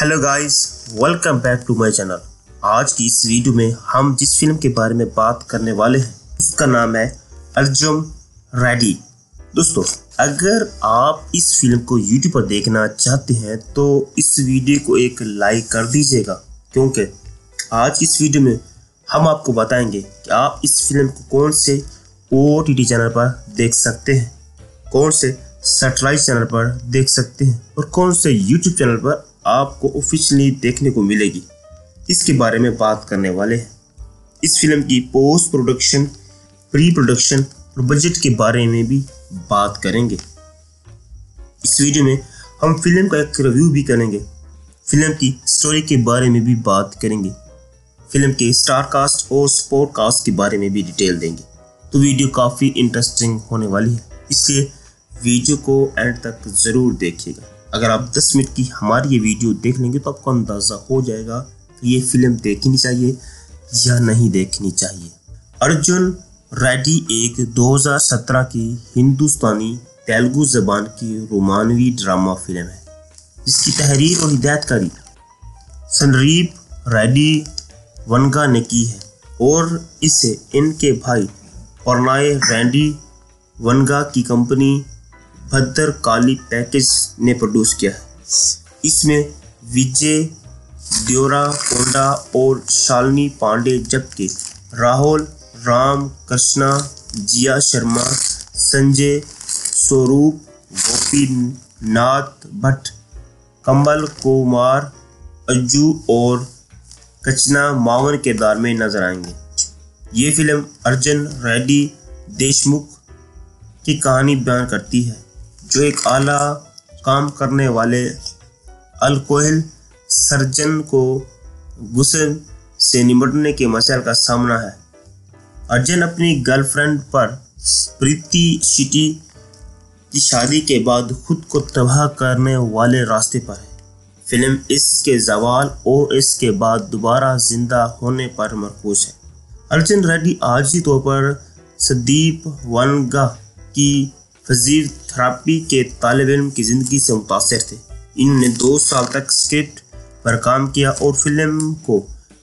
Hello guys, welcome back to my channel. आज की इस वीडियो में हम जिस फिल्म के बारे में बात करने वाले हैं उसका नाम है अर्जुन रेड्डी। दोस्तों, अगर आप इस फिल्म को यूट्यूब पर देखना चाहते हैं तो इस वीडियो को एक लाइक कर दीजिएगा, क्योंकि आज इस वीडियो में हम आपको बताएंगे कि आप इस फिल्म को कौन से OTT चैनल पर देख सकते हैं, कौन से सैटेलाइट चैनल पर देख सकते हैं और कौन से यूट्यूब चैनल पर आपको ऑफिशियली देखने को मिलेगी। इसके बारे में बात करने वाले हैं। इस फिल्म की पोस्ट प्रोडक्शन, प्री प्रोडक्शन और बजट के बारे में भी बात करेंगे। इस वीडियो में हम फिल्म का एक रिव्यू भी करेंगे, फिल्म की स्टोरी के बारे में भी बात करेंगे, फिल्म के स्टार कास्ट और सपोर्ट कास्ट के बारे में भी डिटेल देंगे। तो वीडियो काफ़ी इंटरेस्टिंग होने वाली है, इसलिए वीडियो को एंड तक ज़रूर देखिएगा। अगर आप 10 मिनट की हमारी ये वीडियो देख लेंगे तो आपको अंदाज़ा हो जाएगा कि ये फिल्म देखनी चाहिए या नहीं देखनी चाहिए। अर्जुन रेड्डी एक 2017 की हिंदुस्तानी तेलुगु ज़बान की रोमानवी ड्रामा फिल्म है, जिसकी तहरीर और हिदायतकारी संदीप रेड्डी वनगा ने की है और इसे इनके भाई प्रणय रेड्डी वनगा की कंपनी भद्रकाली पैकेज ने प्रोड्यूस किया है। इसमें विजय देवराकोंडा और शालिनी पांडे, जबकि राहुल राम कृष्णा, जिया शर्मा, संजय स्वरूप, गोपीनाथ भट्ट, कमल कुमार, अज्जू और कचना मावन किरदार में नजर आएंगे। ये फिल्म अर्जुन रेड्डी देशमुख की कहानी बयान करती है, जो एक आला काम करने वाले अल्कोहल सर्जन को गुस्से से निपटने के मसाइल का सामना है। अर्जुन अपनी गर्लफ्रेंड पर प्रीति शेट्टी की शादी के बाद खुद को तबाह करने वाले रास्ते पर है। फिल्म इसके जवाल और इसके बाद दोबारा जिंदा होने पर मरकूज है। अर्जुन रेड्डी आर्जी तौर पर संदीप वनगा की फिजियोथेरेपी के तालिब इल्म की ज़िंदगी से मुतासिर थे। इन्होंने 2 साल तक स्क्रिप्ट पर काम किया और फिल्म को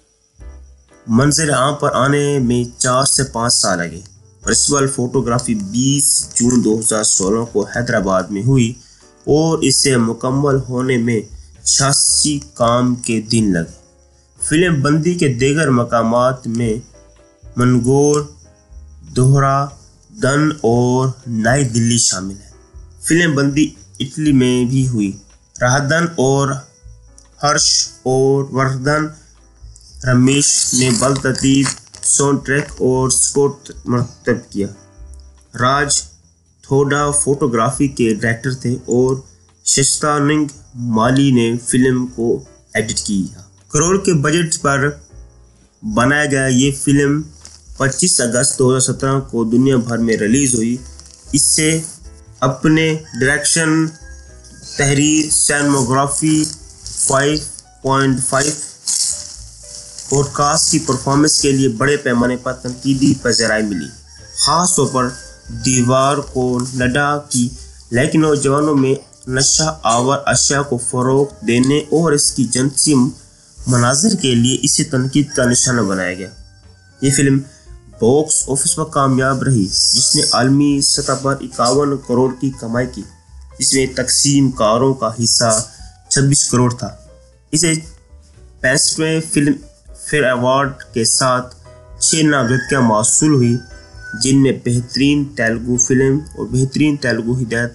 मंजर आम पर आने में 4 से 5 साल लगे। प्रिंसिपल फोटोग्राफी 20 जून 2016 को हैदराबाद में हुई और इसे मुकम्मल होने में 86 काम के दिन लगे। फिल्म बंदी के दीगर मकामात में मनगोर, दोहरा दन और नई दिल्ली शामिल है। फिल्म बंदी इटली में भी हुई। राहदन और हर्ष और वर्धन रमेश ने बलतरतीब साउंड ट्रैक और स्कोर मरतब किया। राज थोड़ा फोटोग्राफी के डायरेक्टर थे और शस्तानिंग माली ने फिल्म को एडिट किया। करोड़ के बजट पर बनाया गया ये फिल्म 25 अगस्त 2017 को दुनिया भर में रिलीज हुई। इससे अपने डायरेक्शन, तहरीर, सिनेमेटोग्राफी 5.5 और कास्ट की परफॉर्मेंस के लिए बड़े पैमाने पर तनकीदी पज़राई मिली। ख़ास तौर पर दीवार को लड़ा की, लेकिन नौजवानों में नशा आवर अशिया को फ़रोग़ देने और इसकी जिनसी मनाज़र के लिए इसे तनकीद का निशाना बनाया गया। ये फिल्म बॉक्स ऑफिस पर कामयाब रही, जिसने आलमी सतह पर 51 करोड़ की कमाई की, जिसमें तकसीम कारों का हिस्सा 26 करोड़ था। इसे 65वें फिल्म फेयर अवार्ड के साथ 6 नामजदगियां मौसूल हुई, जिनमें बेहतरीन तेलुगु फिल्म और बेहतरीन तेलुगु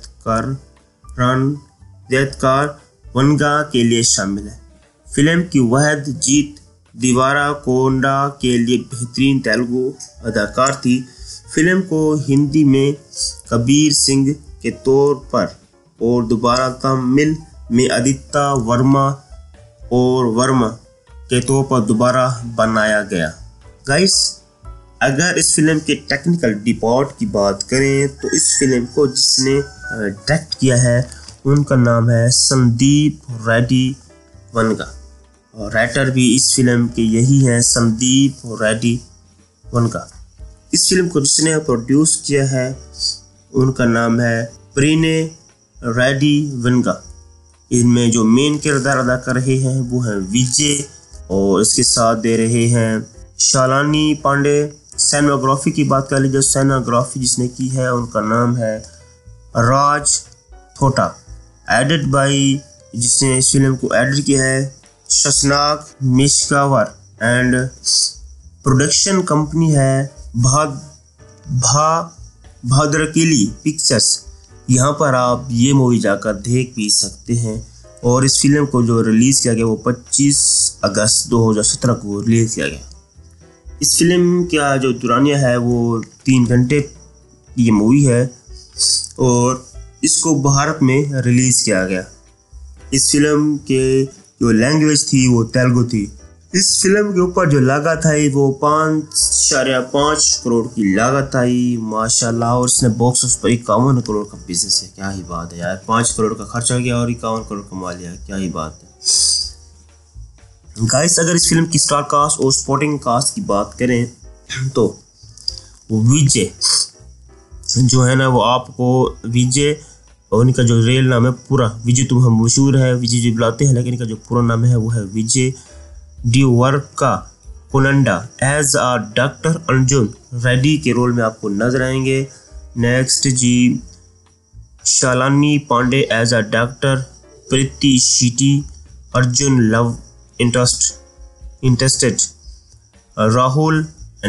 हिदायतकार वनगा के लिए शामिल है। फिल्म की वहद जीत देवराकोंडा के लिए बेहतरीन तेलुगु अदाकार थी। फिल्म को हिंदी में कबीर सिंह के तौर पर और दोबारा तमिल में आदित्य वर्मा और वर्मा के तौर पर दोबारा बनाया गया। गाइस, अगर इस फिल्म के टेक्निकल डिपार्ट की बात करें तो इस फिल्म को जिसने डायरेक्ट किया है उनका नाम है संदीप रेड्डी वनगा और राइटर भी इस फिल्म के यही हैं, संदीप रेड्डी वनगा। इस फिल्म को जिसने प्रोड्यूस किया है उनका नाम है प्रणय रेड्डी वनगा। इनमें जो मेन किरदार अदा कर रहे हैं वो है विजय, और इसके साथ दे रहे हैं शालिनी पांडे। सिनेमाग्राफी की बात कर लीजिए, सिनेमाग्राफी जिसने की है उनका नाम है राज थोटा। एडिट बाई, जिसने इस फिल्म को एडिट किया है, शशनाक मिश्कावर। एंड प्रोडक्शन कंपनी है भाद्रकेली पिक्चर्स। यहाँ पर आप ये मूवी जाकर देख भी सकते हैं। और इस फिल्म को जो रिलीज़ किया गया वो 25 अगस्त 2017 को रिलीज़ किया गया। इस फिल्म का जो दुरानिया है वो 3 घंटे की मूवी है और इसको भारत में रिलीज़ किया गया। इस फिल्म के जो लैंग्वेज थी वो तेलुगु थी। इस फिल्म के ऊपर जो लागत आई वो 5.5 करोड़ की लागत आई माशाल्लाह, और इसने बॉक्स ऑफिस पर 51 करोड़ का बिजनेस है। क्या ही बात है यार, 5 करोड़ का खर्चा किया और 51 करोड़ कमा लिया, क्या ही बात है गाइस। अगर इस फिल्म की स्टार कास्ट और सपोर्टिंग कास्ट की बात करें तो विजय जो है ना, वो आपको विजय, और इनका जो रियल नाम है पूरा विजय तुम हम मशहूर है विजय जी बुलाते हैं, लेकिन इनका जो पूरा नाम है वो है Vijay Deverakonda. As a doctor Arjun Reddy के रोल में आपको नजर आएंगे। नेक्स्ट जी Shalini Pandey as a doctor, Preeti Shetty Arjun love interested, Rahul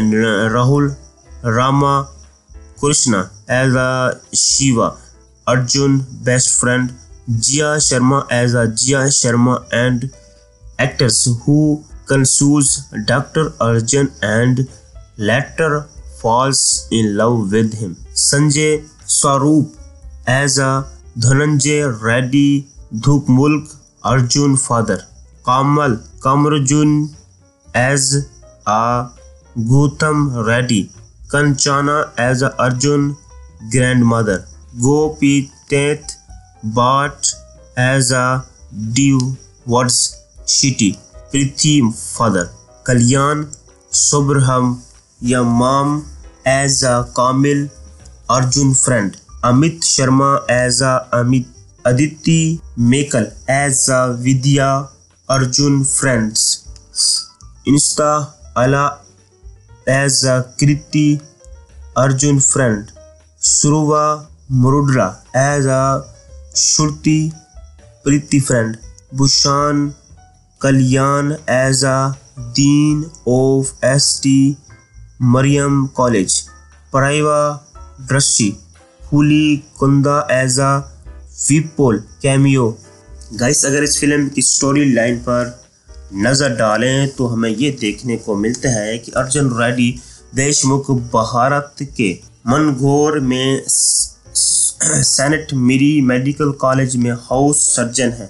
Rama Krishna as a Shiva Arjun best friend, Jia Sharma as a Jia Sharma and actors who consules Dr. Arjun and later falls in love with him. Sanjay Swaroop as a Dhananjay Reddy Dhukmulk Arjun father. Kamarjun as a Gautam Reddy. Kanchana as a Arjun grandmother. Gopi Tet Bhatt as a divorce Shitty, Prithi father. Kalyan Subrahmanyam as a Kamil Arjun friend. Amit Sharma as a Aditi Mekal as a Vidya Arjun friends. Insta Ala as a Kriti Arjun friend. Suruva Murudra as a Shruti Prithi friend. Bhushan Kalyan as a Dean of St. Mariam College. Paraiva Drashi Huli Kunda as a Vipol cameo. Guys, अगर इस film की story line पर नज़र डालें तो हमें ये देखने को मिलता है कि अर्जुन रेड्डी देशमुख भारत के मनगौर में सेनेट मेरी मेडिकल कॉलेज में हाउस सर्जन है।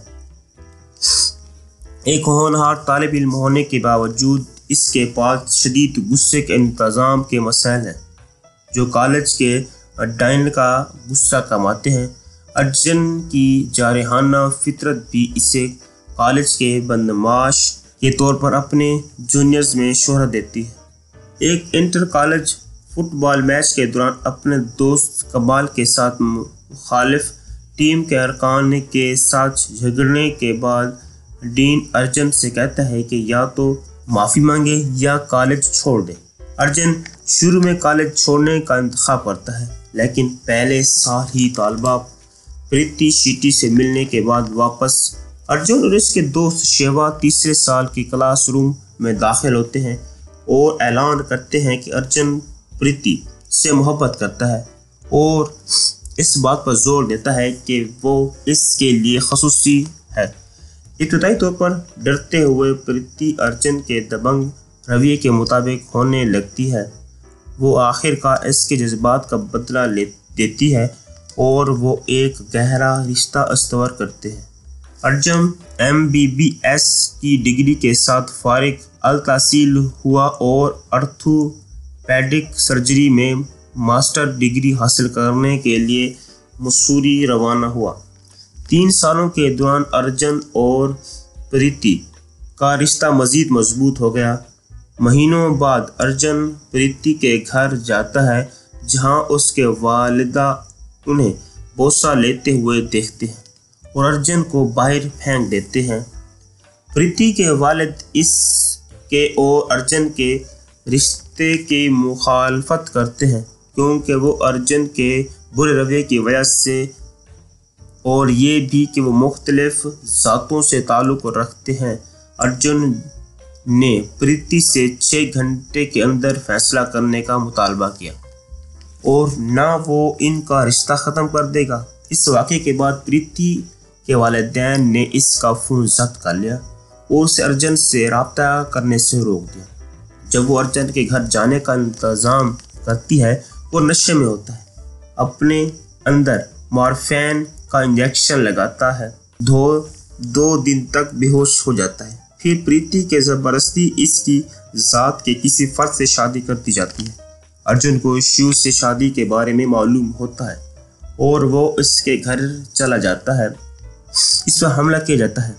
एक होनहार तालिब इल्म होने के बावजूद इसके पास शदीद गुस्से के इंतज़ाम के मसाइल हैं जो कॉलेज के डाइन का गुस्सा कमाते हैं। अर्जुन की जारहाना फितरत भी इसे कॉलेज के बदमाश के तौर पर अपने जूनियर्स में शोहरत देती है। एक इंटर कॉलेज फुटबॉल मैच के दौरान अपने दोस्त कमाल के साथ मुखालिफ टीम के अरकान के साथ झगड़ने के बाद डीन अर्जुन से कहता है कि या तो माफ़ी मांगे या कॉलेज छोड़ दे। अर्जुन शुरू में कॉलेज छोड़ने का इंतखाब करता है, लेकिन पहले साल ही तालबा प्रीति शेट्टी से मिलने के बाद वापस अर्जुन और इसके दोस्त शेवा तीसरे साल की क्लासरूम में दाखिल होते हैं और ऐलान करते हैं कि अर्जुन प्रीति से मोहब्बत करता है और इस बात पर जोर देता है कि वो इसके लिए खसूसी है। इब्तदाई तौर पर डरते हुए प्रीति अर्जुन के दबंग रवैये के मुताबिक होने लगती है। वो आखिरकार इसके जज्बात का बदला देती है और वो एक गहरा रिश्ता अस्तवर करते हैं। अर्जुन MBBS की डिग्री के साथ फारिग अल-तहसील हुआ और ऑर्थोपेडिक सर्जरी में मास्टर डिग्री हासिल करने के लिए मसूरी रवाना हुआ। 3 सालों के दौरान अर्जुन और प्रीति का रिश्ता मज़ीद मजबूत हो गया। महीनों बाद अर्जुन प्रीति के घर जाता है जहां उसके वालिदा उन्हें बोसा लेते हुए देखते हैं और अर्जुन को बाहर फेंक देते हैं। प्रीति के वालिद इसके और अर्जुन के रिश्ते की मुखालफत करते हैं क्योंकि वो अर्जुन के बुरे रवैये की वजह से और ये भी कि वो मुख्तलिफ ज़ातों से ताल्लुक़ रखते हैं। अर्जुन ने प्रीति से 6 घंटे के अंदर फैसला करने का मुतालबा किया और ना वो इनका रिश्ता ख़त्म कर देगा। इस वाक़े के बाद प्रीति के वालिदैन ने इसका फ़ोन जब्त कर लिया और उसे अर्जुन से रब्ता करने से रोक दिया। जब वो अर्जुन के घर जाने का इंतज़ाम करती है वो नशे में होता है, अपने अंदर मॉर्फिन का इंजेक्शन लगाता है, 2 दिन तक बेहोश हो जाता है। फिर प्रीति के ज़बरदस्ती इसकी ज़ात के किसी फर्द से शादी कर दी जाती है। अर्जुन को शिव से शादी के बारे में मालूम होता है और वो इसके घर चला जाता है। इस पर हमला किया जाता है,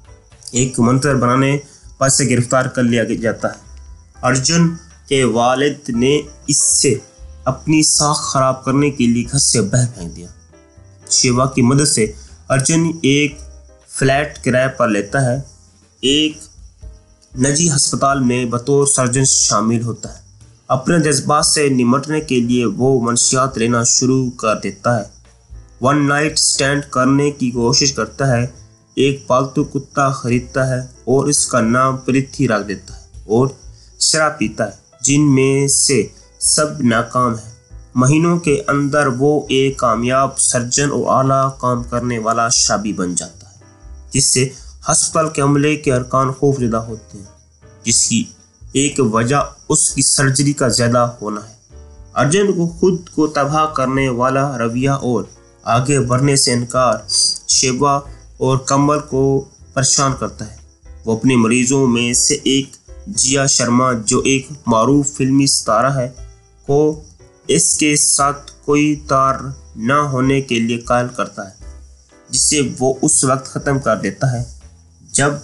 एक मंत्र बनाने पर से गिरफ्तार कर लिया जाता है। अर्जुन के वालिद ने इससे अपनी साख खराब करने के लिए घर से बाहर फेंक दिया। शिवा की मदद से अर्जुन एक फ्लैट किराए पर लेता है, एक निजी अस्पताल में बतौर सर्जन शामिल होता है। अपने जज्बात से निमटने के लिए वो मंशियात लेना शुरू कर देता है, वन नाइट स्टैंड करने की कोशिश करता है, एक पालतू कुत्ता खरीदता है और इसका नाम पृथ्वी रख देता है और शराब पीता है, जिनमें से सब नाकाम है। महीनों के अंदर वो एक कामयाब सर्जन और आला काम करने वाला शाबी बन जाता है, जिससे अस्पताल के अमले के अरकान खौफजदा होते हैं, जिसकी एक वजह उसकी सर्जरी का ज़्यादा होना है। अर्जुन को खुद को तबाह करने वाला रवैया और आगे बढ़ने से इनकार शिवा और कमल को परेशान करता है। वो अपने मरीजों में से एक जिया शर्मा, जो एक मारूफ फिल्मी सितारा है, को इसके साथ कोई तार न होने के लिए कायल करता है, जिसे वो उस वक्त ख़त्म कर देता है जब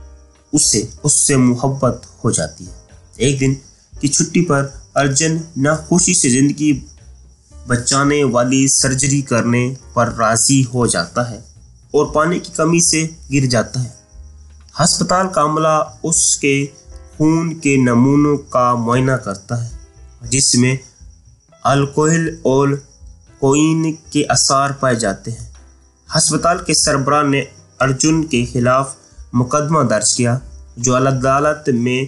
उसे उससे मोहब्बत हो जाती है। एक दिन की छुट्टी पर अर्जुन नाखुशी से ज़िंदगी बचाने वाली सर्जरी करने पर राज़ी हो जाता है और पानी की कमी से गिर जाता है। अस्पताल का अमला उसके खून के नमूनों का मुआयना करता है, जिसमें अल्कोहल और कोईन के आसार पाए जाते हैं। अस्पताल के सरबराह ने अर्जुन के खिलाफ मुकदमा दर्ज किया, जो अदालत में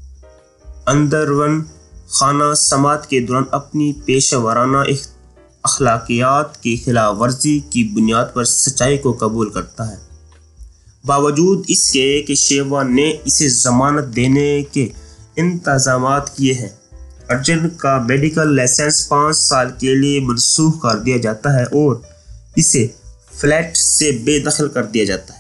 अंदरवन खाना समात के दौरान अपनी पेशेवराना अखलाकियात की खिलाफ वर्जी की बुनियाद पर सच्चाई को कबूल करता है। बावजूद इसके कि शेवा ने इसे जमानत देने के इंतजामात किए हैं, अर्जुन का मेडिकल लाइसेंस 5 साल के लिए मनसूख कर दिया जाता है और इसे फ्लैट से बेदखल कर दिया जाता है।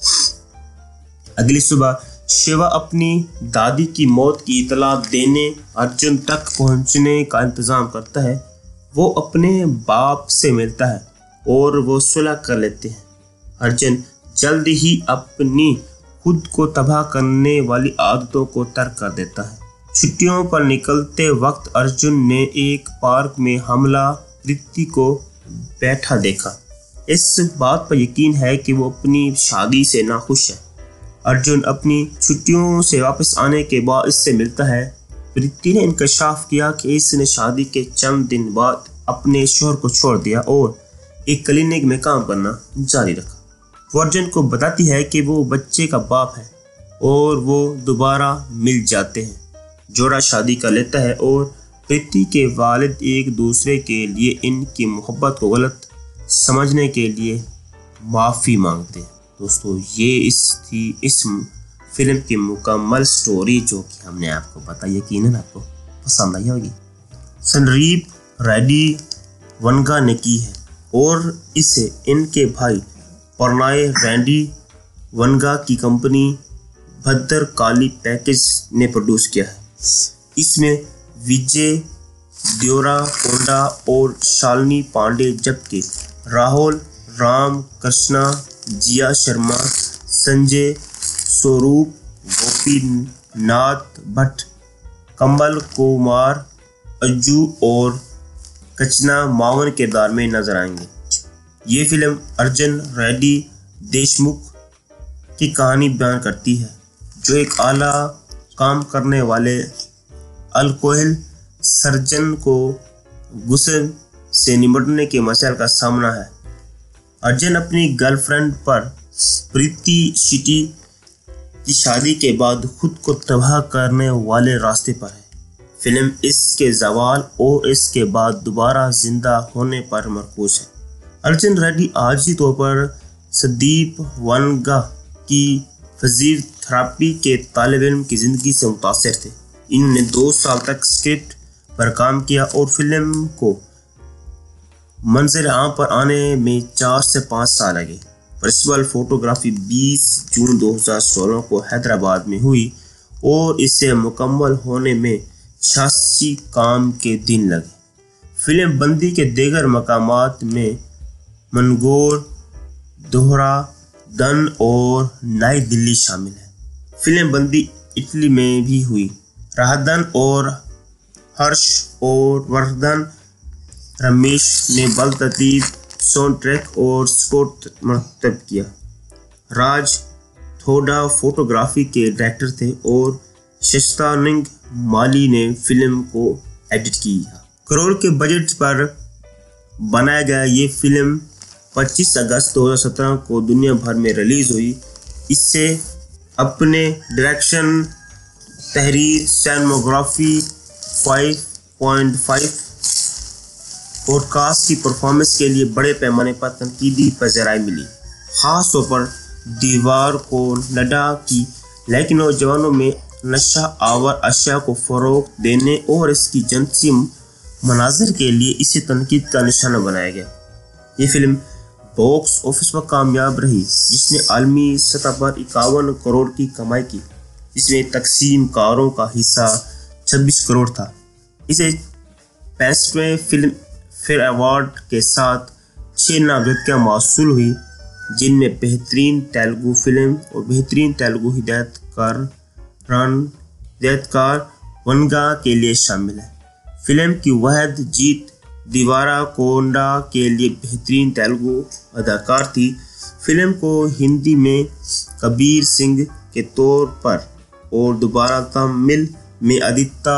अगली सुबह शिवा अपनी दादी की मौत की इतला देने अर्जुन तक पहुंचने का इंतज़ाम करता है। वो अपने बाप से मिलता है और वो सुलह कर लेते हैं। अर्जुन जल्द ही अपनी खुद को तबाह करने वाली आदतों को तर्क कर देता है। छुट्टियों पर निकलते वक्त अर्जुन ने एक पार्क में हमला प्रीति को बैठा देखा। इस बात पर यकीन है कि वो अपनी शादी से नाखुश है। अर्जुन अपनी छुट्टियों से वापस आने के बाद इससे मिलता है। प्रीति ने इंकशाफ किया कि इसने शादी के चंद दिन बाद अपने शोहर को छोड़ दिया और एक क्लिनिक में काम करना जारी रखा। वो अर्जुन को बताती है कि वो बच्चे का बाप है और वो दोबारा मिल जाते हैं। जोड़ा शादी कर लेता है और प्रीति के वालिद एक दूसरे के लिए इनकी मोहब्बत को गलत समझने के लिए माफ़ी मांगते हैं। दोस्तों, ये थी इस फिल्म की मुकम्मल स्टोरी जो कि हमने आपको बताई। यकीनन आपको पसंद आई होगी। सनदीप रेड्डी वनगा ने की है और इसे इनके भाई प्रणय रेड्डी वनगा की कंपनी भद्रकाली पैकेज ने प्रोड्यूस किया है। इसमें विजय देवराकोंडा और शालिनी पांडे, जबकि राहुल राम कृष्णा, जिया शर्मा, संजय स्वरूप, गोपीनाथ भट्ट, कमल कुमार, अज्जू और कचना मावन किरदार में नजर आएंगे। ये फिल्म अर्जुन रेड्डी देशमुख की कहानी बयान करती है, जो एक आला काम करने वाले अल्कोहल सर्जन को गुस्से से निपटने के मसाइल का सामना है। अर्जुन अपनी गर्लफ्रेंड पर प्रीति शेट्टी की शादी के बाद खुद को तबाह करने वाले रास्ते पर है। फिल्म इसके ज़वाल और इसके बाद दोबारा जिंदा होने पर मरकूज है। अर्जुन रेड्डी आर्जी तौर पर संदीप वनगा की फिजियोथेरेपी के तालिब इल्म की ज़िंदगी से मुतासिर थे। इन्होंने 2 साल तक स्क्रिप्ट पर काम किया और फिल्म को मंजर आम पर आने में 4 से 5 साल लगे। प्रिंसिपल फोटोग्राफी 20 जून 2016 को हैदराबाद में हुई और इसे मुकम्मल होने में 86 काम के दिन लगे। फिल्म बंदी के दीगर मकामात में मनगोर, दोहरा, दन और नई दिल्ली शामिल है। फिल्म बंदी इटली में भी हुई। राहदन और हर्ष और वर्धन रमेश ने बलतरतीब साउंड ट्रैक और स्कोर मरतब किया। राज थोड़ा फोटोग्राफी के डायरेक्टर थे और शस्तानिंग माली ने फिल्म को एडिट किया। करोड़ के बजट पर बनाया गया ये फिल्म 25 अगस्त 2017 को दुनिया भर में रिलीज हुई। इससे अपने डायरेक्शन, तहरीर, सिनेमेटोग्राफी 5.5 और कास्ट की परफॉर्मेंस के लिए बड़े पैमाने पर तनकीदी पज़राई मिली। ख़ास तौर पर दीवार को नडा की, लेकिन नौजवानों में नशा आवर अशिया को फ़रोग देने और इसकी जिनसी मनाज़र के लिए इसे तनकीद का निशाना बनाया गया। ये फिल्म बॉक्स ऑफिस पर कामयाब रही, जिसने आलमी सतह पर 51 करोड़ की कमाई की, जिसमें तकसीम कारों का हिस्सा 26 करोड़ था। इसे 65वें फिल्म फेयर अवार्ड के साथ 6 नामजदगियां मौसूल हुई, जिनमें बेहतरीन तेलुगु फिल्म और बेहतरीन तेलुगु हिदायतकार वनगा के लिए शामिल है। फिल्म की वहद जीत दीवारा कोंडा के लिए बेहतरीन तेलुगु अदाकार थी। फिल्म को हिंदी में कबीर सिंह के तौर पर और दोबारा तमिल में आदित्य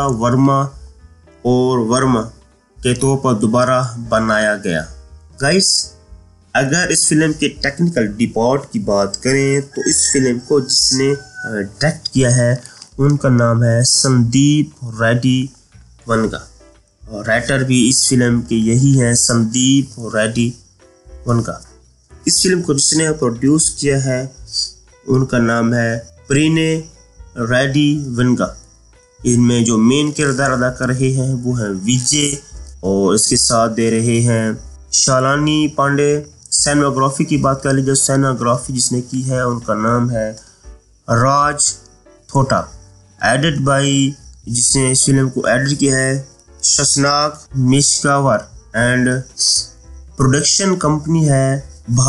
वर्मा के तौर पर दोबारा बनाया गया। गाइस, अगर इस फिल्म के टेक्निकल डिपार्ट की बात करें तो इस फिल्म को जिसने डायरेक्ट किया है उनका नाम है संदीप रेड्डी वनगा, और राइटर भी इस फिल्म के यही हैं, संदीप रेड्डी वनगा। इस फिल्म को जिसने प्रोड्यूस किया है उनका नाम है प्रीने रेड्डी वनगा। इनमें जो मेन किरदार अदा कर रहे हैं वो है विजय, और इसके साथ दे रहे हैं शालानी पांडे। सिनेमेटोग्राफी की बात कर लीजिए, सिनेमेटोग्राफी जिसने की है उनका नाम है राज थोटा। एडिट बाई जिसने इस फिल्म को एडिट किया है Shashank Mishkawar, and production company है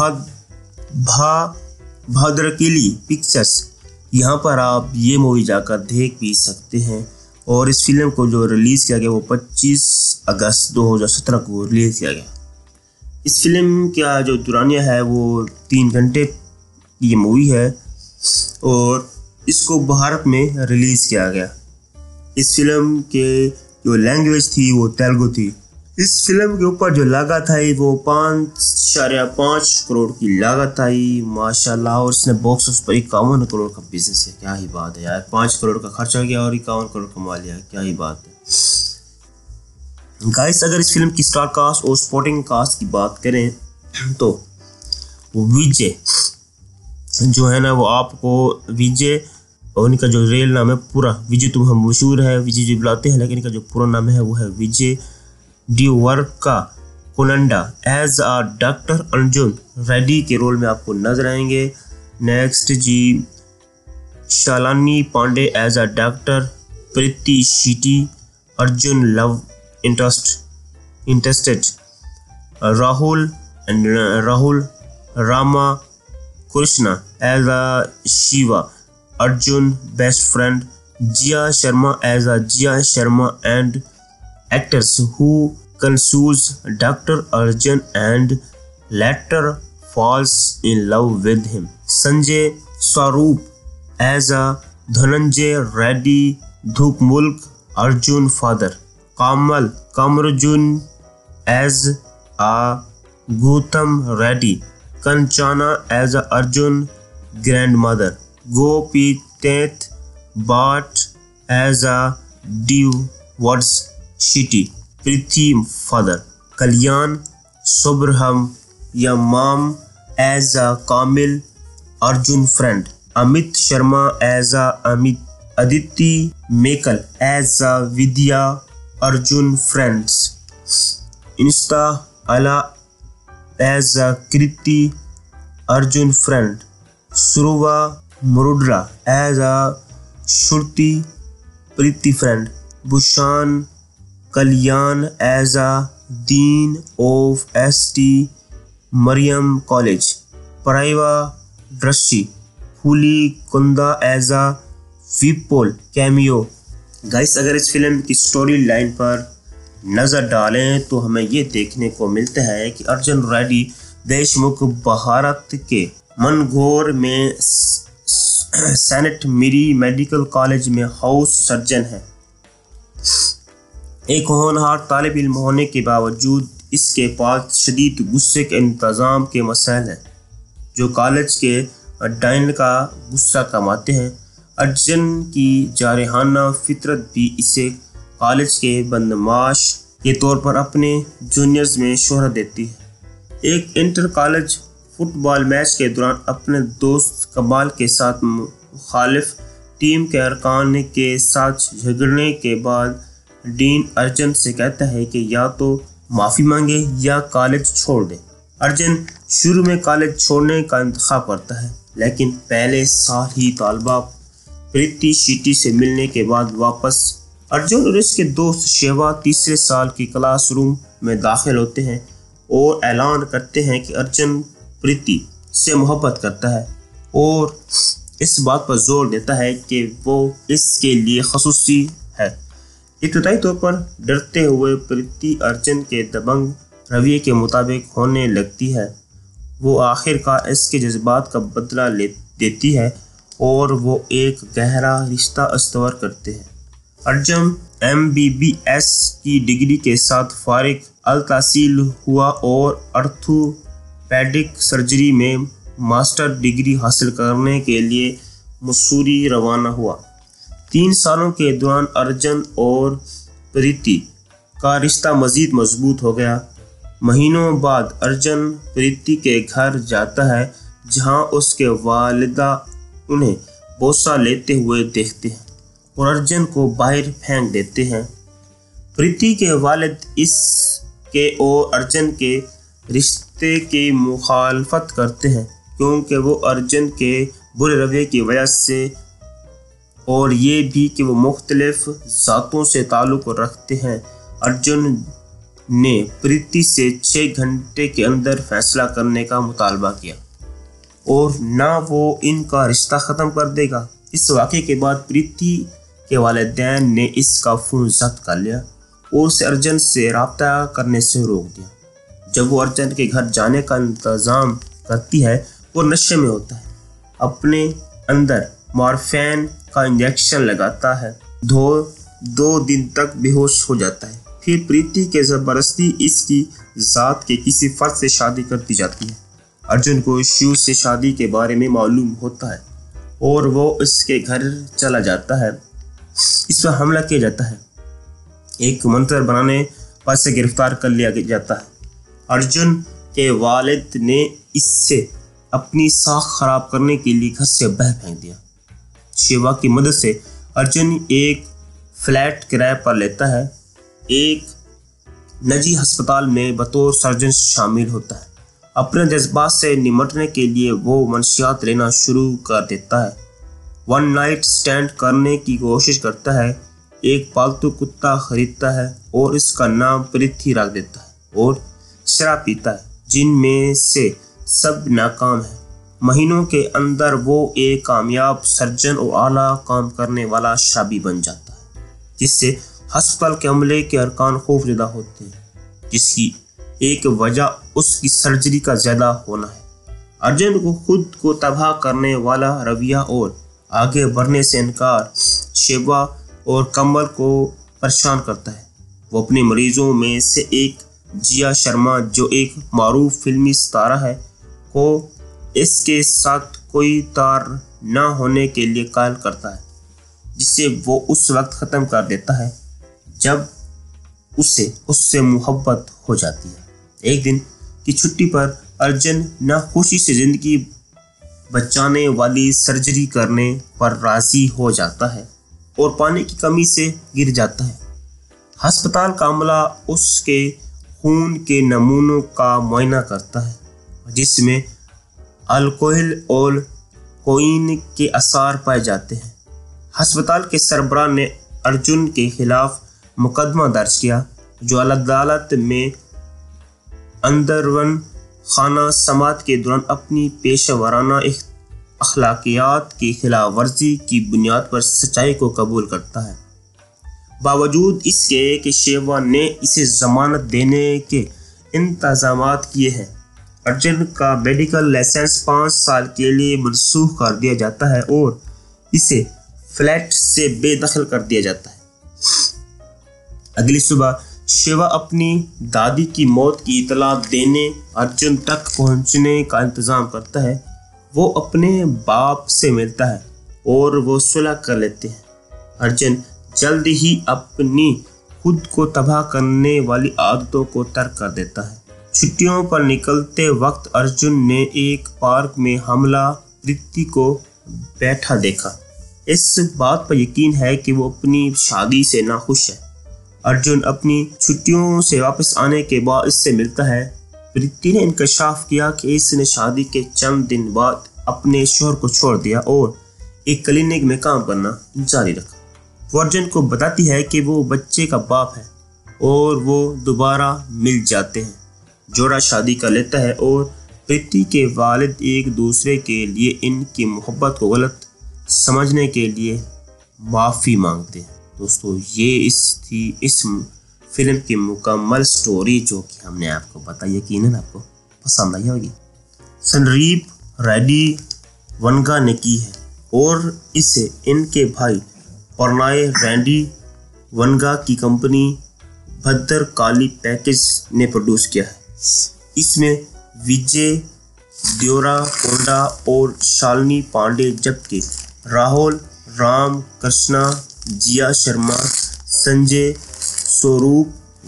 भाद्रकिली पिक्चर्स। यहाँ पर आप ये मूवी जाकर देख भी सकते हैं। और इस फिल्म को जो रिलीज़ किया गया वो 25 अगस्त 2017 को रिलीज़ किया गया। इस फिल्म का जो दुरानिया है वो 3 घंटे की ये मूवी है और इसको भारत में रिलीज़ किया गया। इस फिल्म के जो लैंग्वेज थी वो तेलुगु थी। इस फिल्म के ऊपर जो लागत आई वो 5.5 करोड़ की लागत आई माशाल्लाह, और इसने बॉक्स ऑफिस पर 51 करोड़ का बिजनेस किया। क्या ही बात है यार, 5 करोड़ का खर्चा किया और 51 करोड़ कमा लिया, क्या ही बात है। गाइस, अगर इस फिल्म की स्टार कास्ट और सपोर्टिंग कास्ट की बात करें तो विजय जो है ना, वो आपको विजय और इनका जो रियल नाम है पूरा विजय तो हम मशहूर है, विजय जी बुलाते हैं, लेकिन इनका जो पूरा नाम है वो है Vijay Deverakonda as a doctor Arjun Reddy के रोल में आपको नजर आएंगे। नेक्स्ट जी Shalini Pandey as a doctor Preeti Shetty Arjun love interested. Rahul Rama Krishna as a Shiva Arjun best friend. Jia Sharma as a Jia Sharma and actors who consumes Dr. Arjun and later falls in love with him. Sanjay Swaroop as a Dhananjay Reddy Dhukmulk Arjun father. Kamal Kamarjun as a Gautam Reddy. Kanchana as a Arjun grandmother. Gopi Tet Bhatt as a divorced Shitty Prithi father. Kalyan Subramanyam as a Kamil Arjun friend. Amit Sharma as a Aditi Mekal as a Vidya Arjun friends. Insta Ala as a Kriti Arjun friend. Suruva Murudra as a Shruti Priti friend. Bhushan Kalyan as a Dean of St. Mariam College. Paraiva Drashi Huli Kunda as a Vipol cameo. Guys, अगर इस film की story line पर नज़र डालें तो हमें ये देखने को मिलता है कि अर्जुन रेड्डी देशमुख भारत के मनगौर में सेनेट मेरी मेडिकल कॉलेज में हाउस सर्जन है। एक होनहार तालिब इल्म होने के बावजूद इसके पास शदीद गुस्से के इंतज़ाम के मसाइल हैं जो कॉलेज के डायन का गुस्सा कमाते हैं। अर्जुन की जारहाना फितरत भी इसे कॉलेज के बदमाश के तौर पर अपने जूनियर्स में शोहरत देती है। एक इंटर कॉलेज फुटबॉल मैच के दौरान अपने दोस्त कमाल के साथ मुखालिफ टीम के अरकान के साथ झगड़ने के बाद डीन अर्जुन से कहता है कि या तो माफ़ी मांगे या कॉलेज छोड़ दे। अर्जुन शुरू में कॉलेज छोड़ने का इंतखाब करता है, लेकिन पहले साल ही तालबा प्रीति शिटी से मिलने के बाद वापस अर्जुन और इसके दोस्त शेवा तीसरे साल की क्लासरूम में दाखिल होते हैं और ऐलान करते हैं कि अर्जुन प्रीति से मोहब्बत करता है और इस बात पर जोर देता है कि वो इसके लिए खसूसी है। इब्तदाई तौर पर डरते हुए प्रीति अर्जुन के दबंग रवैये के मुताबिक होने लगती है। वो आखिरकार इसके जज्बात का बदला देती है और वो एक गहरा रिश्ता इस्तवार करते हैं। अर्जुन MBBS की डिग्री के साथ फारिग अल-तहसील हुआ और ऑर्थोपेडिक सर्जरी में मास्टर डिग्री हासिल करने के लिए मसूरी रवाना हुआ। 3 सालों के दौरान अर्जुन और प्रीति का रिश्ता मज़ीद मजबूत हो गया। महीनों बाद अर्जुन प्रीति के घर जाता है जहां उसके वालिदा उन्हें बोसा लेते हुए देखते हैं और अर्जुन को बाहर फेंक देते हैं। प्रीति के वालिद इसके और अर्जुन के रिश्ते की मुखालफत करते हैं क्योंकि वो अर्जुन के बुरे रवैये की वजह से और ये भी कि वो मुख्तलिफ ज़ातों से ताल्लुक़ रखते हैं। अर्जुन ने प्रीति से 6 घंटे के अंदर फैसला करने का मुतालबा किया और ना वो इनका रिश्ता ख़त्म कर देगा। इस वाक़े के बाद प्रीति के वालिदैन ने इसका फ़ोन जब्त कर लिया और उसे अर्जुन से रब्ता करने से रोक दिया। जब वो अर्जुन के घर जाने का इंतज़ाम करती है वो नशे में होता है, अपने अंदर मॉर्फिन का इंजेक्शन लगाता है, 2 दिन तक बेहोश हो जाता है। फिर प्रीति के ज़बरदस्ती इसकी ज़ात के किसी फर्द से शादी कर दी जाती है। अर्जुन को शिव से शादी के बारे में मालूम होता है और वो इसके घर चला जाता है। इस पर हमला किया जाता है। एक मंत्र बनाने पर से गिरफ्तार कर लिया जाता है। अर्जुन के वालिद ने इससे अपनी साख खराब करने के लिए घर से बाहर फेंक दिया। शिवा की मदद से अर्जुन एक फ्लैट किराए पर लेता है, एक निजी अस्पताल में बतौर सर्जन शामिल होता है। अपने जज्बात से निमटने के लिए वो मंशियात लेना शुरू कर देता है। 1 नाइट स्टैंड करने की कोशिश करता है, एक पालतू कुत्ता खरीदता है और इसका नाम पृथ्वी रख देता है और शराब पीता है, जिनमें से सब नाकाम है। महीनों के अंदर वो एक कामयाब सर्जन और आला काम करने वाला शराबी बन जाता है, जिससे अस्पताल के अमले के अरकान खौफजदा होते हैं, जिसकी एक वजह उसकी सर्जरी का ज़्यादा होना है। अर्जुन को खुद को तबाह करने वाला रवैया और आगे बढ़ने से इनकार शेवा और कमल को परेशान करता है। वो अपने मरीजों में से एक जिया शर्मा, जो एक मारूफ फिल्मी सितारा है, को इसके साथ कोई तार न होने के लिए कायल करता है, जिसे वो उस वक्त ख़त्म कर देता है जब उसे उससे मोहब्बत हो जाती है। एक दिन की छुट्टी पर अर्जुन नाखुशी से जिंदगी बचाने वाली सर्जरी करने पर राजी हो जाता है और पानी की कमी से गिर जाता है। अस्पताल का अमला उसके खून के नमूनों का मुआयना करता है, जिसमें अल्कोहल और कोकीन के आसार पाए जाते हैं। अस्पताल के सरबराह ने अर्जुन के खिलाफ मुकदमा दर्ज किया, जो अदालत में अंदरवन खाना समात के दौरान अपनी पेशेवराना अखलाकियात की खिलाफ वर्जी की बुनियाद पर सच्चाई को कबूल करता है। बावजूद इसके कि शेवा ने इसे जमानत देने के इंतजामात किए हैं, अर्जुन का मेडिकल लाइसेंस 5 साल के लिए मनसूख कर दिया जाता है और इसे फ्लैट से बेदखल कर दिया जाता है। अगली सुबह शिवा अपनी दादी की मौत की इतला देने अर्जुन तक पहुंचने का इंतजाम करता है। वो अपने बाप से मिलता है और वो सुलह कर लेते हैं। अर्जुन जल्द ही अपनी खुद को तबाह करने वाली आदतों को तर्क कर देता है। छुट्टियों पर निकलते वक्त अर्जुन ने एक पार्क में हमला प्रीति को बैठा देखा। इस बात पर यकीन है कि वो अपनी शादी से नाखुश है। अर्जुन अपनी छुट्टियों से वापस आने के बाद इससे मिलता है। प्रीति ने इंकशाफ किया कि इसने शादी के चंद दिन बाद अपने शोहर को छोड़ दिया और एक क्लिनिक में काम करना जारी रखा। वो अर्जुन को बताती है कि वो बच्चे का बाप है और वो दोबारा मिल जाते हैं। जोड़ा शादी कर लेता है और प्रीति के वालिद एक दूसरे के लिए इनकी मोहब्बत को गलत समझने के लिए माफ़ी मांगते हैं। दोस्तों, ये थी इस फिल्म की मुकम्मल स्टोरी, जो कि हमने आपको बताई। यकीनन आपको पसंद आई होगी। सनदीप रेड्डी वनगा ने की है और इसे इनके भाई प्रणय रेड्डी वनगा की कंपनी भद्रकाली पैकेज ने प्रोड्यूस किया है। इसमें विजय देवराकोंडा और शालिनी पांडे, जबकि राहुल राम कृष्णा, जिया शर्मा, संजय स्वरूप,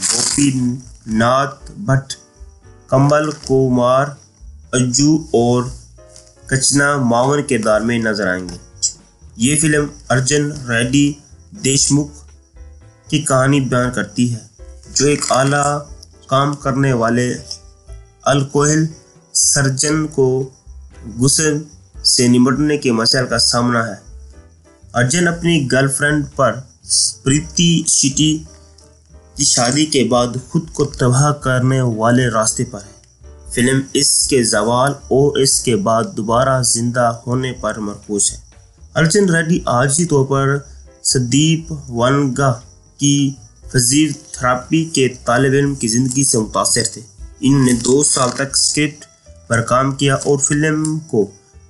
गोपीनाथ भट्ट, कमल कुमार, अज्जू और कचना मावन किरदार में नजर आएंगे। ये फिल्म अर्जुन रेड्डी देशमुख की कहानी बयान करती है, जो एक आला काम करने वाले अल्कोहल सर्जन को गुस्से से निपटने के मसाइल का सामना है। अर्जुन अपनी गर्लफ्रेंड पर प्रीति शेट्टी की शादी के बाद खुद को तबाह करने वाले रास्ते पर है। फिल्म इसके ज़वाल और इसके बाद दोबारा जिंदा होने पर मरकूज है। अर्जुन रेड्डी आर्जी तौर पर सनदीप वनगा की फिजियोथेरेपी के तालिब इल्म की ज़िंदगी से मुतासिर थे। इन्होंने 2 साल तक स्क्रिप्ट पर काम किया और फिल्म को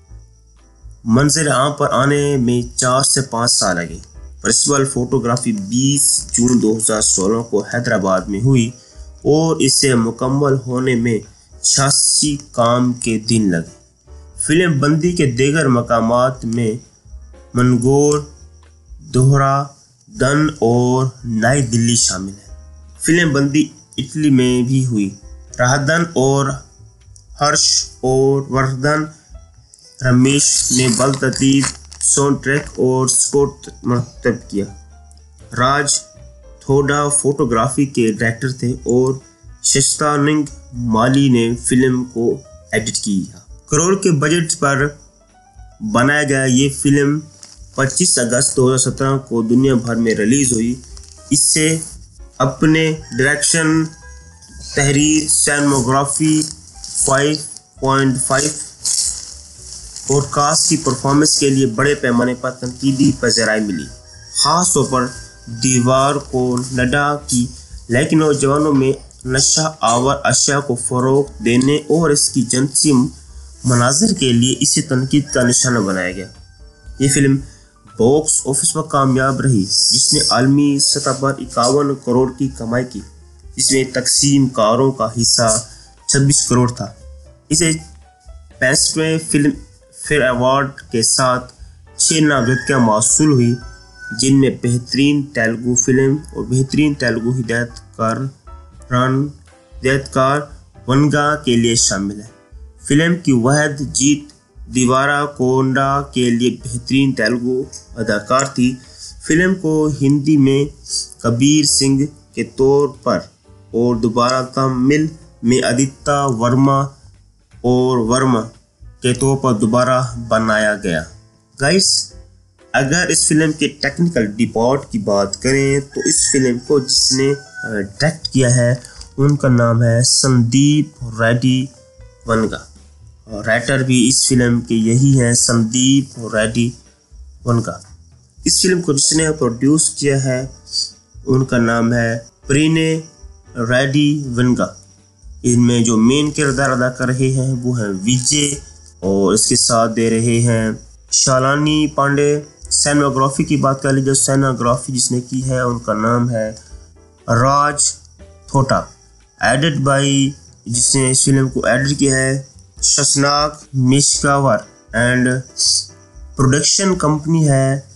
मंजर आम पर आने में 4 से 5 साल लगे। प्रिंसिपल फोटोग्राफी 20 जून 2016 को हैदराबाद में हुई और इसे मुकम्मल होने में 86 काम के दिन लगे। फिल्म बंदी के दीगर मकामात में मनगोर, दोहरा, दन और नई दिल्ली शामिल है। फिल्म बंदी इटली में भी हुई। राहदन और हर्ष और वर्धन रमेश ने बलतरतीब साउंड ट्रैक और स्कोर मरतब किया। राज थोड़ा फोटोग्राफी के डायरेक्टर थे और शस्तानिंग माली ने फिल्म को एडिट किया। करोड़ के बजट पर बनाया गया ये फिल्म 25 अगस्त 2017 को दुनिया भर में रिलीज हुई। इससे अपने डायरेक्शन, तहरीर, सिनेमेटोग्राफी 5.5 और कास्ट की परफॉर्मेंस के लिए बड़े पैमाने पर तनकीदी पज़राई मिली। ख़ास तौर पर दीवार को लड़ा की, लेकिन नौजवानों में नशा आवर अशिया को फ़रोग़ देने और इसकी जिनसी मनाजिर के लिए इसे तनकीद का निशाना बनाया गया। ये फिल्म बॉक्स ऑफिस पर कामयाब रही, जिसने आलमी सतह पर 51 करोड़ की कमाई की, जिसमें तकसीम कारों का हिस्सा 26 करोड़ था। इसे 65वें फिल्म फेयर अवार्ड के साथ 6 नामजदगियां मौसूल हुई, जिनमें बेहतरीन तेलुगु फिल्म और बेहतरीन तेलुगु हिदायतकार वनगा के लिए शामिल है। फिल्म की वाहिद जीत दीवारा कोंडा के लिए बेहतरीन तेलुगु अदाकार थी। फिल्म को हिंदी में कबीर सिंह के तौर पर और दोबारा तमिल में आदित्य वर्मा के तौर पर दोबारा बनाया गया। गाइस, अगर इस फिल्म के टेक्निकल डिपार्ट की बात करें तो इस फिल्म को जिसने डायरेक्ट किया है उनका नाम है संदीप रेड्डी वनगा, और राइटर भी इस फिल्म के यही हैं, संदीप रेड्डी वनगा। इस फिल्म को जिसने प्रोड्यूस किया है उनका नाम है प्रीने रेड्डी वनगा। इनमें जो मेन किरदार अदा कर रहे हैं वो हैं विजय, और इसके साथ दे रहे हैं शालानी पांडे। साइनोग्राफी की बात कर लीजिए, साइनोग्राफी जिसने की है उनका नाम है राज थोटा। एडिट बाई जिसने इस फिल्म को एडिट किया है शशनाक मिश्कावर, एंड प्रोडक्शन कंपनी है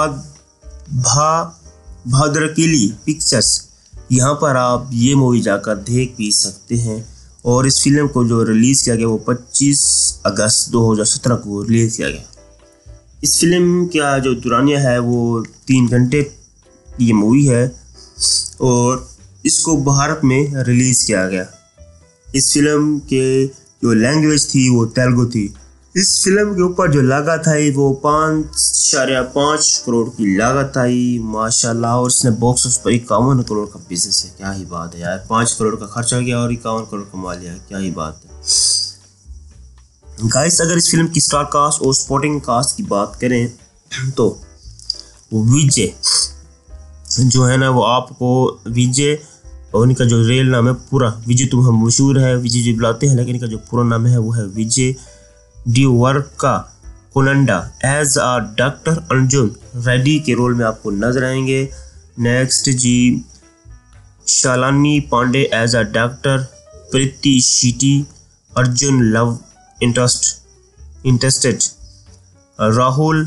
भाद्रकिली पिक्चर्स। यहाँ पर आप ये मूवी जाकर देख भी सकते हैं। और इस फिल्म को जो रिलीज़ किया गया वो 25 अगस्त 2017 को रिलीज़ किया गया। इस फिल्म का जो दुरानिया है वो 3 घंटे की मूवी है और इसको भारत में रिलीज़ किया गया। इस फिल्म के जो लैंग्वेज थी वो तेलुगु थी। इस फिल्म के ऊपर जो लागत आई वो 5.5 करोड़ की लागत आई माशाल्लाह, और इसने बॉक्स ऑफिस पर 51 करोड़ का बिजनेस है। क्या ही बात है यार, 5 करोड़ का खर्चा किया और 51 करोड़ कमा लिया, क्या ही बात है। गाइस, अगर इस फिल्म की स्टार कास्ट और सपोर्टिंग कास्ट की बात करें तो विजय जो है ना, वो आपको विजय और इनका जो रियल नाम है पूरा विजय, तुम हम मशहूर है विजय जी बुलाते हैं, लेकिन इनका जो पूरा नाम है वो है Vijay Deverakonda as a doctor Arjun Reddy के रोल में आपको नजर आएंगे। नेक्स्ट जी Shalini Pandey as a doctor Preeti Shetty Arjun love interested. Rahul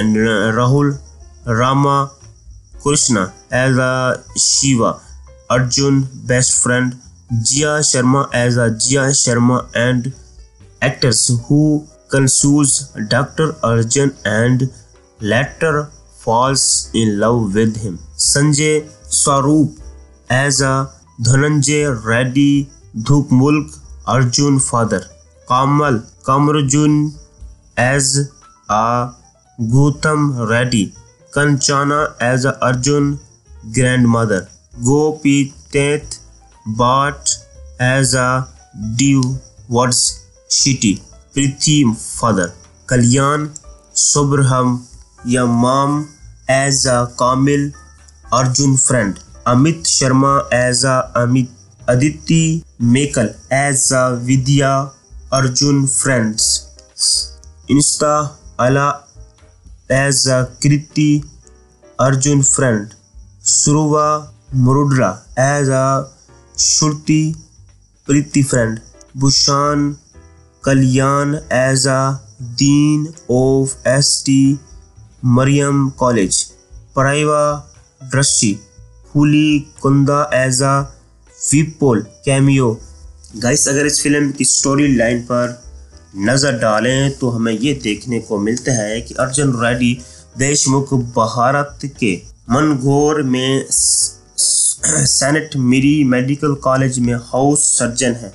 Rama Krishna as a Shiva Arjun best friend. Jia Sharma as a Jia Sharma and actors who consumes Dr. Arjun and later falls in love with him. Sanjay Swaroop as a Dhananjay Reddy Dhukmulk Arjun father. Kamarjun as a Gautam Reddy. Kanchana as a Arjun grandmother. Gopi Teth Bhatt as a divorce Shetty Preeti father. Kalyan Subramanyam as a Kamil Arjun friend. Amit Sharma as a Aditi Myakal as a Vidya Arjun friends. इंस्टा अला as a Kriti Arjun friend. सुरुवा मुरुड्रा as a Shruti Preeti friend. Bhushan Kalyan as a dean of ST Mariam college. प्राइवा दृष्टि फूली कुंदा as a विपोल cameo. Guys, अगर इस फिल्म की स्टोरी लाइन पर नज़र डालें तो हमें ये देखने को मिलता है कि अर्जुन रेड्डी देशमुख भारत के मनगौर में सेंट मेरी मेडिकल कॉलेज में हाउस सर्जन है।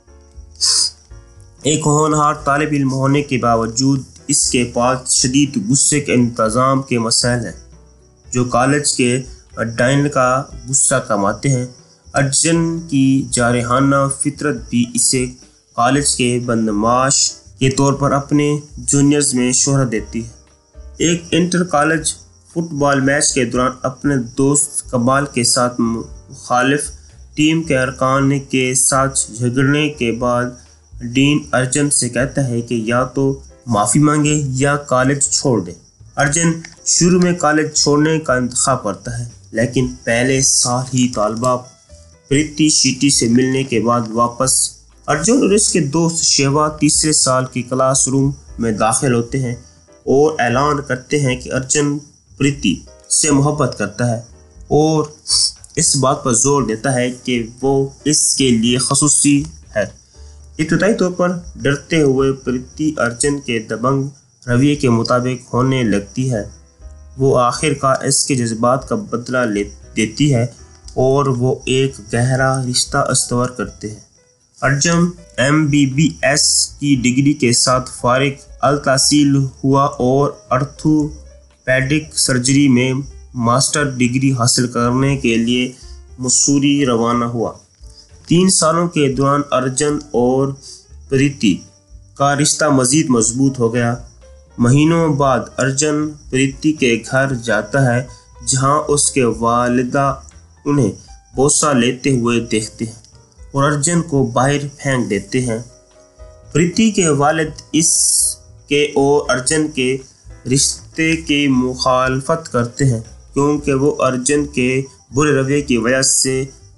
एक होनहार तालिब इल्म होने के बावजूद इसके पास शदीद गुस्से के इंतज़ाम के मसाइल हैं जो कॉलेज के डायन का गुस्सा कमाते हैं। अर्जुन की जारहाना फितरत भी इसे कॉलेज के बदमाश के तौर पर अपने जूनियर्स में शोहरत देती है। एक इंटर कॉलेज फुटबॉल मैच के दौरान अपने दोस्त कमाल के साथ मुखालिफ टीम के अरकान के साथ झगड़ने के बाद डीन अर्जुन से कहता है कि या तो माफ़ी मांगे या कॉलेज छोड़ दे। अर्जुन शुरू में कॉलेज छोड़ने का इंतखाब करता है, लेकिन पहले साल ही तालबा प्रीति शीटी से मिलने के बाद वापस अर्जुन और उसके दोस्त शेवा तीसरे साल की क्लासरूम में दाखिल होते हैं और ऐलान करते हैं कि अर्जुन प्रीति से मोहब्बत करता है और इस बात पर जोर देता है कि वो इसके लिए खसूसी है। इब्तदाई तौर पर डरते हुए प्रीति अर्जुन के दबंग रवैये के मुताबिक होने लगती है। वो आखिरकार इसके जज्बात का बदला देती है और वो एक गहरा रिश्ता इस्तवार करते हैं। अर्जुन MBBS की डिग्री के साथ फारिग अल-तहसील हुआ और ऑर्थोपेडिक सर्जरी में मास्टर डिग्री हासिल करने के लिए मसूरी रवाना हुआ। 3 सालों के दौरान अर्जुन और प्रीति का रिश्ता मज़ीद मजबूत हो गया। महीनों बाद अर्जुन प्रीति के घर जाता है, जहां उसके वालिदा उन्हें बोसा लेते हुए देखते हैं और अर्जुन को बाहर फेंक देते हैं। प्रीति के वालिद इसके और अर्जुन के रिश्ते की मुखालफत करते हैं, क्योंकि वो अर्जुन के बुरे रवैये की वजह से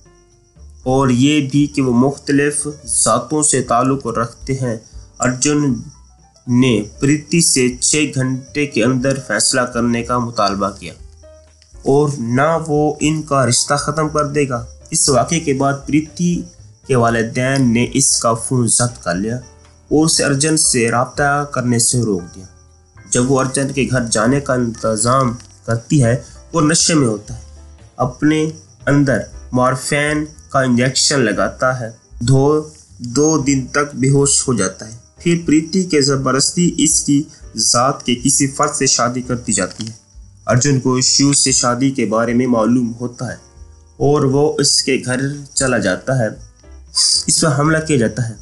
और ये भी कि वो मुख्तलिफ ज़ातों से ताल्लुक़ रखते हैं। अर्जुन ने प्रीति से 6 घंटे के अंदर फैसला करने का मुतालबा किया और ना वो इनका रिश्ता ख़त्म कर देगा। इस वाक़े के बाद प्रीति के वालिदैन ने इसका फ़ोन जब्त कर लिया और उसे अर्जुन से रब्ता करने से रोक दिया। जब वो अर्जुन के घर जाने का इंतज़ाम करती है, वो नशे में होता है, अपने अंदर मॉर्फिन का इंजेक्शन लगाता है, 2 दिन तक बेहोश हो जाता है। फिर प्रीति के ज़बरदस्ती इसकी ज़ात के किसी फर्द से शादी कर दी जाती है। अर्जुन को शिव से शादी के बारे में मालूम होता है और वो इसके घर चला जाता है। इस पर हमला किया जाता है,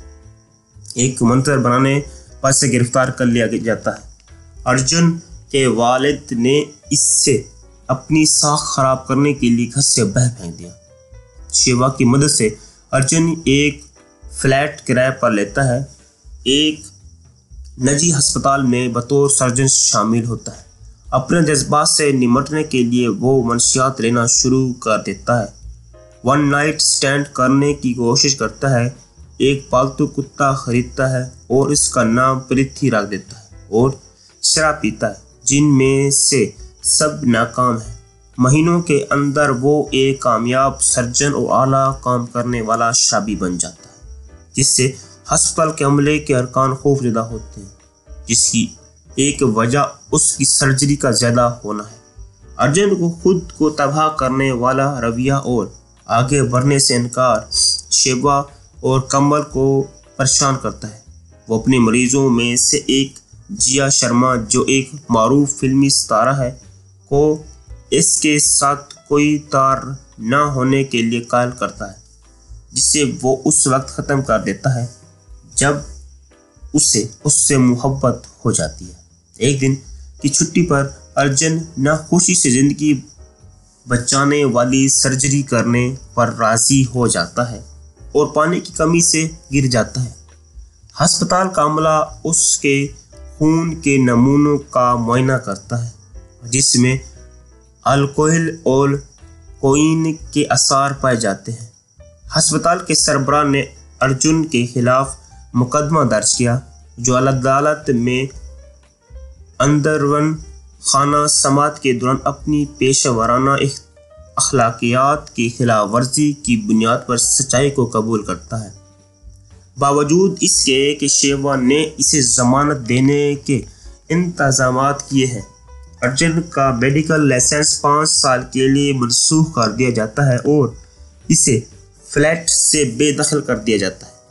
एक मंत्र बनाने पर से गिरफ्तार कर लिया जाता है। अर्जुन के वालिद ने इससे अपनी साख खराब करने के लिए घर से बाहर फेंक दिया। शिवा की मदद से अर्जुन एक फ्लैट किराए पर लेता है, एक निजी अस्पताल में बतौर सर्जन शामिल होता है। अपने जज्बात से निमटने के लिए वो मंशियात लेना शुरू कर देता है, वन नाइट स्टैंड करने की कोशिश करता है, एक पालतू कुत्ता खरीदता है और इसका नाम पृथ्वी रख देता है और शराब पीता है, जिनमें से सब नाकाम है। महीनों के अंदर वो एक कामयाब सर्जन और आला काम करने वाला शराबी बन जाता है, जिससे अस्पताल के अमले के अरकान खौफजदा होते हैं, जिसकी एक वजह उसकी सर्जरी का ज़्यादा होना है। अर्जुन को खुद को तबाह करने वाला रवैया और आगे बढ़ने से इनकार शेबा और कमल को परेशान करता है। वो अपने मरीजों में से एक जिया शर्मा, जो एक मारूफ फिल्मी सितारा है, को इसके साथ कोई तार न होने के लिए कॉल करता है, जिसे वो उस वक्त ख़त्म कर देता है जब उसे उससे मोहब्बत हो जाती है। एक दिन की छुट्टी पर अर्जुन नाखुशी से ज़िंदगी बचाने वाली सर्जरी करने पर राज़ी हो जाता है और पानी की कमी से गिर जाता है। अस्पताल का अमला उसके खून के नमूनों का मुआयना करता है, जिसमें अल्कोहल और कोकीन के आसार पाए जाते हैं। अस्पताल के सरबराह ने अर्जुन के खिलाफ मुकदमा दर्ज किया, जो अदालत में अंदरवन खाना समात के दौरान अपनी पेशा वाराना अखलाकियात की खिलाफ वर्जी की बुनियाद पर सच्चाई को कबूल करता है। बावजूद इसके कि शेवा ने इसे जमानत देने के इंतजामात किए हैं, अर्जुन का मेडिकल लाइसेंस 5 साल के लिए मनसूख कर दिया जाता है और इसे फ्लैट से बेदखल कर दिया जाता है।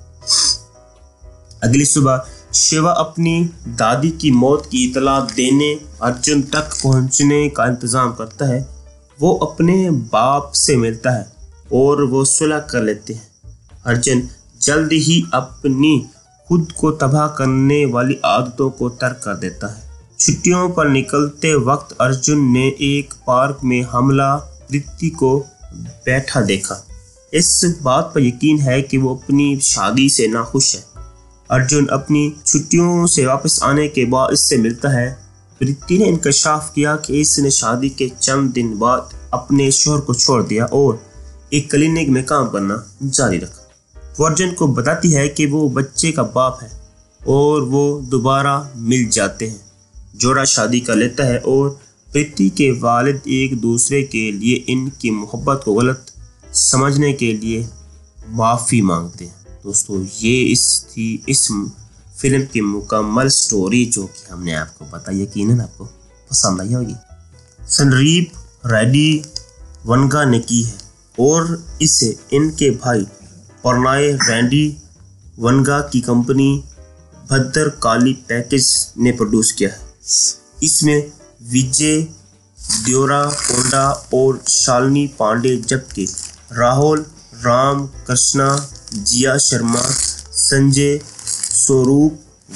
अगली सुबह शिवा अपनी दादी की मौत की इतला देने अर्जुन तक पहुंचने का इंतज़ाम करता है। वो अपने बाप से मिलता है और वो सुलह कर लेते हैं। अर्जुन जल्द ही अपनी खुद को तबाह करने वाली आदतों को तर्क कर देता है। छुट्टियों पर निकलते वक्त अर्जुन ने एक पार्क में हमला प्रीति को बैठा देखा। इस बात पर यकीन है कि वो अपनी शादी से नाखुश है। अर्जुन अपनी छुट्टियों से वापस आने के बाद इससे मिलता है। प्रीति ने इंकशाफ किया कि इसने शादी के चंद दिन बाद अपने शोहर को छोड़ दिया और एक क्लिनिक में काम करना जारी रखा। वो अर्जुन को बताती है कि वो बच्चे का बाप है और वो दोबारा मिल जाते हैं। जोड़ा शादी कर लेता है और प्रीति के वालिद एक दूसरे के लिए इनकी मोहब्बत को गलत समझने के लिए माफ़ी मांगते हैं। दोस्तों ये थी इस फिल्म की मुकम्मल स्टोरी जो कि हमने आपको बताई। यकीनन आपको पसंद आई होगी। सनदीप रेड्डी वनगा ने की है और इसे इनके भाई प्रणय रेड्डी वनगा की कंपनी भद्रकाली पैकेज ने प्रोड्यूस किया है। इसमें विजय देवराकोंडा और शालिनी पांडे जबकि राहुल राम कृष्णा, जिया शर्मा, संजय स्वरूप,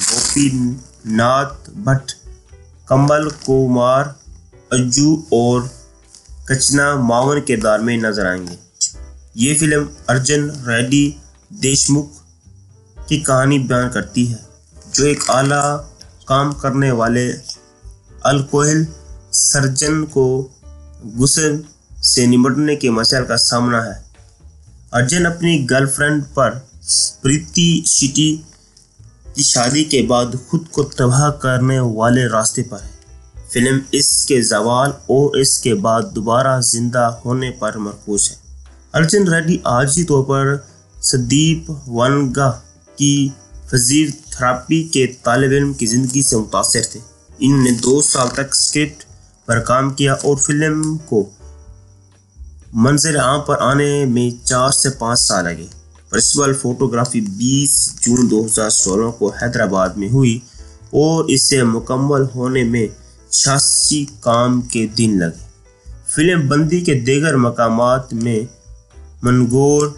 गोपीनाथ भट्ट, कमल कुमार, अज्जू और कचना मावन किरदार में नजर आएंगे। ये फिल्म अर्जुन रेड्डी देशमुख की कहानी बयान करती है जो एक आला काम करने वाले अल्कोहल सर्जन को गुस्से से निपटने के मसाइल का सामना है। अर्जुन अपनी गर्लफ्रेंड पर प्रीति शेट्टी की शादी के बाद खुद को तबाह करने वाले रास्ते पर है। फिल्म इसके जवाल और इसके बाद दोबारा जिंदा होने पर मरकूज है। अर्जुन रेड्डी आर्जी तौर पर सनदीप वनगा की फिजियोथेरेपी के तालिब इल्म की ज़िंदगी से मुतासिर थे। इन्होंने 2 साल तक स्क्रिप्ट पर काम किया और फिल्म को मंजर आम पर आने में 4 से 5 साल लगे। प्रिंसिपल फोटोग्राफी 20 जून 2016 को हैदराबाद में हुई और इसे मुकम्मल होने में 86 काम के दिन लगे। फिल्म बंदी के दीगर मकामात में मनगोर,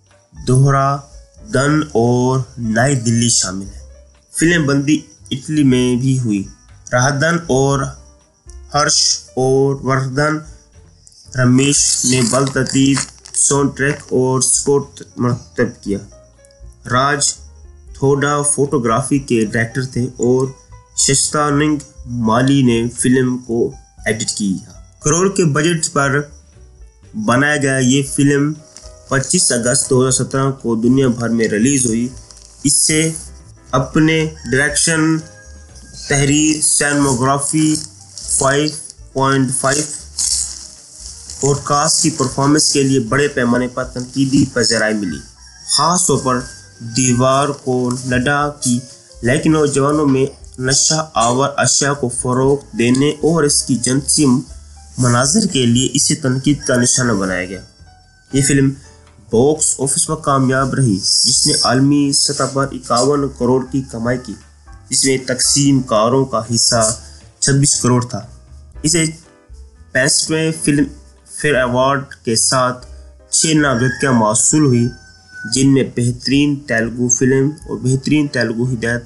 देहरादून और नई दिल्ली शामिल है। फिल्म बंदी इटली में भी हुई। राहदन और हर्ष और वर्धन रमेश ने बलतरतीब साउंड ट्रैक और स्कोर मरतब किया। राज थोड़ा फोटोग्राफी के डायरेक्टर थे और शस्तानिंग माली ने फिल्म को एडिट किया। करोड़ के बजट पर बनाया गया ये फिल्म 25 अगस्त 2017 को दुनिया भर में रिलीज हुई। इससे अपने डायरेक्शन, तहरीर, सिनेमेटोग्राफी 5.5 और कास्ट की परफॉर्मेंस के लिए बड़े पैमाने पर तनकीदी पज़राई मिली। ख़ास तौर पर दीवार को नडा की, लेकिन नौजवानों में नशा आवर अशिया को फ़रोग़ देने और इसकी जिनसी मनाज़र के लिए इसे तनकीद का निशाना बनाया गया। ये फिल्म बॉक्स ऑफिस पर कामयाब रही जिसने आलमी सतह पर 51 करोड़ की कमाई की, जिसमें तकसीम कारों का हिस्सा 26 करोड़ था। इसे 65वें फिल्म फेयर अवार्ड के साथ 6 नामजदगियां मौसूल हुई, जिनमें बेहतरीन तेलुगु फिल्म और बेहतरीन तेलुगु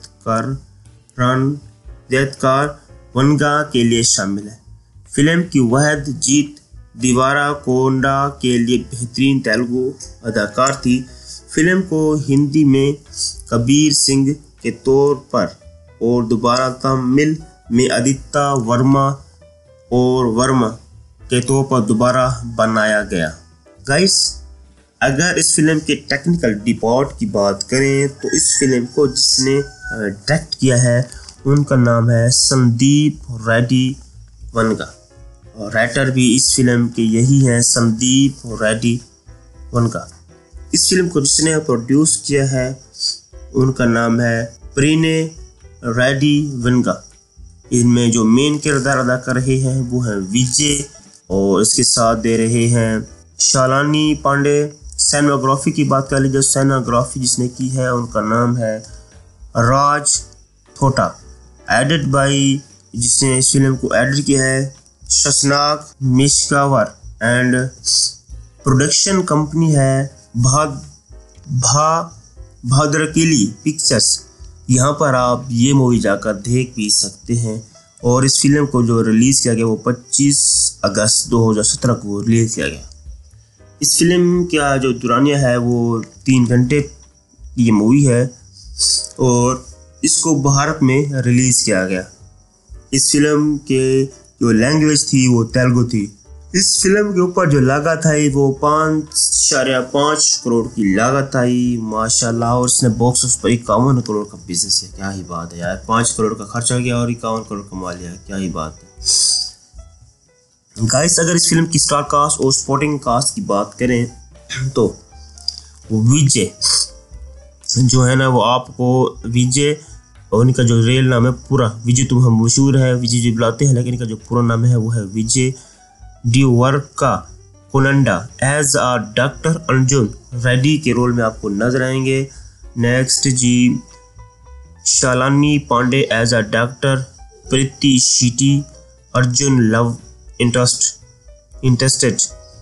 हिदायतकार वनगा के लिए शामिल है। फिल्म की वहद जीत देवराकोंडा के लिए बेहतरीन तेलुगु अदाकार थी। फिल्म को हिंदी में कबीर सिंह के तौर पर और दोबारा तमिल में आदित्य वर्मा और वर्मा के तौर पर दोबारा बनाया गया। गाइस, अगर इस फिल्म के टेक्निकल डिपार्ट की बात करें तो इस फिल्म को जिसने डायरेक्ट किया है उनका नाम है सनदीप रेड्डी वनगा और राइटर भी इस फिल्म के यही हैं, सनदीप रेड्डी वनगा। इस फिल्म को जिसने प्रोड्यूस किया है उनका नाम है प्रणय रेड्डी वनगा। इनमें जो मेन किरदार अदा कर रहे हैं वो हैं विजय और इसके साथ दे रहे हैं शालिनी पांडे। सिनेमेटोग्राफी की बात कर लीजिए, सिनेमेटोग्राफी जिसने की है उनका नाम है राज थोटा। एडिट बाई जिसने इस फिल्म को एडिट किया है शशनाक मिश्कावर एंड प्रोडक्शन कंपनी है भाद्रकिली पिक्चर्स। यहाँ पर आप ये मूवी जाकर देख भी सकते हैं। और इस फिल्म को जो रिलीज़ किया गया वो 25 अगस्त 2017 को रिलीज़ किया गया। इस फिल्म का जो दुरानिया है वो 3 घंटे की मूवी है और इसको भारत में रिलीज़ किया गया। इस फिल्म के जो लैंग्वेज थी वो तेलुगु थी। इस फिल्म के ऊपर जो लागत आई वो 5.5 करोड़ की लागत आई माशाल्लाह, और इसने बॉक्स ऑफिस पर 51 करोड़ का बिजनेस किया। क्या ही बात है यार, 5 करोड़ का खर्चा किया और 51 करोड़ कमा लिया, क्या ही बात है गाइस। अगर इस फिल्म की स्टार कास्ट और सपोर्टिंग कास्ट की बात करें तो विजय जो है ना, वो आपको विजय और इनका जो रियल नाम है पूरा, विजय तुम हम मशहूर है, विजय जो बुलाते हैं, लेकिन इनका जो पूरा नाम है वो है Vijay Deverakonda as a doctor Arjun Reddy के रोल में आपको नजर आएंगे। नेक्स्ट जी Shalini Pandey as a doctor, Preeti Shetty Arjun love interested,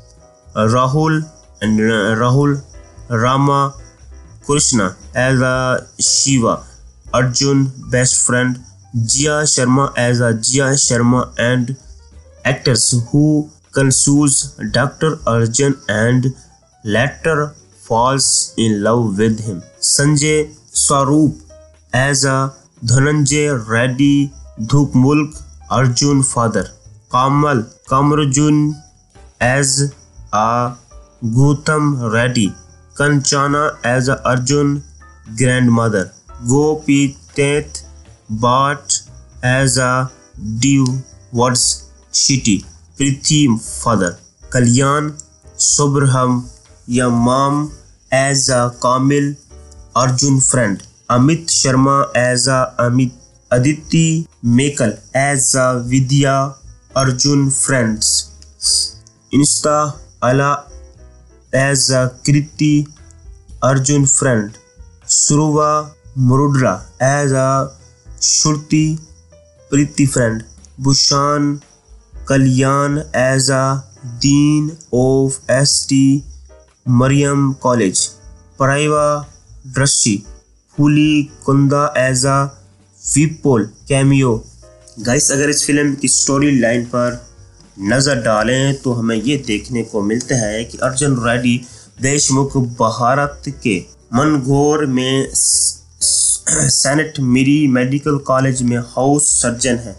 Rahul Rama Krishna as a Shiva Arjun best friend, Jia Sharma as a Jia Sharma and actors who consules Dr. Arjun and later falls in love with him. Sanjay Swaroop as a Dhananjay Reddy Dhukmulk Arjun father. Kamarjun as a Gautam Reddy. Kanchana as a Arjun grandmother. Gopi Tet Bhatt as a divorce Shitty, Prithi father, Kalyan Subrahmanyam as a Kamil Arjun friend, Amit Sharma as a Aditi Mekal as a Vidya Arjun friends, Insta Ala as a Kriti Arjun friend, Suruva Murudra as a Shruti Prithi friend, Bushan Kalyan as a Dean of St. Mariam College, Paraiva Drashi, Fuli Kunda as a Vipol cameo। Guys अगर इस film की story line पर नज़र डालें तो हमें ये देखने को मिलता है कि अर्जुन रेड्डी देशमुख भारत के मनगौर में सेनेट मेरी मेडिकल कॉलेज में हाउस सर्जन है।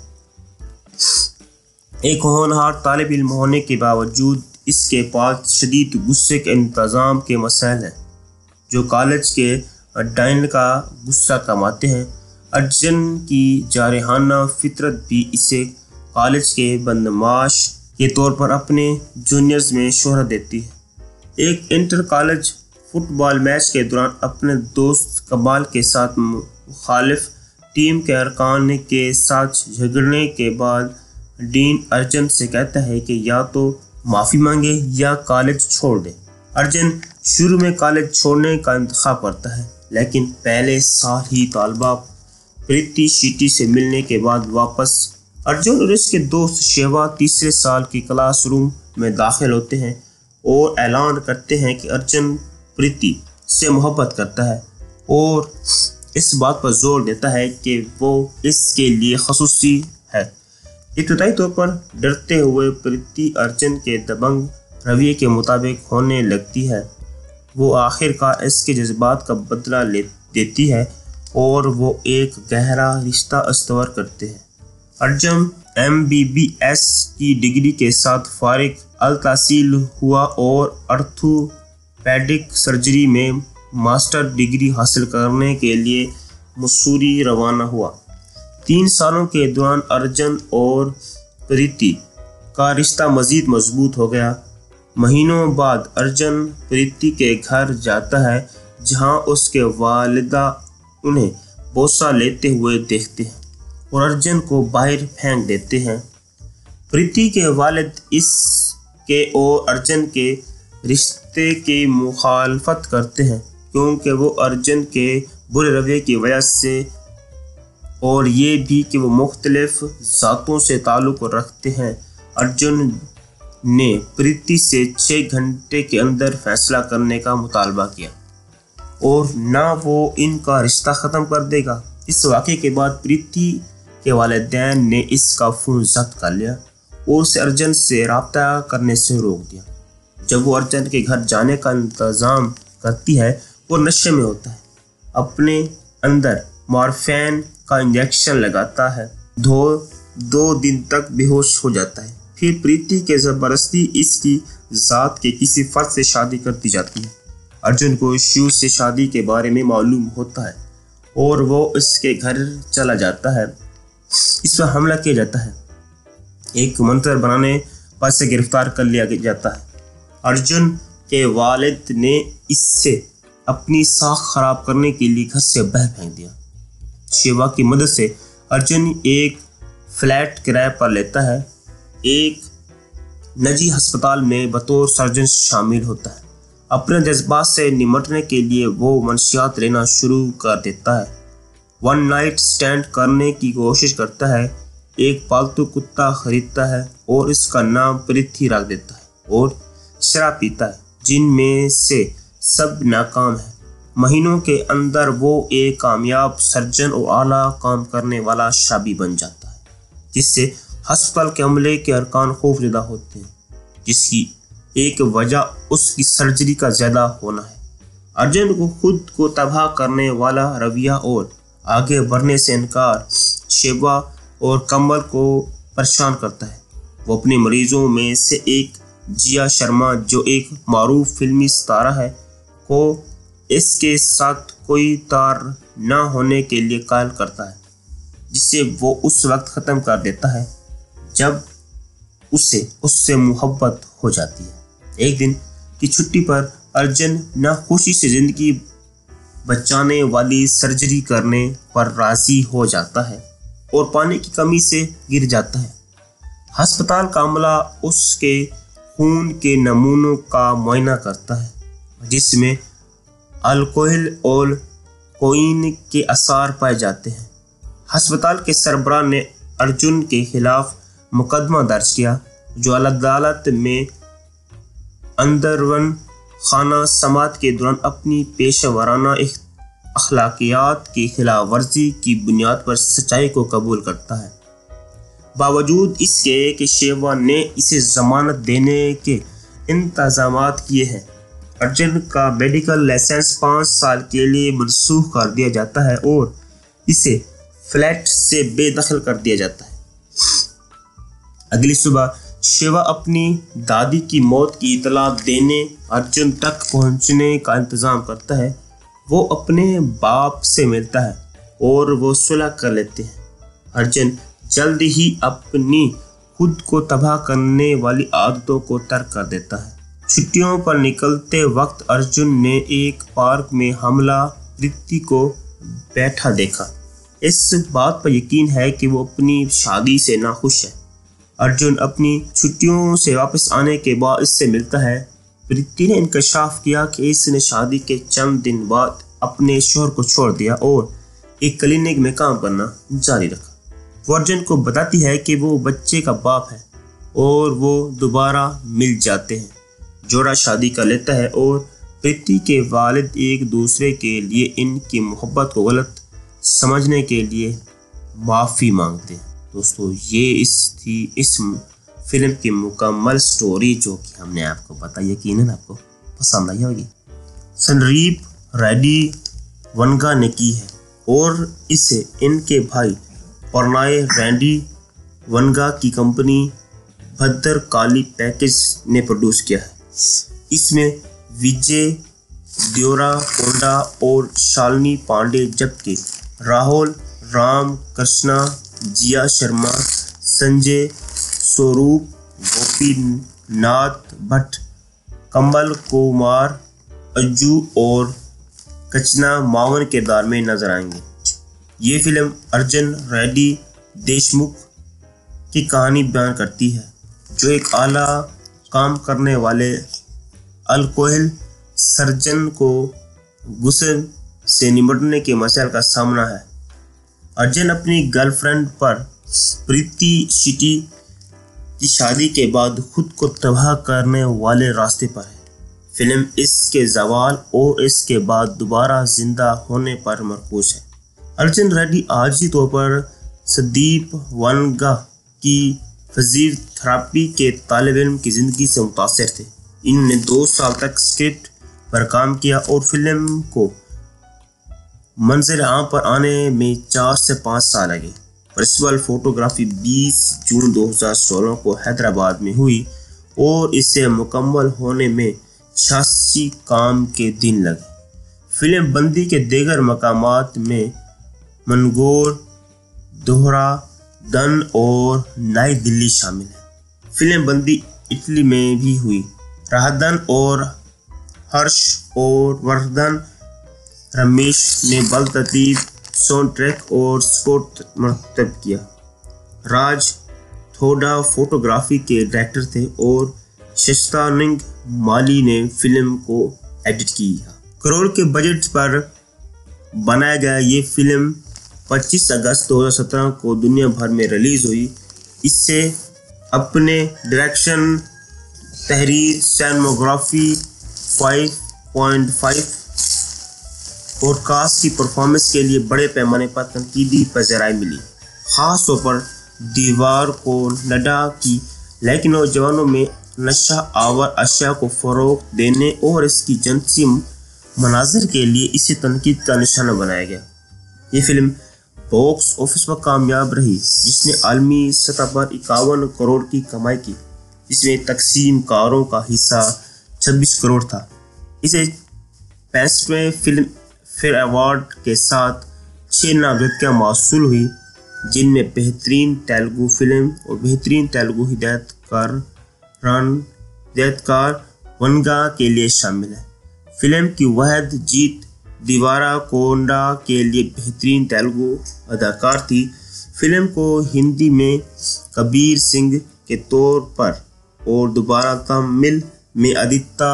एक होनहार तालिब इल्म होने के बावजूद इसके पास शदीद गुस्से के इंतज़ाम के मसाइल हैं जो कॉलेज के डायन का गुस्सा कमाते हैं। अर्जुन की जारहाना फितरत भी इसे कॉलेज के बदमाश के तौर पर अपने जूनियर्स में शोहरत देती है। एक इंटर कॉलेज फुटबॉल मैच के दौरान अपने दोस्त कमाल के साथ मुखालिफ टीम के अरकान के साथ झगड़ने के बाद डीन अर्जुन से कहता है कि या तो माफ़ी मांगे या कॉलेज छोड़ दे। अर्जुन शुरू में कॉलेज छोड़ने का इंतखाब करता है, लेकिन पहले साल ही तालबा प्रीति शेट्टी से मिलने के बाद वापस अर्जुन और इसके दोस्त शेवा तीसरे साल की क्लासरूम में दाखिल होते हैं और ऐलान करते हैं कि अर्जुन प्रीति से मोहब्बत करता है और इस बात पर जोर देता है कि वो इसके लिए खसूसी है। इब्तदाई तौर पर डरते हुए प्रीति अर्जुन के दबंग रवैये के मुताबिक होने लगती है। वो आखिरकार इसके जज्बात का बदला देती है और वो एक गहरा रिश्ता अस्तवर करते हैं। अर्जुन MBBS की डिग्री के साथ फारिग अल-तहसील हुआ और ऑर्थोपेडिक सर्जरी में मास्टर डिग्री हासिल करने के लिए मसूरी रवाना हुआ। 3 सालों के दौरान अर्जुन और प्रीति का रिश्ता मज़ीद मजबूत हो गया। महीनों बाद अर्जुन प्रीति के घर जाता है जहां उसके वालिदा उन्हें बोसा लेते हुए देखते हैं और अर्जुन को बाहर फेंक देते हैं। प्रीति के वालिद इसके और अर्जुन के रिश्ते की मुखालफत करते हैं क्योंकि वो अर्जुन के बुरे रवैये की वजह से और ये भी कि वो मुख्तलिफ ज़ातों से ताल्लुक़ रखते हैं। अर्जुन ने प्रीति से 6 घंटे के अंदर फैसला करने का मुतालबा किया और ना वो इनका रिश्ता ख़त्म कर देगा। इस वाक़े के बाद प्रीति के वालिदैन ने इसका फ़ोन जब्त कर लिया और उसे अर्जुन से रब्ता करने से रोक दिया। जब वो अर्जुन के घर जाने का इंतज़ाम करती है वो नशे में होता है। अपने अंदर मॉर्फिन का इंजेक्शन लगाता है। दो दिन तक बेहोश हो जाता है। फिर प्रीति के जबरदस्ती इसकी जात के किसी फर्द से शादी कर दी जाती है। अर्जुन को शिव से शादी के बारे में मालूम होता है और वो इसके घर चला जाता है। इस पर हमला किया जाता है। एक मंत्र बनाने पर से गिरफ्तार कर लिया जाता है। अर्जुन के वालिद ने इससे अपनी साख खराब करने के लिए घर से बाहर फेंक दिया। शिवा की मदद से अर्जुन एक फ्लैट किराए पर लेता है। एक निजी अस्पताल में बतौर सर्जन शामिल होता है। अपने जज्बात से निपटने के लिए वो मंशियात लेना शुरू कर देता है। वन नाइट स्टैंड करने की कोशिश करता है। एक पालतू कुत्ता खरीदता है और इसका नाम पृथ्वी रख देता है और शराब पीता है, जिनमें से सब नाकाम है। महीनों के अंदर वो एक कामयाब सर्जन और आला काम करने वाला शाबी बन जाता है, जिससे अस्पताल के अमले के अरकान खौफजदा होते हैं, जिसकी एक वजह उसकी सर्जरी का ज़्यादा होना है। अर्जुन को खुद को तबाह करने वाला रवैया और आगे बढ़ने से इनकार शिवा और कमल को परेशान करता है। वो अपने मरीजों में से एक जिया शर्मा, जो एक मारूफ फिल्मी सितारा है, को इसके साथ कोई तार न होने के लिए कायल करता है, जिसे वो उस वक्त ख़त्म कर देता है जब उसे उससे मोहब्बत हो जाती है। एक दिन की छुट्टी पर अर्जुन नाखुशी से ज़िंदगी बचाने वाली सर्जरी करने पर राज़ी हो जाता है और पानी की कमी से गिर जाता है। अस्पताल का अमला उसके खून के नमूनों का मुआयना करता है, जिसमें अल्कोहल और कोकीन के असर पाए जाते हैं। अस्पताल के सरबराह ने अर्जुन के खिलाफ मुकदमा दर्ज किया, जो अदालत में अंदरवन खाना समात के दौरान अपनी पेशेवराना अखलाकियात की खिलाफ वर्जी की बुनियाद पर सच्चाई को कबूल करता है। बावजूद इसके कि शेवा ने इसे जमानत देने के इंतजामात किए हैं, अर्जुन का मेडिकल लाइसेंस 5 साल के लिए मनसूख कर दिया जाता है और इसे फ्लैट से बेदखल कर दिया जाता है। अगली सुबह शिवा अपनी दादी की मौत की इतला देने अर्जुन तक पहुंचने का इंतज़ाम करता है। वो अपने बाप से मिलता है और वो सुलह कर लेते हैं। अर्जुन जल्द ही अपनी खुद को तबाह करने वाली आदतों को तर्क कर देता है। छुट्टियों पर निकलते वक्त अर्जुन ने एक पार्क में हमला पृथ्वी को बैठा देखा। इस बात पर यकीन है कि वो अपनी शादी से नाखुश है। अर्जुन अपनी छुट्टियों से वापस आने के बाद इससे मिलता है। पृथ्वी ने इंकशाफ किया कि इसने शादी के चंद दिन बाद अपने शोहर को छोड़ दिया और एक क्लिनिक में काम करना जारी रखा। वो अर्जुन को बताती है कि वो बच्चे का बाप है और वो दोबारा मिल जाते हैं। जोड़ा शादी कर लेता है और पृथ्वी के वालिद एक दूसरे के लिए इनकी मोहब्बत को गलत समझने के लिए माफ़ी मांगते हैं। दोस्तों, ये थी इस फिल्म की मुकम्मल स्टोरी, जो कि हमने आपको बताई। यकीनन आपको पसंद आई होगी। संदीप रेड्डी वनगा ने की है और इसे इनके भाई प्रणय रेड्डी वनगा की कंपनी भद्रकाली पैकेज ने प्रोड्यूस किया है। इसमें विजय देवराकोंडा और शालिनी पांडे, जबकि राहुल राम कृष्णा, जिया शर्मा, संजय स्वरूप, गोपीनाथ भट्ट, कमल कुमार, अज्जू और कचना मावन किरदार में नजर आएंगे। ये फिल्म अर्जुन रेड्डी देशमुख की कहानी बयान करती है, जो एक आला काम करने वाले अल्कोहल सर्जन को गुस्से से निपटने के मसाइल का सामना है। अर्जुन अपनी गर्लफ्रेंड पर प्रीति शेट्टी की शादी के बाद खुद को तबाह करने वाले रास्ते पर है। फिल्म इसके जवाल और इसके बाद दोबारा जिंदा होने पर मरकूज है। अर्जुन रेड्डी आर्जी तौर पर संदीप वनगा की फिजियोथेरेपी के तालिब इल्म की ज़िंदगी से मुतासिर थे। इन्होंने 2 साल तक स्क्रिप्ट पर काम किया और फिल्म को मंजर आम पर आने में 4 से 5 साल लगे। प्रिंसिपल फोटोग्राफी 20 जून 2016 को हैदराबाद में हुई और इसे मुकम्मल होने में 86 काम के दिन लगे। फिल्म बंदी के दीगर मकामात में मनगोर, दोहरा, दन और नई दिल्ली शामिल है। फिल्म बंदी इटली में भी हुई। राहदन और हर्ष और वर्धन रमेश ने बलतरतीब साउंड ट्रैक और स्कोर मरतब किया। राज थोड़ा फोटोग्राफी के डायरेक्टर थे और शस्तानिंग माली ने फिल्म को एडिट किया। करोड़ के बजट पर बनाया गया ये फिल्म 25 अगस्त 2017 को दुनिया भर में रिलीज हुई। इससे अपने डायरेक्शन, तहरीर, सिनेमेटोग्राफी 5.5 और कास्ट की परफॉर्मेंस के लिए बड़े पैमाने पर तनकीदी पज़राई मिली। ख़ास तौर पर दीवार को नडा की, लेकिन नौजवानों में नशा आवर अशिया को फ़रोग़ देने और इसकी जिनसी मनाज़िर के लिए इसे तनकीद का निशाना बनाया गया। ये फिल्म बॉक्स ऑफिस पर कामयाब रही, जिसने आलमी सतह पर 51 करोड़ की कमाई की, जिसमें तकसीम कारों का हिस्सा 26 करोड़ था। इसे 65वें फिल्म फेयर अवार्ड के साथ 6 नामजदगियां मौसूल हुई, जिनमें बेहतरीन तेलुगु फिल्म और बेहतरीन तेलुगु हिदायतकार वनगा के लिए शामिल है। फिल्म की वहद जीत दीवारा कोंडा के लिए बेहतरीन तेलुगु अदाकार थी। फिल्म को हिंदी में कबीर सिंह के तौर पर और दोबारा तमिल में आदित्य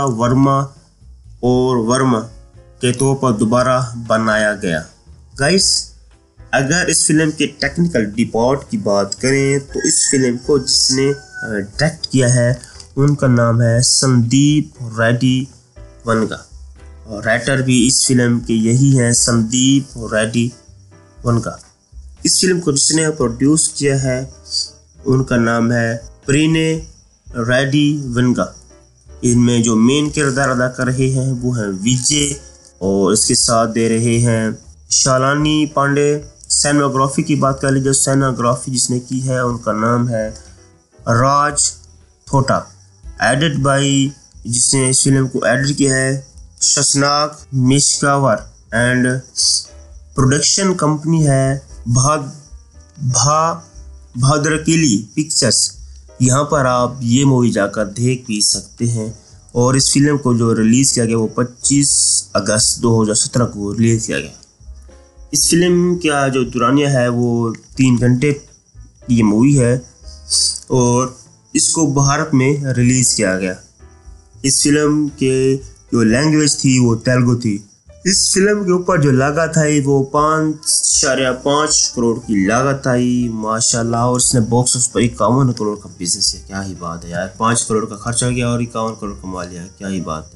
वर्मा के तौर पर दोबारा बनाया गया। गाइस, अगर इस फिल्म के टेक्निकल डिपार्ट की बात करें तो इस फिल्म को जिसने डायरेक्ट किया है उनका नाम है संदीप रेड्डी वनगा, और राइटर भी इस फिल्म के यही हैं, संदीप रेड्डी वनगा। इस फिल्म को जिसने प्रोड्यूस किया है उनका नाम है प्रीने रेड्डी वनगा। इनमें जो मेन किरदार अदा कर रहे हैं वो हैं विजय, और इसके साथ दे रहे हैं शालानी पांडे। सिनेमेटोग्राफी की बात कर लीजिए, सिनेमेटोग्राफी जिसने की है उनका नाम है राज थोटा। एडिट बाई, जिसने इस फिल्म को एडिट किया है, Shashank Mishkawar, and production company है भाद्रकिली पिक्चर्स। यहाँ पर आप ये मूवी जाकर देख भी सकते हैं। और इस फिल्म को जो रिलीज़ किया गया वो 25 अगस्त 2017 को रिलीज़ किया गया। इस फिल्म का जो दुरानिया है वो 3 घंटे की ये मूवी है और इसको भारत में रिलीज़ किया गया। इस फिल्म के जो लैंग्वेज थी वो तेलुगु थी। इस फिल्म के ऊपर जो लागत आई वो 5.5 करोड़ की लागत आई माशाल्लाह, और इसने बॉक्स ऑफिस पर 51 करोड़ का बिजनेस किया। क्या ही बात है यार, 5 करोड़ का खर्चा किया और 51 करोड़ कमा लिया, क्या ही बात है।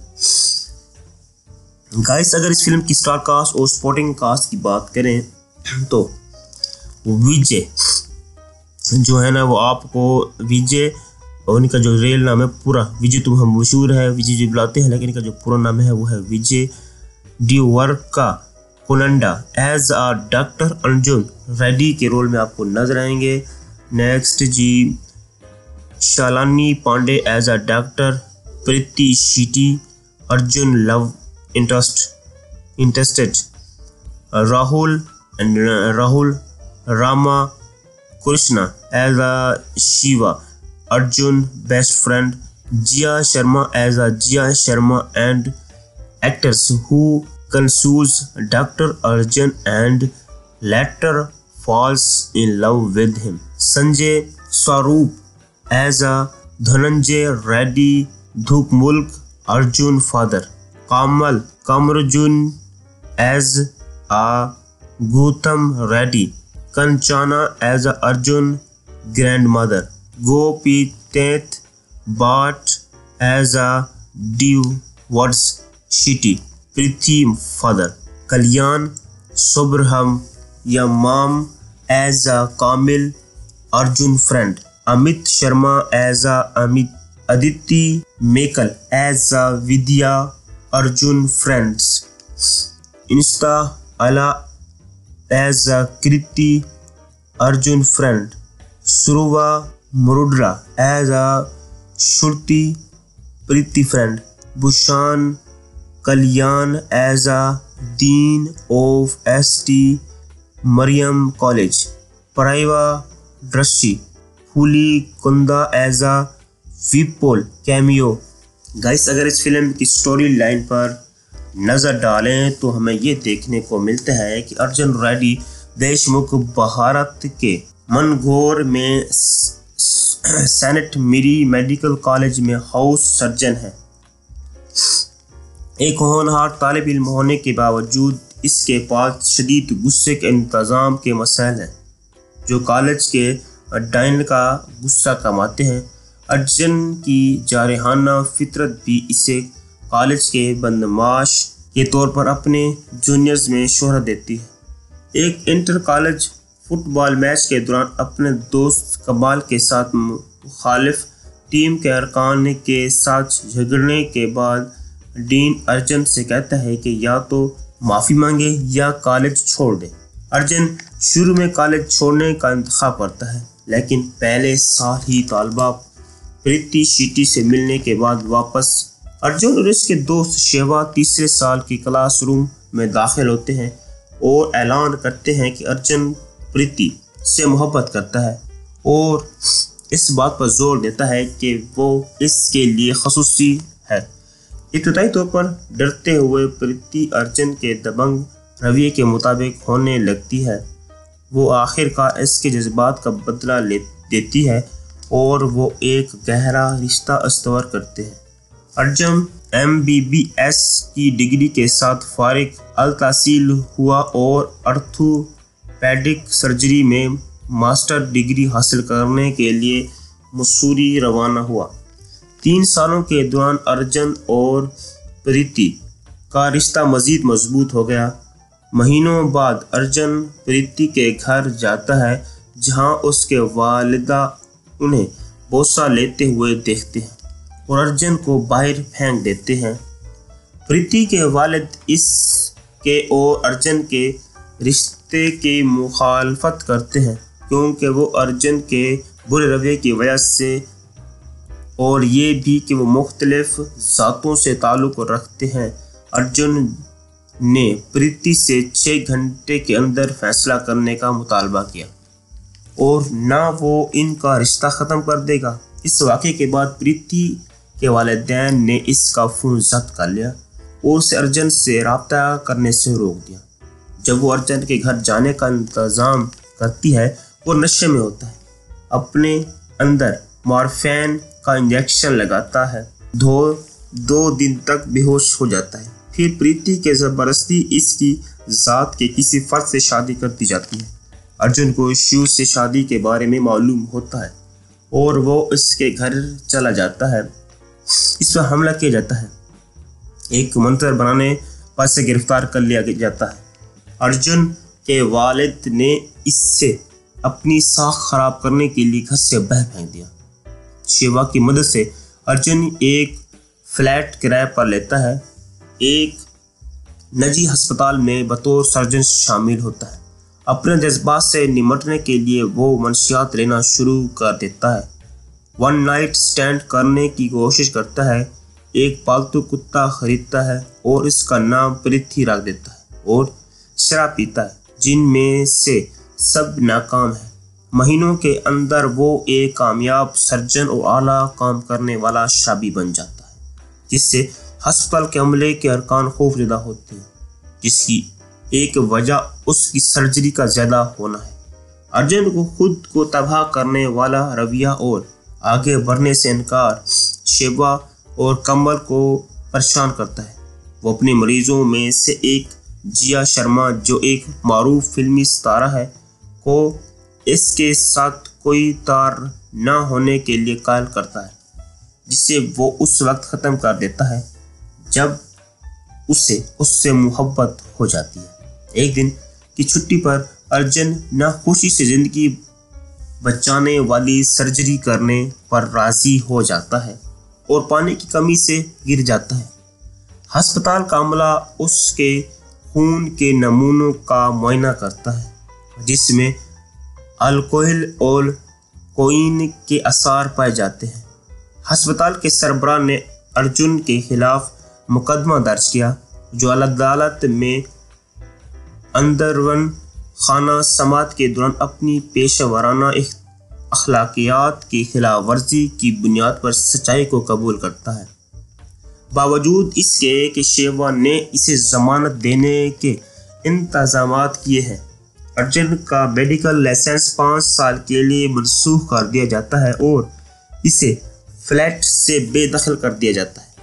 गाइस, अगर इस फिल्म की स्टार कास्ट और सपोर्टिंग कास्ट की बात करें तो विजय जो है ना, वो आपको विजय, और इनका जो रियल नाम है पूरा विजय, तो हम मशहूर है विजय जी बुलाते हैं, लेकिन इनका जो पूरा नाम है वो है Vijay Deverakonda. As a doctor Arjun Reddy के रोल में आपको नजर आएंगे। नेक्स्ट जी, Shalini Pandey as a doctor Preeti Shetty, Arjun love interested, Rahul Rama Krishna as a Shiva, Arjun best friend, Jia Sharma as a Jia Sharma and actors who consumes Dr. Arjun and later falls in love with him. Sanjay Swaroop as a Dhananjay Reddy, Dhukmulk Arjun father. Kamarjun as a Gautam Reddy. Kanchana as a Arjun grandmother. Gopi Tet Bhatt as a divorce Shitty, Prithi father. Kalyan Subrahmanyam as a Kamil Arjun friend. Amit Sharma as a Aditi Mekal as a Vidya Arjun friends. Insta Ala as a Kriti Arjun friend, Suruva Murudra as a Shruti Priti friend, Bhushan Kalyan as a Dean of St. Mariam College, Paraiva Drashi, Fuli Kunda as a Vipol cameo। Guys, अगर इस film की story line पर नज़र डालें तो हमें ये देखने को मिलता है कि अर्जुन रेड्डी देशमुख भारत के मनगौर में सेनेट मेरी मेडिकल कॉलेज में हाउस सर्जन है। एक होनहार तालिब इल्म होने के बावजूद इसके पास शदीद गुस्से के इंतज़ाम के मसाइल हैं जो कॉलेज के डायन का गुस्सा कमाते हैं। अर्जुन की जारहाना फितरत भी इसे कॉलेज के बदमाश के तौर पर अपने जूनियर्स में शोहरत देती है। एक इंटर कॉलेज फुटबॉल मैच के दौरान अपने दोस्त कमाल के साथ मुखालिफ टीम के अरकान के साथ झगड़ने के बाद डीन अर्जुन से कहता है कि या तो माफ़ी मांगे या कॉलेज छोड़ दे। अर्जुन शुरू में कॉलेज छोड़ने का इंतखाब करता है, लेकिन पहले साल ही तालबा प्रीति शीटी से मिलने के बाद वापस अर्जुन और इसके दोस्त शेवा तीसरे साल की क्लासरूम में दाखिल होते हैं और ऐलान करते हैं कि अर्जुन प्रीति से मोहब्बत करता है और इस बात पर जोर देता है कि वो इसके लिए खसूसी है। इब्तदाई तौर पर डरते हुए प्रीति अर्जुन के दबंग रवैये के मुताबिक होने लगती है। वो आखिरकार इसके जज्बात का बदला देती है और वो एक गहरा रिश्ता इस्तवार करते हैं। अर्जुन MBBS की डिग्री के साथ फारिग अल तहसील हुआ और ऑर्थोपेडिक सर्जरी में मास्टर डिग्री हासिल करने के लिए मसूरी रवाना हुआ। 3 सालों के दौरान अर्जुन और प्रीति का रिश्ता मज़ीद मजबूत हो गया। महीनों बाद अर्जुन प्रीति के घर जाता है जहां उसके वालिदा उन्हें बोसा लेते हुए देखते हैं और अर्जुन को बाहर फेंक देते हैं। प्रीति के वालिद इसके और अर्जुन के रिश्ते की मुखालफत करते हैं क्योंकि वो अर्जुन के बुरे रवैये की वजह से और ये भी कि वो मुख्तलिफ ज़ातों से ताल्लुक़ रखते हैं। अर्जुन ने प्रीति से 6 घंटे के अंदर फैसला करने का मुतालबा किया और ना वो इनका रिश्ता ख़त्म कर देगा। इस वाक़े के बाद प्रीति के वालिदैन ने इसका फ़ोन जब्त कर लिया और उसे अर्जुन से रब्ता करने से रोक दिया। जब वो अर्जुन के घर जाने का इंतज़ाम करती है वो नशे में होता है, अपने अंदर मॉर्फिन का इंजेक्शन लगाता है, 2 दिन तक बेहोश हो जाता है। फिर प्रीति के ज़बरदस्ती इसकी ज़ात के किसी फ़र्द से शादी कर दी जाती है। अर्जुन को शिव से शादी के बारे में मालूम होता है और वो इसके घर चला जाता है। इस पर हमला किया जाता है। एक मंत्र बनाने पर से गिरफ्तार कर लिया जाता है। अर्जुन के वालिद ने इससे अपनी साख खराब करने के लिए घर से बाहर फेंक दिया। शिवा की मदद से अर्जुन एक फ्लैट किराए पर लेता है। एक निजी अस्पताल में बतौर सर्जन शामिल होता है। अपने जज्बात से निमटने के लिए वो मंशियात लेना शुरू कर देता है। 1 नाइट स्टैंड करने की कोशिश करता है। एक पालतू कुत्ता खरीदता है और इसका नाम पृथ्वी रख देता है और शराब पीता है, जिनमें से सब नाकाम है। महीनों के अंदर वो एक कामयाब सर्जन और आला काम करने वाला शराबी बन जाता है, जिससे अस्पताल के अमले के अरकान खौफजदा होते हैं, जिसकी एक वजह उसकी सर्जरी का ज़्यादा होना है। अर्जुन को खुद को तबाह करने वाला रवैया और आगे बढ़ने से इनकार शेवा और कमल को परेशान करता है। वो अपने मरीजों में से एक जिया शर्मा, जो एक मारूफ फिल्मी सितारा है, को इसके साथ कोई तार न होने के लिए कायल करता है, जिसे वो उस वक्त ख़त्म कर देता है जब उसे उससे मोहब्बत हो जाती है। एक दिन की छुट्टी पर अर्जुन नाखुशी से ज़िंदगी बचाने वाली सर्जरी करने पर राज़ी हो जाता है और पानी की कमी से गिर जाता है। अस्पताल का अमला उसके खून के नमूनों का मुआयना करता है जिसमें अल्कोहल और कोकीन के आसार पाए जाते हैं। अस्पताल के सरबराह ने अर्जुन के खिलाफ मुकदमा दर्ज किया जो अदालत में अंदरवन खाना समात के दौरान अपनी पेशेवराना अखलाकियात की खिलाफ वर्जी की बुनियाद पर सच्चाई को कबूल करता है। बावजूद इसके कि शेवा ने इसे जमानत देने के इंतजामात किए हैं, अर्जुन का मेडिकल लाइसेंस 5 साल के लिए मनसूख कर दिया जाता है और इसे फ्लैट से बेदखल कर दिया जाता है।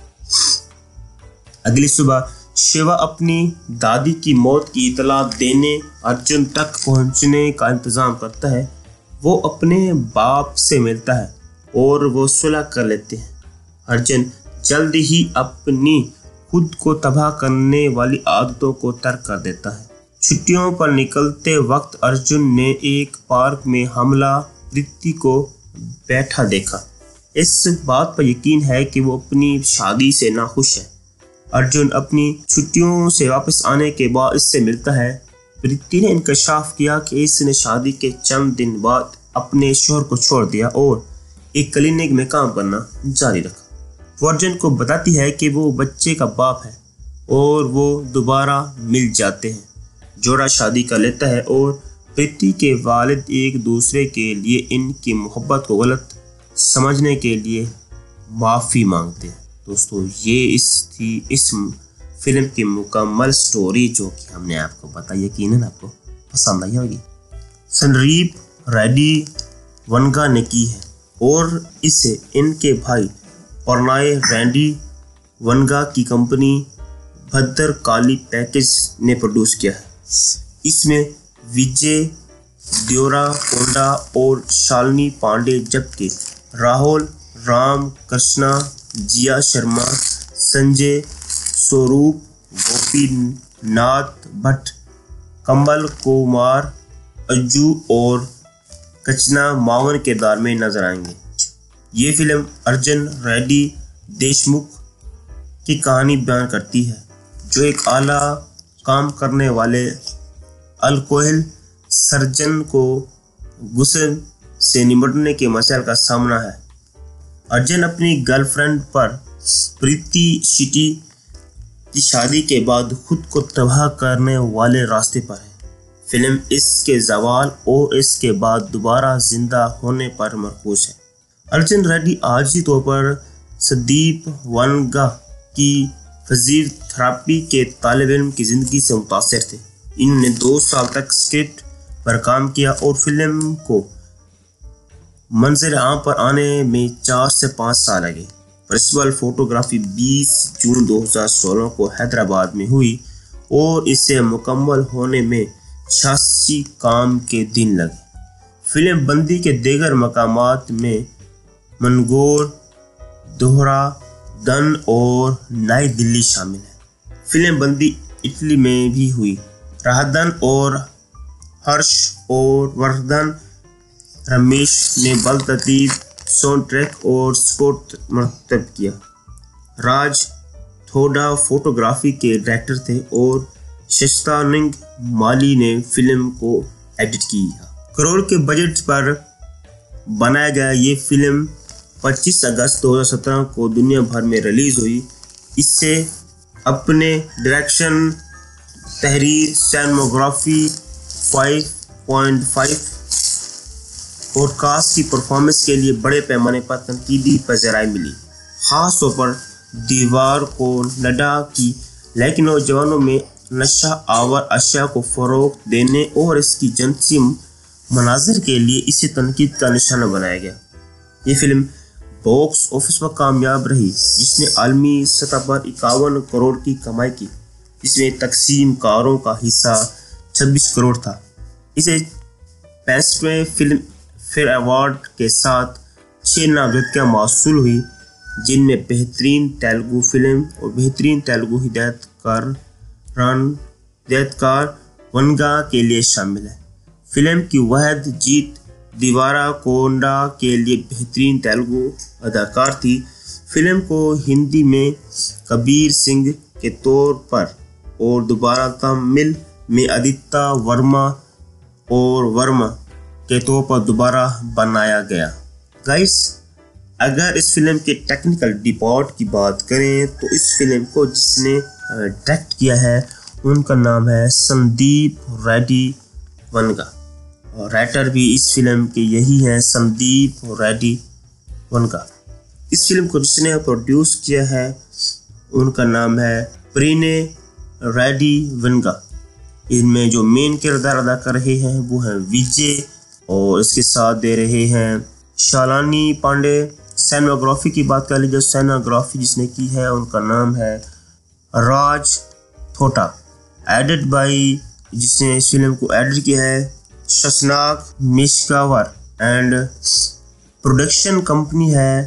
अगली सुबह शिवा अपनी दादी की मौत की इतला देने अर्जुन तक पहुंचने का इंतजाम करता है। वो अपने बाप से मिलता है और वो सुलह कर लेते हैं। अर्जुन जल्द ही अपनी खुद को तबाह करने वाली आदतों को तर्क कर देता है। छुट्टियों पर निकलते वक्त अर्जुन ने एक पार्क में हमला प्रीति को बैठा देखा। इस बात पर यकीन है कि वो अपनी शादी से नाखुश है। अर्जुन अपनी छुट्टियों से वापस आने के बाद इससे मिलता है। प्रीति ने इंकशाफ किया कि इसने शादी के चंद दिन बाद अपने शोहर को छोड़ दिया और एक क्लिनिक में काम करना जारी रखा। वो अर्जुन को बताती है कि वो बच्चे का बाप है और वो दोबारा मिल जाते हैं। जोड़ा शादी कर लेता है और प्रीति के वालिद एक दूसरे के लिए इनकी मोहब्बत को गलत समझने के लिए माफ़ी मांगते हैं। दोस्तों ये थी इस फिल्म की मुकम्मल स्टोरी जो कि हमने आपको बताई। यकीनन आपको पसंद आई होगी। संदीप रेड्डी वनगा ने की है और इसे इनके भाई परनाय रेड्डी वनगा की कंपनी भद्रकाली पैकेज ने प्रोड्यूस किया है। इसमें विजय देवराकोंडा और शालिनी पांडे जबकि राहुल राम कृष्णा, जिया शर्मा, संजय स्वरूप, गोपीनाथ भट्ट, कमल कुमार, अज्जू और कचना मावन किरदार में नजर आएंगे। ये फिल्म अर्जुन रेड्डी देशमुख की कहानी बयान करती है जो एक आला काम करने वाले अल्कोहल सर्जन को गुस्से से निपटने के मसाइल का सामना है। अर्जुन अपनी गर्लफ्रेंड पर प्रीति शेट्टी की शादी के बाद खुद को तबाह करने वाले रास्ते पर है। फिल्म इसके जवाल और इसके बाद दोबारा जिंदा होने पर मरकूज है। अर्जुन रेड्डी आर्जी तौर पर संदीप वनगा की फिजियोथेरेपी के तालिब इल्म की ज़िंदगी से मुतासिर थे। इन्होंने 2 साल तक स्क्रिप्ट पर काम किया और फिल्म को मंजर आम पर आने में 4 से 5 साल लगे। प्रिंसिपल फोटोग्राफी 20 जून 2016 को हैदराबाद में हुई और इसे मुकम्मल होने में 86 काम के दिन लगे। फिल्म बंदी के दीगर मकामात में मनगोर, दोहरा, दन और नई दिल्ली शामिल है। फिल्म बंदी इटली में भी हुई। राहदन और हर्ष और वर्धन रमेश ने बलतरतीब साउंड ट्रैक और स्कोर मरतब किया। राज थोड़ा फोटोग्राफी के डायरेक्टर थे और शस्तानिंग माली ने फिल्म को एडिट किया। करोड़ के बजट पर बनाया गया ये फिल्म 25 अगस्त 2017 को दुनिया भर में रिलीज हुई। इससे अपने डायरेक्शन, तहरीर, सिनेमेटोग्राफी 5.5 और कास्ट की परफॉर्मेंस के लिए बड़े पैमाने पर तनकीदी पज़राई मिली। ख़ास तौर पर दीवार को लड़ा की, लेकिन नौजवानों में नशा आवर अशिया को फ़रोग़ देने और इसकी जिनसी मनाजिर के लिए इसे तनकीद का निशाना बनाया गया। ये फिल्म बॉक्स ऑफिस पर कामयाब रही जिसने आलमी सतह पर 51 करोड़ की कमाई की, जिसमें तकसीम कारों का हिस्सा 26 करोड़ था। इसे 65वें फिल्म फेयर अवार्ड के साथ 6 नामजदगियां मौसूल हुई, जिनमें बेहतरीन तेलुगु फिल्म और बेहतरीन तेलुगु हिदायतकार वनगा के लिए शामिल है। फिल्म की वाहिद जीत देवराकोंडा के लिए बेहतरीन तेलुगु अदाकार थी। फिल्म को हिंदी में कबीर सिंह के तौर पर और दोबारा तमिल में आदित्य वर्मा और वर्मा के तौर पर दोबारा बनाया गया। गाइस, अगर इस फिल्म के टेक्निकल डिपार्ट की बात करें तो इस फिल्म को जिसने डायरेक्ट किया है उनका नाम है संदीप रेड्डी वनगा, और राइटर भी इस फिल्म के यही हैं, संदीप रेड्डी वनगा। इस फिल्म को जिसने प्रोड्यूस किया है उनका नाम है प्रीने रेड्डी वनगा। इनमें जो मेन किरदार अदा कर रहे हैं वो हैं विजय, और इसके साथ दे रहे हैं शालानी पांडे। सैनोग्राफी की बात कर लीजिए, सैनोग्राफी जिसने की है उनका नाम है राज थोटा। एडिट बाई, जिसने इस फिल्म को एडिट किया है शशनाक मिश्कावर, एंड प्रोडक्शन कंपनी है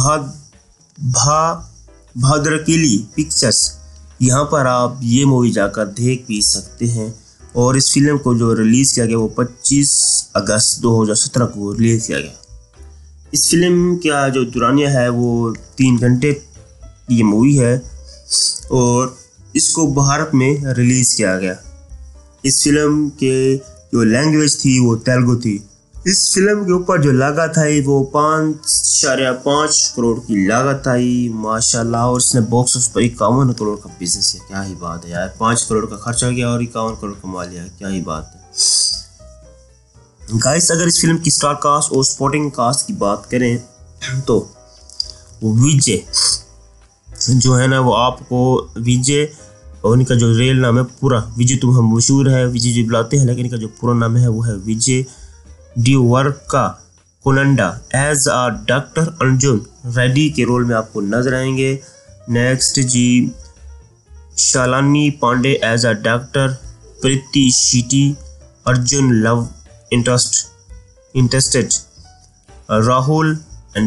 भाद्रकिली पिक्चर्स। यहाँ पर आप ये मूवी जाकर देख भी सकते हैं। और इस फिल्म को जो रिलीज़ किया गया वो 25 अगस्त 2017 को रिलीज़ किया गया। इस फिल्म का जो दुरानिया है वो 3 घंटे की मूवी है और इसको भारत में रिलीज़ किया गया। इस फिल्म के जो लैंग्वेज थी वो तेलुगु थी। इस फिल्म के ऊपर जो लागत आई वो 5.5 करोड़ की लागत आई माशाल्लाह, और इसने बॉक्स ऑफिस पर 51 करोड़ का बिजनेस किया। क्या ही बात है यार, 5 करोड़ का खर्चा किया और 51 करोड़ कमा लिया, क्या ही बात है। गाइस, अगर इस फिल्म की स्टार कास्ट और सपोर्टिंग कास्ट की बात करें तो विजय जो है ना, वो आपको विजय, और उनका जो रियल नाम है पूरा विजय, तुम हम मशहूर है विजय जी बुलाते हैं, लेकिन इनका जो पूरा नाम है वो है Vijay Deverakonda as a doctor Arjun Reddy के रोल में आपको नजर आएंगे। नेक्स्ट जी, Shalini Pandey as a doctor, Preeti Shetty Arjun love interested, Rahul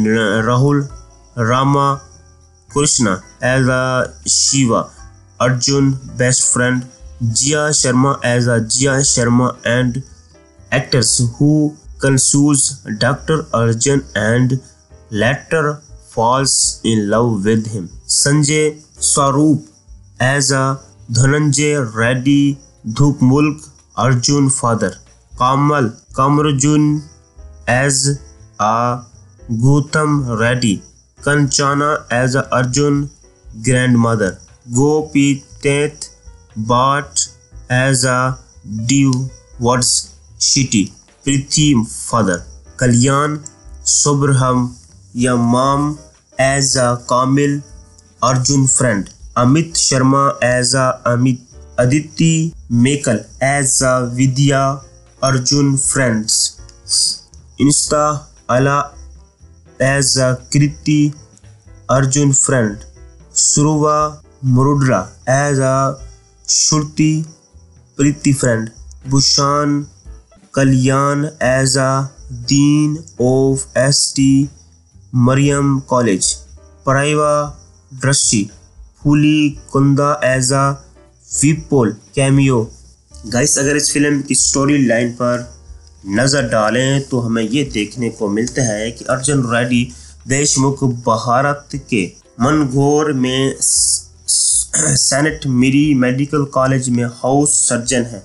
Rama Krishna as a Shiva Arjun best friend, Jia Sharma as a Jia Sharma and actors who consumes Dr. Arjun and later falls in love with him. Sanjay Swaroop as a Dhananjay Reddy Dhukmulk Arjun father. Kamarjun as a Gautam Reddy. Kanchana as a Arjun grandmother. Gopi Tet Bhatt as a divorce Shitty, Prithi father, Kalyan Subrahmanyam as a Kamil Arjun friend, Amit Sharma as a Aditi Mekal as a Vidya Arjun friends, Insta Ala as a Kriti Arjun friend, Suruva Murudra as a Shruti Prithi friend, Bushan Kalyan as a Dean of St. Mariam College, Paraiva Drashi, Phuli Kunda as a Vipol cameo। Guys, अगर इस film की story line पर नज़र डालें तो हमें ये देखने को मिलता है कि अर्जुन रेड्डी देशमुख भारत के मनगौर में सेंट मेरी मेडिकल कॉलेज में हाउस सर्जन है।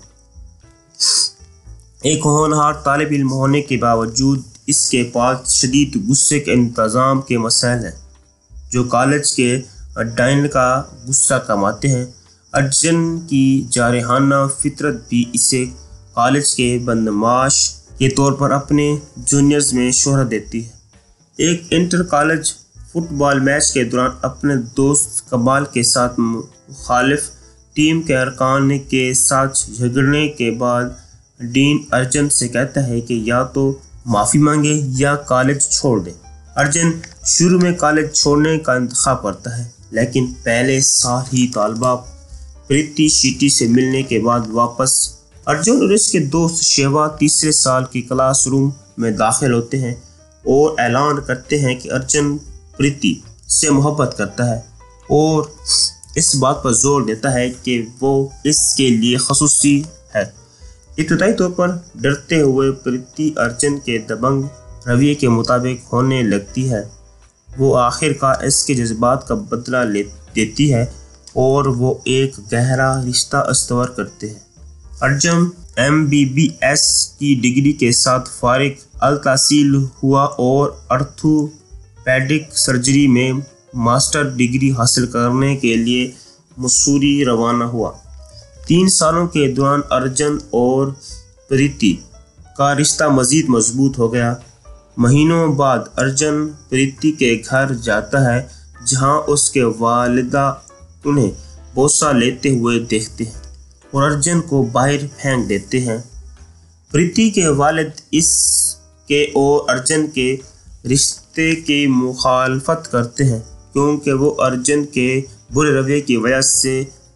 एक होनहार तालिब इल्म होने के बावजूद इसके पास शदीद गुस्से के इंतज़ाम के मसाइल हैं जो कॉलेज के डायन का गुस्सा कमाते हैं। अर्जुन की जारहाना फितरत भी इसे कॉलेज के बदमाश के तौर पर अपने जूनियर्स में शोहरत देती है। एक इंटर कॉलेज फुटबॉल मैच के दौरान अपने दोस्त कमाल के साथ मुखालिफ टीम के अरकान के साथ झगड़ने के बाद डीन अर्जुन से कहता है कि या तो माफ़ी मांगे या कॉलेज छोड़ दे। अर्जुन शुरू में कॉलेज छोड़ने का इंतखाब करता है, लेकिन पहले साल ही तालबा प्रीति शेट्टी से मिलने के बाद वापस अर्जुन और इसके दोस्त शेवा तीसरे साल की क्लासरूम में दाखिल होते हैं और ऐलान करते हैं कि अर्जुन प्रीति से मोहब्बत करता है और इस बात पर जोर देता है कि वो इसके लिए खसूसी है। इब्तदाई तौर पर डरते हुए प्रीति अर्जुन के दबंग रवैये के मुताबिक होने लगती है। वो आखिरकार इसके जज्बात का बदला देती है और वो एक गहरा रिश्ता इस्तवार करते हैं। अर्जुन MBBS की डिग्री के साथ फारिग अल-तहसील हुआ और ऑर्थोपेडिक सर्जरी में मास्टर डिग्री हासिल करने के लिए मसूरी रवाना हुआ। 3 सालों के दौरान अर्जुन और प्रीति का रिश्ता मज़ीद मजबूत हो गया। महीनों बाद अर्जुन प्रीति के घर जाता है, जहां उसके वालिदा उन्हें बोसा लेते हुए देखते हैं और अर्जुन को बाहर फेंक देते हैं। प्रीति के वालिद इसके और अर्जुन के रिश्ते की मुखालफत करते हैं, क्योंकि वो अर्जुन के बुरे रवैये की वजह से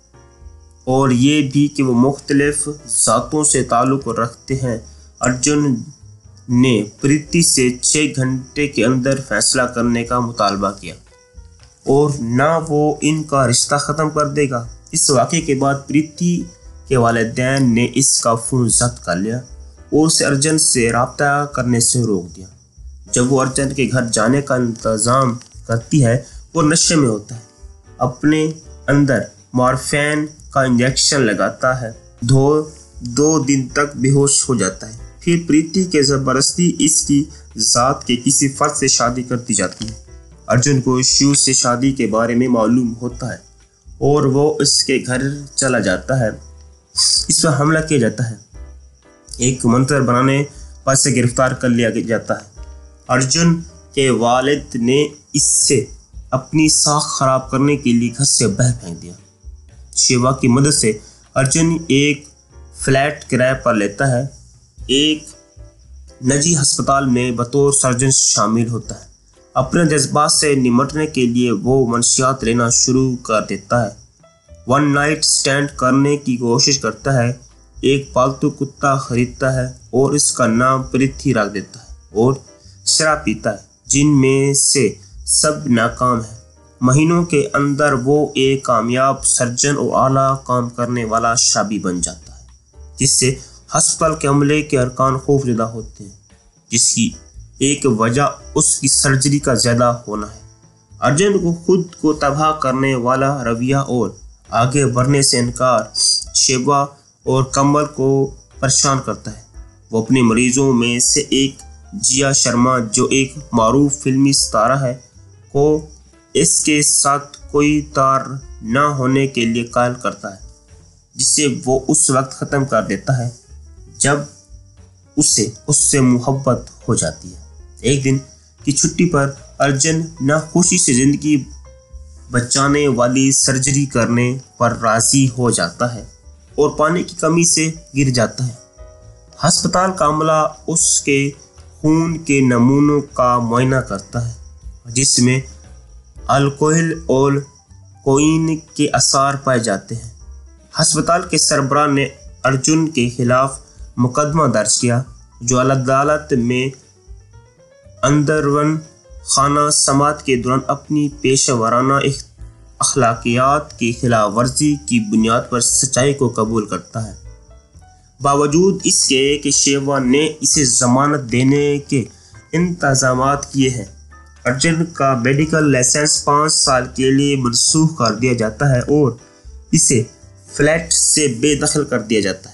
और ये भी कि वो मुख्तलिफ ज़ातों से ताल्लुक़ रखते हैं। अर्जुन ने प्रीति से 6 घंटे के अंदर फैसला करने का मुतालबा किया और ना वो इनका रिश्ता ख़त्म कर देगा। इस वाक़े के बाद प्रीति के वालिदैन ने इसका फ़ोन जब्त कर लिया और उसे अर्जुन से रब्ता करने से रोक दिया। जब वो अर्जुन के घर जाने का इंतज़ाम करती है, वो नशे में होता है, अपने अंदर मॉर्फिन का इंजेक्शन लगाता है, 2 दिन तक बेहोश हो जाता है। फिर प्रीति के ज़बरदस्ती इसकी ज़ात के किसी फर्द से शादी कर दी जाती है। अर्जुन को शिव से शादी के बारे में मालूम होता है और वो इसके घर चला जाता है। इस पर हमला किया जाता है। एक मंत्र बनाने पर से गिरफ्तार कर लिया जाता है। अर्जुन के वालिद ने इससे अपनी साख खराब करने के लिए घर से बाहर फेंक दिया। शिवा की मदद से अर्जुन एक फ्लैट किराए पर लेता है। एक निजी अस्पताल में बतौर सर्जन शामिल होता है। अपने जज्बात से निमटने के लिए वो मंशियात लेना शुरू कर देता है। वन नाइट स्टैंड करने की कोशिश करता है। एक पालतू कुत्ता खरीदता है और इसका नाम पृथ्वी रख देता है और शराब पीता है, जिनमें से सब नाकाम है। महीनों के अंदर वो एक कामयाब सर्जन और आला काम करने वाला शराबी बन जाता है, जिससे अस्पताल के अमले के अरकान खौफजदा होते हैं, जिसकी एक वजह उसकी सर्जरी का ज़्यादा होना है। अर्जुन को खुद को तबाह करने वाला रवैया और आगे बढ़ने से इनकार शिवा और कमल को परेशान करता है। वो अपने मरीजों में से एक जिया शर्मा, जो एक मारूफ फिल्मी सितारा है, को इसके साथ कोई तार न होने के लिए कायल करता है, जिसे वो उस वक्त ख़त्म कर देता है जब उसे उससे मोहब्बत हो जाती है। एक दिन की छुट्टी पर अर्जुन नाखुशी से ज़िंदगी बचाने वाली सर्जरी करने पर राज़ी हो जाता है और पानी की कमी से गिर जाता है। अस्पताल का अमला उसके खून के नमूनों का मुआयना करता है, जिसमें अल्कोहल और कोकीन के आसार पाए जाते हैं। अस्पताल के सरबराह ने अर्जुन के खिलाफ मुकदमा दर्ज किया, जो अदालत में अंदरवन खाना समात के दौरान अपनी पेशेवराना अखलाकियात की खिलाफ वर्जी की बुनियाद पर सच्चाई को कबूल करता है। बावजूद इसके कि शेवा ने इसे जमानत देने के इंतजामात किए हैं, अर्जुन का मेडिकल लाइसेंस 5 साल के लिए मनसूख कर दिया जाता है और इसे फ्लैट से बेदखल कर दिया जाता है।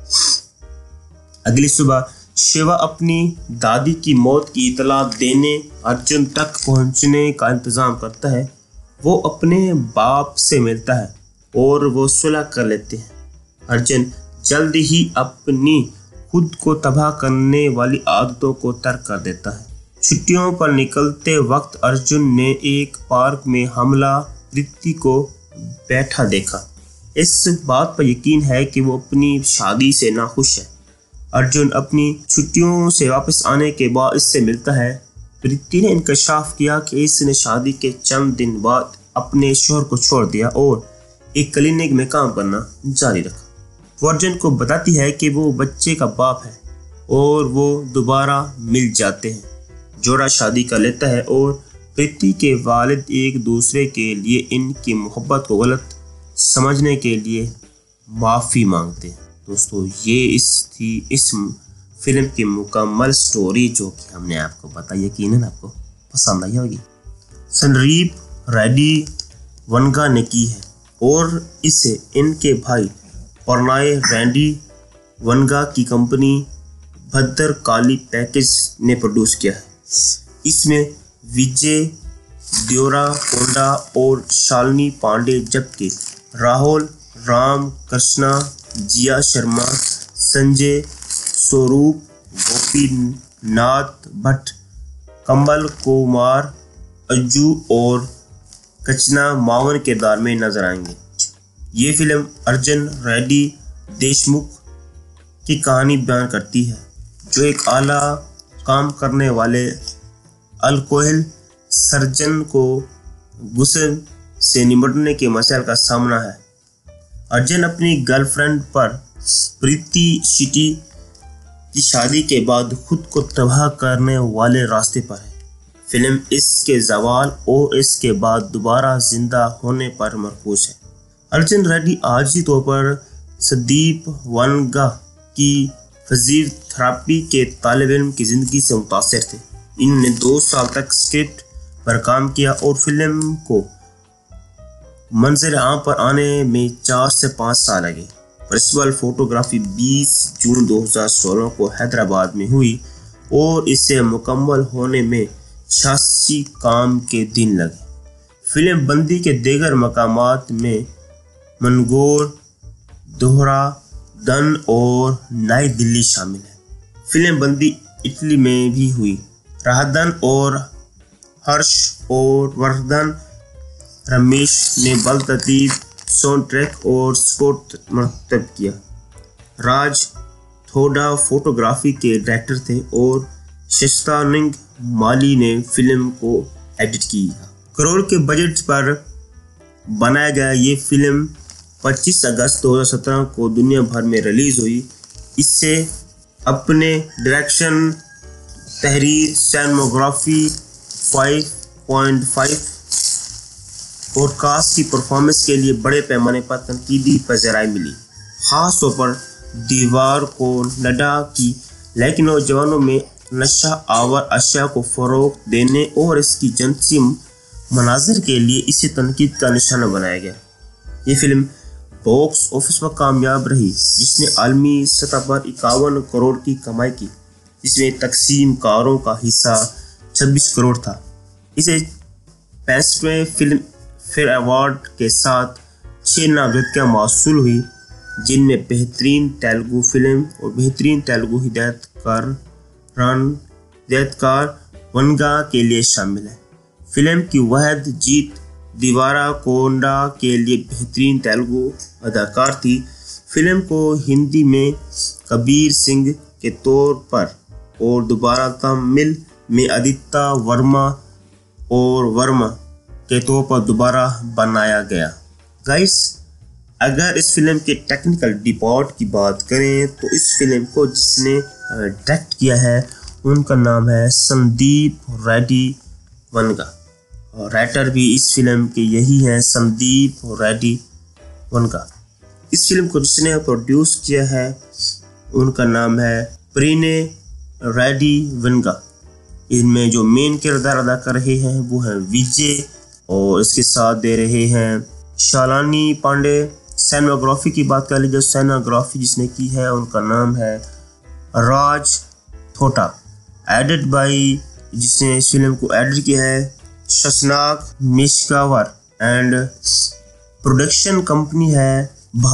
अगली सुबह शिवा अपनी दादी की मौत की इतला देने अर्जुन तक पहुंचने का इंतज़ाम करता है। वो अपने बाप से मिलता है और वो सुलह कर लेते हैं। अर्जुन जल्द ही अपनी खुद को तबाह करने वाली आदतों को तर्क कर देता है। छुट्टियों पर निकलते वक्त अर्जुन ने एक पार्क में हमला प्रीति को बैठा देखा। इस बात पर यकीन है कि वो अपनी शादी से नाखुश है। अर्जुन अपनी छुट्टियों से वापस आने के बाद इससे मिलता है। प्रीति ने इंकशाफ किया कि इसने शादी के चंद दिन बाद अपने शोहर को छोड़ दिया और एक क्लिनिक में काम करना जारी रखा। वो अर्जुन को बताती है कि वो बच्चे का बाप है और वो दोबारा मिल जाते हैं। जोड़ा शादी कर लेता है और प्रीति के वालिद एक दूसरे के लिए इनकी मोहब्बत को गलत समझने के लिए माफ़ी मांगते हैं। दोस्तों, ये थी इस फिल्म की मुकम्मल स्टोरी, जो कि हमने आपको बताई। यकीनन आपको पसंद आई होगी। संदीप रेड्डी वनगा ने की है और इसे इनके भाई परनाय रैंडी वनगा की कंपनी भद्रकाली पैकेज ने प्रोड्यूस किया है। इसमें विजय देवराकोंडा और शालिनी पांडे, जबकि राहुल राम कृष्णा, जिया शर्मा, संजय स्वरूप, गोपीनाथ भट्ट, कमल कुमार, अज्जू और कचना मावन किरदार में नजर आएंगे। ये फिल्म अर्जुन रेड्डी देशमुख की कहानी बयान करती है, जो एक आला काम करने वाले अल्कोहल सर्जन को गुस्से से निपटने के मसाइल का सामना है। अर्जुन अपनी गर्लफ्रेंड पर प्रीति शेट्टी की शादी के बाद खुद को तबाह करने वाले रास्ते पर है। फिल्म इसके जवाल और इसके बाद दोबारा जिंदा होने पर मरकूज है। अर्जुन रेड्डी आर्जी तौर पर संदीप वनगा की फिजियोथेरेपी के तालिब इल्म की जिंदगी से मुतासिर थे। इन्होंने 2 साल तक स्क्रिप्ट पर काम किया और फिल्म को मंजर आम पर आने में 4 से 5 साल लगे। प्रिंसिपल फोटोग्राफी 20 जून 2016 को हैदराबाद में हुई और इसे मुकम्मल होने में 86 काम के दिन लगे। फिल्म बंदी के दीगर मकामात में मनगोर, दोहरा दन और नई दिल्ली शामिल है। फिल्म बंदी इटली में भी हुई। राहदन और हर्ष और वर्धन रमेश ने बलतरतीब साउंड ट्रैक और स्कोर मरतब किया। राज थोड़ा फोटोग्राफी के डायरेक्टर थे और शस्तानिंग माली ने फिल्म को एडिट किया। करोड़ के बजट पर बनाया गया ये फिल्म 25 अगस्त 2017 को दुनिया भर में रिलीज हुई। इससे अपने डायरेक्शन, तहरीर, सिनेमेटोग्राफी 5.5 और कास्ट की परफॉर्मेंस के लिए बड़े पैमाने पर तनकीदी पज़राई मिली। खास तौर पर दीवार को नडा की, लेकिन नौजवानों में नशा आवर अशिया को फ़रोग देने और इसकी जिनसी मनाज़र के लिए इसे तनकीद का निशाना बनाया गया। ये फिल्म बॉक्स ऑफिस पर कामयाब रही, जिसने आलमी सतह पर 51 करोड़ की कमाई की, जिसमें तकसीम कारों का हिस्सा 26 करोड़ था। इसे 65वें फिल्म फेयर अवार्ड के साथ 6 नामजदगियां मौसूल हुई, जिनमें बेहतरीन तेलुगु फिल्म और बेहतरीन तेलुगु हिदायतकार वनगा के लिए शामिल है। फिल्म की वहद जीत देवराकोंडा के लिए बेहतरीन तेलुगु अदाकार थी। फिल्म को हिंदी में कबीर सिंह के तौर पर और दोबारा तमिल में आदित्य वर्मा और वर्मा के तौर पर दोबारा बनाया गया। गाइस, अगर इस फिल्म के टेक्निकल डिपार्ट की बात करें तो इस फिल्म को जिसने डायरेक्ट किया है उनका नाम है संदीप रेड्डी वनगा, और राइटर भी इस फिल्म के यही हैं, संदीप रेड्डी वनगा। इस फिल्म को जिसने प्रोड्यूस किया है उनका नाम है परनाय रैंडी वनगा। इनमें जो मेन किरदार अदा कर रहे हैं वो है विजय, और इसके साथ दे रहे हैं शालिनी पांडे। सिनेमेटोग्राफी की बात कर लीजिए, सिनेमेटोग्राफी जिसने की है उनका नाम है राज थोटा। एडिट बाई, जिसने इस फिल्म को एडिट किया है, शशनाक मिश्कावर। एंड प्रोडक्शन कंपनी है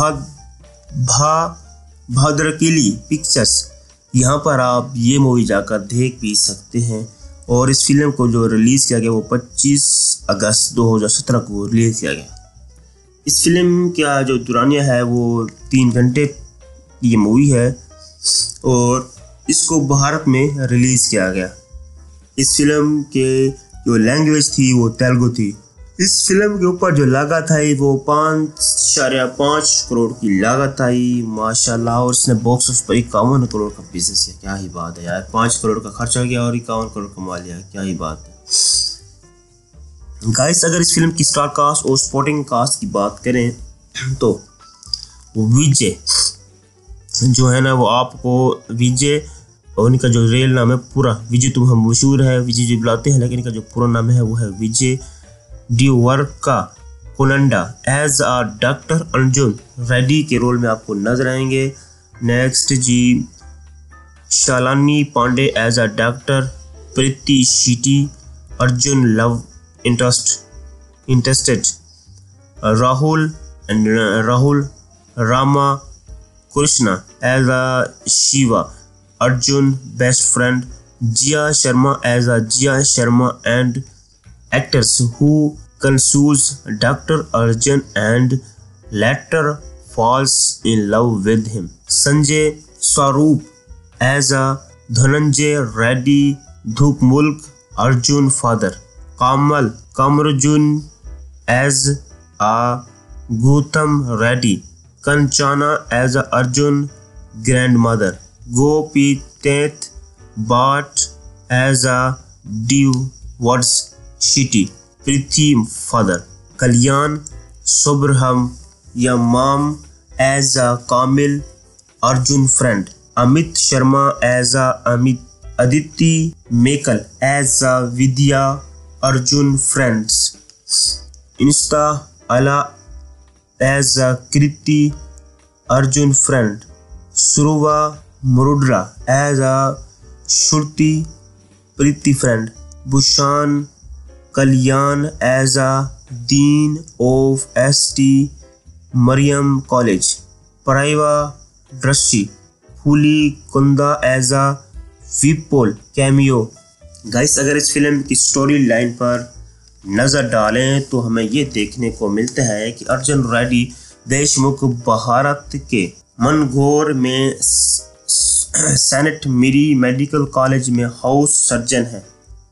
भाद्रकिली पिक्चर्स। यहाँ पर आप ये मूवी जाकर देख भी सकते हैं। और इस फिल्म को जो रिलीज़ किया गया वो 25 अगस्त 2017 को रिलीज़ किया गया। इस फिल्म का जो दुरानिया है वो 3 घंटे की ये मूवी है और इसको भारत में रिलीज़ किया गया। इस फिल्म के जो लैंग्वेज थी वो तेलुगु थी। इस फिल्म के ऊपर जो लागत आई वो 5.5 करोड़ की लागत आई माशाल्लाह, और इसने बॉक्स ऑफिस पर 51 करोड़ का बिजनेस किया। क्या ही बात है यार, 5 करोड़ का खर्चा किया और 51 करोड़ कमा लिया, क्या ही बात है। गाइस, अगर इस फिल्म की स्टार कास्ट और सपोर्टिंग कास्ट की बात करें तो विजय जो है ना, वो आपको विजय और इनका जो रियल नाम है पूरा विजय, तुम हम मशहूर है विजय जी बुलाते हैं, लेकिन इनका जो पूरा नाम है वो है Vijay Deverakonda as a doctor Arjun Reddy के रोल में आपको नजर आएंगे। नेक्स्ट जी, Shalini Pandey as a doctor Preeti Shetty Arjun love interested, Rahul Rama Krishna as a Shiva Arjun best friend, Jia Sharma as a Jia Sharma and actors who confuse Dr. Arjun and later falls in love with him. Sanjay Swaroop as a Dhananjay Reddy Dhukmulk Arjun father. Kamarjun as a Gautam Reddy. Kanchana as a Arjun grandmother. Gopi Tet Bhatt as a divorced Shitty Priti father. Kalyan Subrahmanyam as a Kamil Arjun friend. Amit Sharma as a Aditi Mekal as a Vidya Arjun friends. Insta Ala as a Kriti Arjun friend. Suruva Murudra as a Shruti Priti friend. Bushan Kalyan as a Dean of St. Mariam College. Paraiva Drashi Phuli Kunda as a Vipol cameo. Guys, अगर इस film की story line पर नज़र डालें तो हमें ये देखने को मिलता है कि अर्जुन रेड्डी देशमुख भारत के मनगौर में सेंट मेरी मेडिकल कॉलेज में हाउस सर्जन है।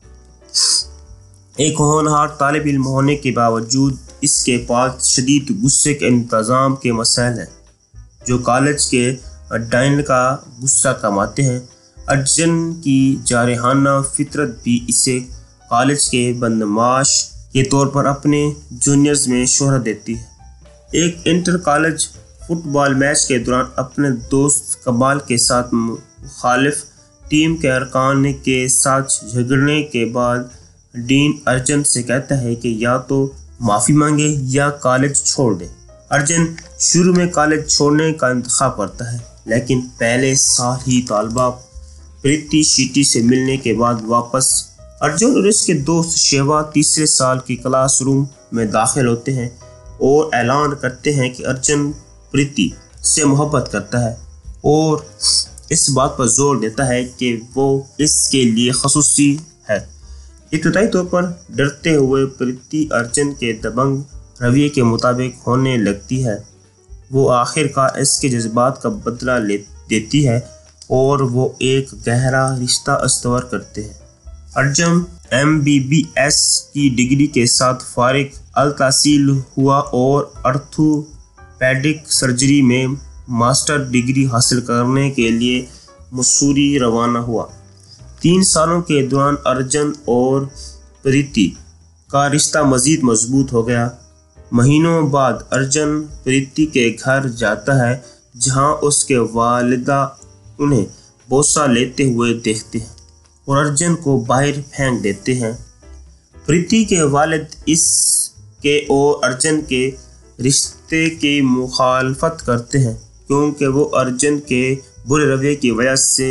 एक होनहार तालिब इल्म होने के बावजूद इसके पास शदीद गुस्से के इंतज़ाम के मसाइल हैं जो कॉलेज के डायन का गुस्सा कमाते हैं। अर्जुन की जारहाना फितरत भी इसे कॉलेज के बदमाश के तौर पर अपने जूनियर्स में शोहरत देती है। एक इंटर कॉलेज फुटबॉल मैच के दौरान अपने दोस्त कमाल के साथ मुखालिफ टीम के अरकान के साथ झगड़ने के बाद डीन अर्जुन से कहता है कि या तो माफ़ी मांगे या कॉलेज छोड़ दे। अर्जुन शुरू में कॉलेज छोड़ने का इंतखाब करता है, लेकिन पहले साल ही तालबा प्रीति शेट्टी से मिलने के बाद वापस अर्जुन और इसके दोस्त शेवा तीसरे साल की क्लासरूम में दाखिल होते हैं और ऐलान करते हैं कि अर्जुन प्रीति से मोहब्बत करता है और इस बात पर जोर देता है कि वो इसके लिए खसूसी है। इब्तदाई तौर पर डरते हुए प्रीति अर्जुन के दबंग रवैये के मुताबिक होने लगती है। वो आखिरकार इसके जज्बात का बदला देती है और वो एक गहरा रिश्ता अस्तवर करते हैं। अर्जुन MBBS की डिग्री के साथ फारिग अल-तहसील हुआ और ऑर्थोपेडिक सर्जरी में मास्टर डिग्री हासिल करने के लिए मसूरी रवाना हुआ। 3 सालों के दौरान अर्जुन और प्रीति का रिश्ता मज़ीद मजबूत हो गया। महीनों बाद अर्जुन प्रीति के घर जाता है जहां उसके वालिदा उन्हें बोसा लेते हुए देखते हैं और अर्जुन को बाहर फेंक देते हैं। प्रीति के वालिद इसके और अर्जुन के रिश्ते की मुखालफत करते हैं क्योंकि वो अर्जुन के बुरे रवैये की वजह से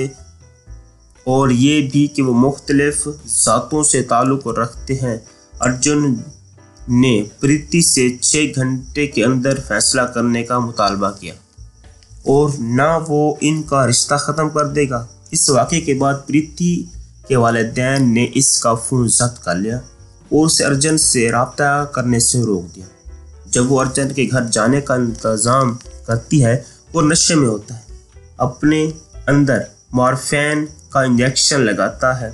और ये भी कि वो मुख्तलिफ ज़ातों से ताल्लुक़ रखते हैं। अर्जुन ने प्रीति से 6 घंटे के अंदर फैसला करने का मुतालबा किया और ना वो इनका रिश्ता ख़त्म कर देगा। इस वाक़े के बाद प्रीति के वालिदैन ने इसका फ़ोन जब्त कर लिया और उसे अर्जुन से रब्ता करने से रोक दिया। जब वो अर्जुन के घर जाने का इंतज़ाम करती है वो नशे में होता है, अपने अंदर मॉर्फिन का इंजेक्शन लगाता है,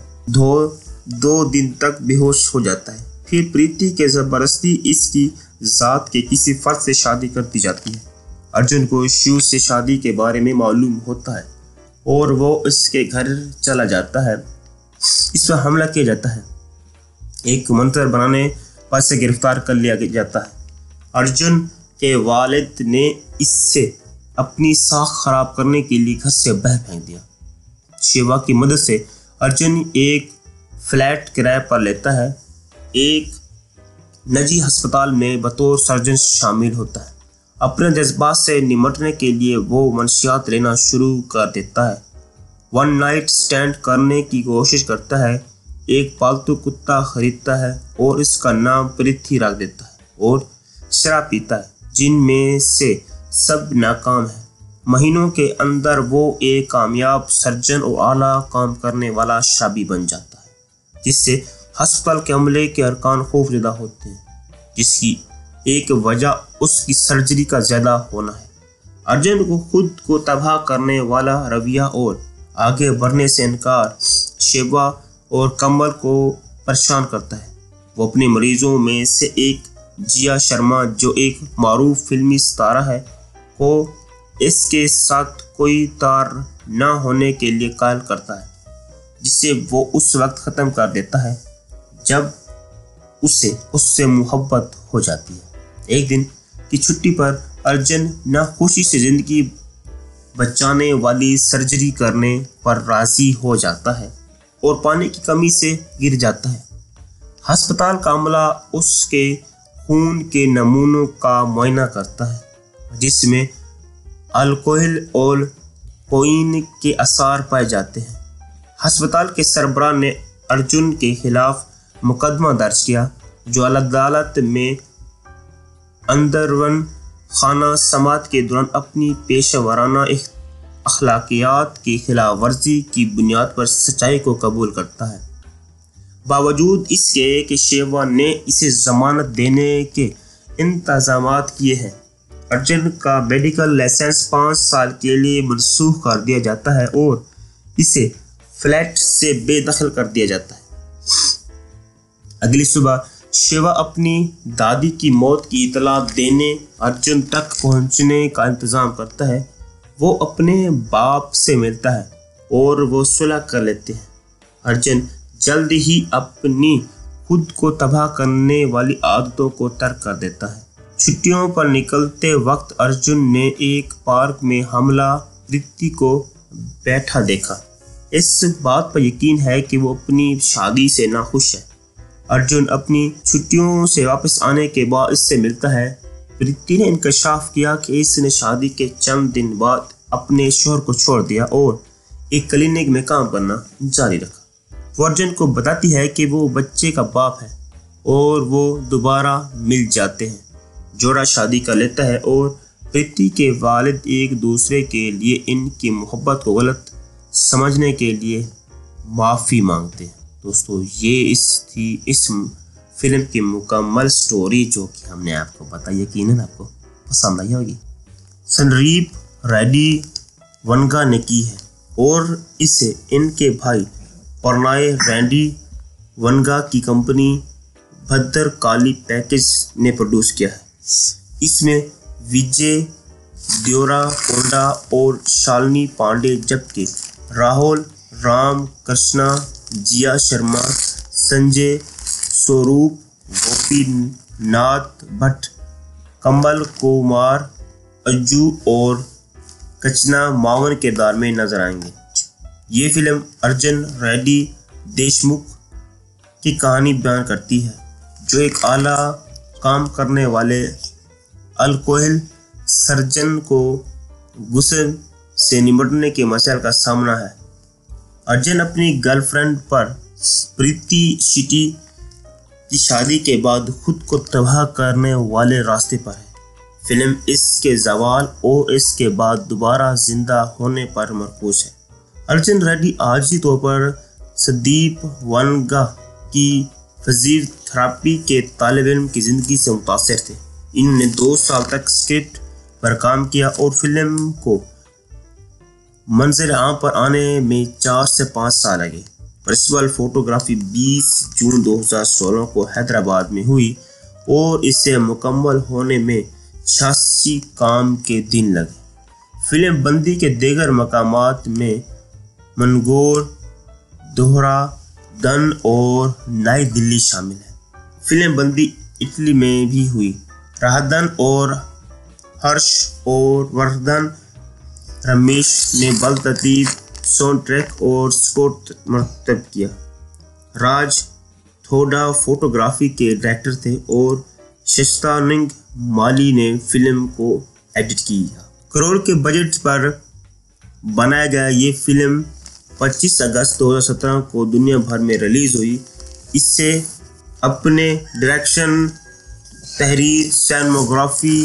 2 दिन तक बेहोश हो जाता है। फिर प्रीति के ज़बरदस्ती इसकी ज़ात के किसी फर्द से शादी कर दी जाती है। अर्जुन को शिव से शादी के बारे में मालूम होता है और वो इसके घर चला जाता है। इस पर हमला किया जाता है, एक मंत्र बनाने पर से गिरफ्तार कर लिया जाता है। अर्जुन के वालिद ने इससे अपनी साख खराब करने के लिए घर से बाहर फेंक दिया। शिवा की मदद से अर्जुन एक फ्लैट किराए पर लेता है। एक निजी अस्पताल में बतौर सर्जन शामिल होता है। अपने जज्बात से निपटने के लिए वो मंशियात लेना शुरू कर देता है। वन नाइट स्टैंड करने की कोशिश करता है, एक पालतू कुत्ता खरीदता है और इसका नाम पृथ्वी रख देता है और शराब पीता है, जिनमें से सब नाकाम है। महीनों के अंदर वो एक कामयाब सर्जन और आला काम करने वाला शाबी बन जाता है, जिससे अस्पताल के अमले के अरकान खौफजदा होते हैं, जिसकी एक वजह उसकी सर्जरी का ज़्यादा होना है। अर्जुन को खुद को तबाह करने वाला रवैया और आगे बढ़ने से इनकार शिवा और कमल को परेशान करता है। वो अपने मरीजों में से एक जिया शर्मा, जो एक मारूफ फिल्मी सितारा है, को इसके साथ कोई तार न होने के लिए कायल करता है, जिसे वो उस वक्त ख़त्म कर देता है जब उसे उससे मोहब्बत हो जाती है। एक दिन की छुट्टी पर अर्जुन नाखुशी से जिंदगी बचाने वाली सर्जरी करने पर राजी हो जाता है और पानी की कमी से गिर जाता है। अस्पताल का अमला उसके खून के नमूनों का मुआयना करता है, जिसमें अल्कोहल और कोईन के असर पाए जाते हैं। अस्पताल के सरबराह ने अर्जुन के खिलाफ मुकदमा दर्ज किया, जो अदालत में अंदरवन खाना समात के दौरान अपनी पेशेवराना अखलाकियात की खिलाफ वर्जी की बुनियाद पर सच्चाई को कबूल करता है। बावजूद इसके कि शेवा ने इसे जमानत देने के इंतजामात किए हैं, अर्जुन का मेडिकल लाइसेंस 5 साल के लिए मनसूख कर दिया जाता है और इसे फ्लैट से बेदखल कर दिया जाता है। अगली सुबह शिवा अपनी दादी की मौत की इतला देने अर्जुन तक पहुंचने का इंतज़ाम करता है। वो अपने बाप से मिलता है और वो सुलह कर लेते हैं। अर्जुन जल्द ही अपनी खुद को तबाह करने वाली आदतों को तर्क कर देता है। छुट्टियों पर निकलते वक्त अर्जुन ने एक पार्क में हमला पृथ्वी को बैठा देखा। इस बात पर यकीन है कि वो अपनी शादी से नाखुश है। अर्जुन अपनी छुट्टियों से वापस आने के बाद इससे मिलता है। पृथ्वी ने इंकशाफ किया कि इसने शादी के चंद दिन बाद अपने शोहर को छोड़ दिया और एक क्लिनिक में काम करना जारी रखा। वो अर्जुन को बताती है कि वो बच्चे का बाप है और वो दोबारा मिल जाते हैं। जोड़ा शादी कर लेता है और पृथ्वी के वालिद एक दूसरे के लिए इनकी मोहब्बत को गलत समझने के लिए माफ़ी मांगते हैं। दोस्तों, ये थी इस फिल्म की मुकम्मल स्टोरी जो कि हमने आपको बताई। यकीनन आपको पसंद आई होगी। संदीप रेड्डी वनगा ने की है और इसे इनके भाई प्रणय रेड्डी वनगा की कंपनी भद्रकाली पैकेज ने प्रोड्यूस किया है। इसमें विजय देवराकोंडा और शालिनी पांडे, जबकि राहुल राम कृष्णा, जिया शर्मा, संजय स्वरूप, गोपीनाथ भट्ट, कमल कुमार, अज्जू और कचना मावन किरदार में नजर आएंगे। ये फिल्म अर्जुन रेड्डी देशमुख की कहानी बयान करती है, जो एक आला काम करने वाले अल्कोहल सर्जन को गुस्से से निपटने के मसले का सामना है। अर्जुन अपनी गर्लफ्रेंड पर प्रीति शेट्टी की शादी के बाद खुद को तबाह करने वाले रास्ते पर है। फिल्म इसके ज़वाल और इसके बाद दोबारा जिंदा होने पर मरकूज है। अर्जुन रेड्डी आर्जी तौर पर संदीप वनगा की फिजियोथेरेपी के तालिब इल्म की ज़िंदगी से मुतासिर थे। इन्होंने 2 साल तक स्क्रिप्ट पर काम किया और फिल्म को मंजर आम पर आने में 4 से 5 साल लगे। प्रिंसिपल फोटोग्राफी 20 जून 2016 को हैदराबाद में हुई और इसे मुकम्मल होने में 86 काम के दिन लगे। फिल्म बंदी के दीगर मकामात में मनगोर, दोहरा, दन और नई दिल्ली शामिल है। फिल्म बंदी इटली में भी हुई। राहदन और हर्ष और वर्धन रमेश ने बल तरतीब साउंड ट्रैक और स्कोर मरतब किया। राज थोड़ा फोटोग्राफी के डायरेक्टर थे और शशांक माली ने फिल्म को एडिट किया। करोड़ के बजट पर बनाया गया ये फिल्म 25 अगस्त 2017 को दुनिया भर में रिलीज हुई। इससे अपने डायरेक्शन, तहरीर, सिनेमेटोग्राफी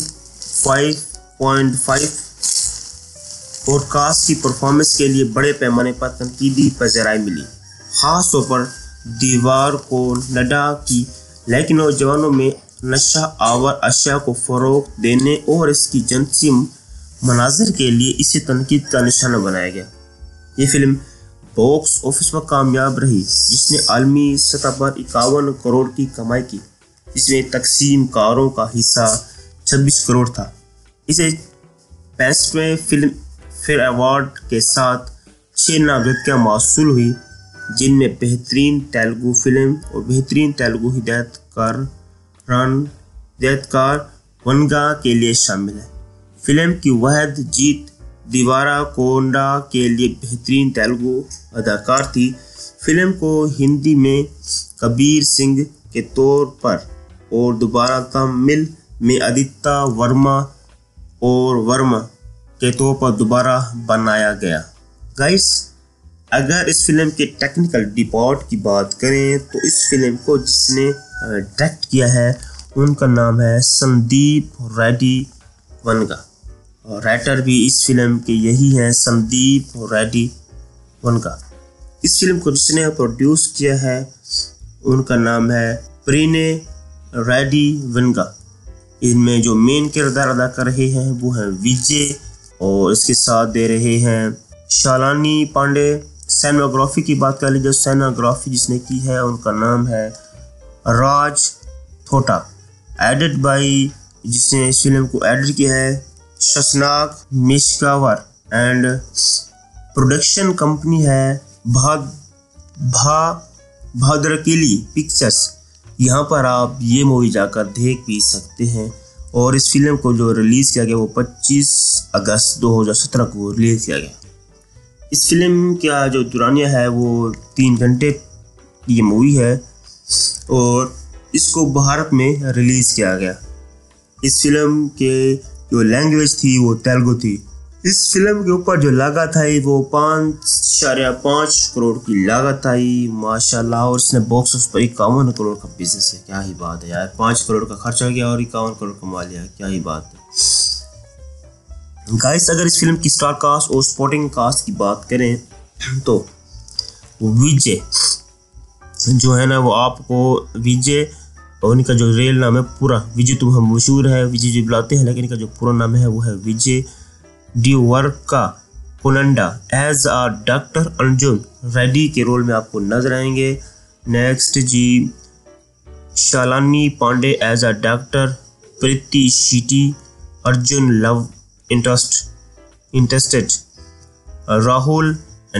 5.5 और कास्ट की परफॉर्मेंस के लिए बड़े पैमाने पर तनकीदी पज़राई मिली, खास तौर पर दीवार को नडा की, लेकिन नौजवानों में नशा आवर अशिया को फ़रोग देने और इसकी जिनसी मनाज़र के लिए इसे तनकीद का निशाना बनाया गया। ये फिल्म बॉक्स ऑफिस पर कामयाब रही, जिसने आलमी सतह पर 51 करोड़ की कमाई की, जिसमें तकसीम कारों का हिस्सा 26 करोड़ था। इसे 65वें फिल्म फेयर अवार्ड के साथ 6 नामजदगियां मौसूल हुई, जिनमें बेहतरीन तेलुगु फिल्म और बेहतरीन तेलुगु हिदायतकार वनगा के लिए शामिल है। फिल्म की वहद जीत दीवारा कोंडा के लिए बेहतरीन तेलुगु अदाकार थी। फिल्म को हिंदी में कबीर सिंह के तौर पर और दोबारा तमिल में आदित्य वर्मा के तौर पर दोबारा बनाया गया। गाइस, अगर इस फिल्म के टेक्निकल डिपार्ट की बात करें तो इस फिल्म को जिसने डायरेक्ट किया है उनका नाम है संदीप रेड्डी वनगा, और राइटर भी इस फिल्म के यही हैं, संदीप रेड्डी वनगा। इस फिल्म को जिसने प्रोड्यूस किया है उनका नाम है प्रीने रेड्डी वनगा। इनमें जो मेन किरदार अदा कर रहे हैं वो हैं विजय, और इसके साथ दे रहे हैं शालानी पांडे। सिनेमेटोग्राफी की बात कर लीजिए, सिनेमेटोग्राफी जिसने की है उनका नाम है राज थोटा। एडिट बाई जिसने इस फिल्म को एडिट किया है शशांक मिश्कावर, एंड प्रोडक्शन कंपनी है भाद्रकिली पिक्चर्स। यहाँ पर आप ये मूवी जाकर देख भी सकते हैं। और इस फिल्म को जो रिलीज़ किया गया वो 25 अगस्त 2017 को रिलीज़ किया गया। इस फिल्म का जो दुरानिया है वो 3 घंटे की ये मूवी है और इसको भारत में रिलीज़ किया गया। इस फिल्म के जो लैंग्वेज थी वो तेलुगु थी। इस फिल्म के ऊपर जो लागत आई वो 5.5 करोड़ की लागत आई माशाल्लाह, और इसने बॉक्स ऑफिस पर 51 करोड़ का बिजनेस है। क्या ही बात है यार, 5 करोड़ का खर्चा गया और 51 करोड़ कमा लिया, क्या ही बात है। गाइस, अगर इस फिल्म की स्टार कास्ट और सपोर्टिंग कास्ट की बात करें तो विजय जो है ना, वो आपको विजय और इनका जो रियल नाम है पूरा विजय, तो हम मशहूर है विजय जी बुलाते हैं, लेकिन इनका जो पूरा नाम है वो है Vijay Deverakonda. As a doctor Arjun Reddy के रोल में आपको नजर आएंगे। नेक्स्ट जी Shalini Pandey as a doctor, Preeti Shetty Arjun love interested, Rahul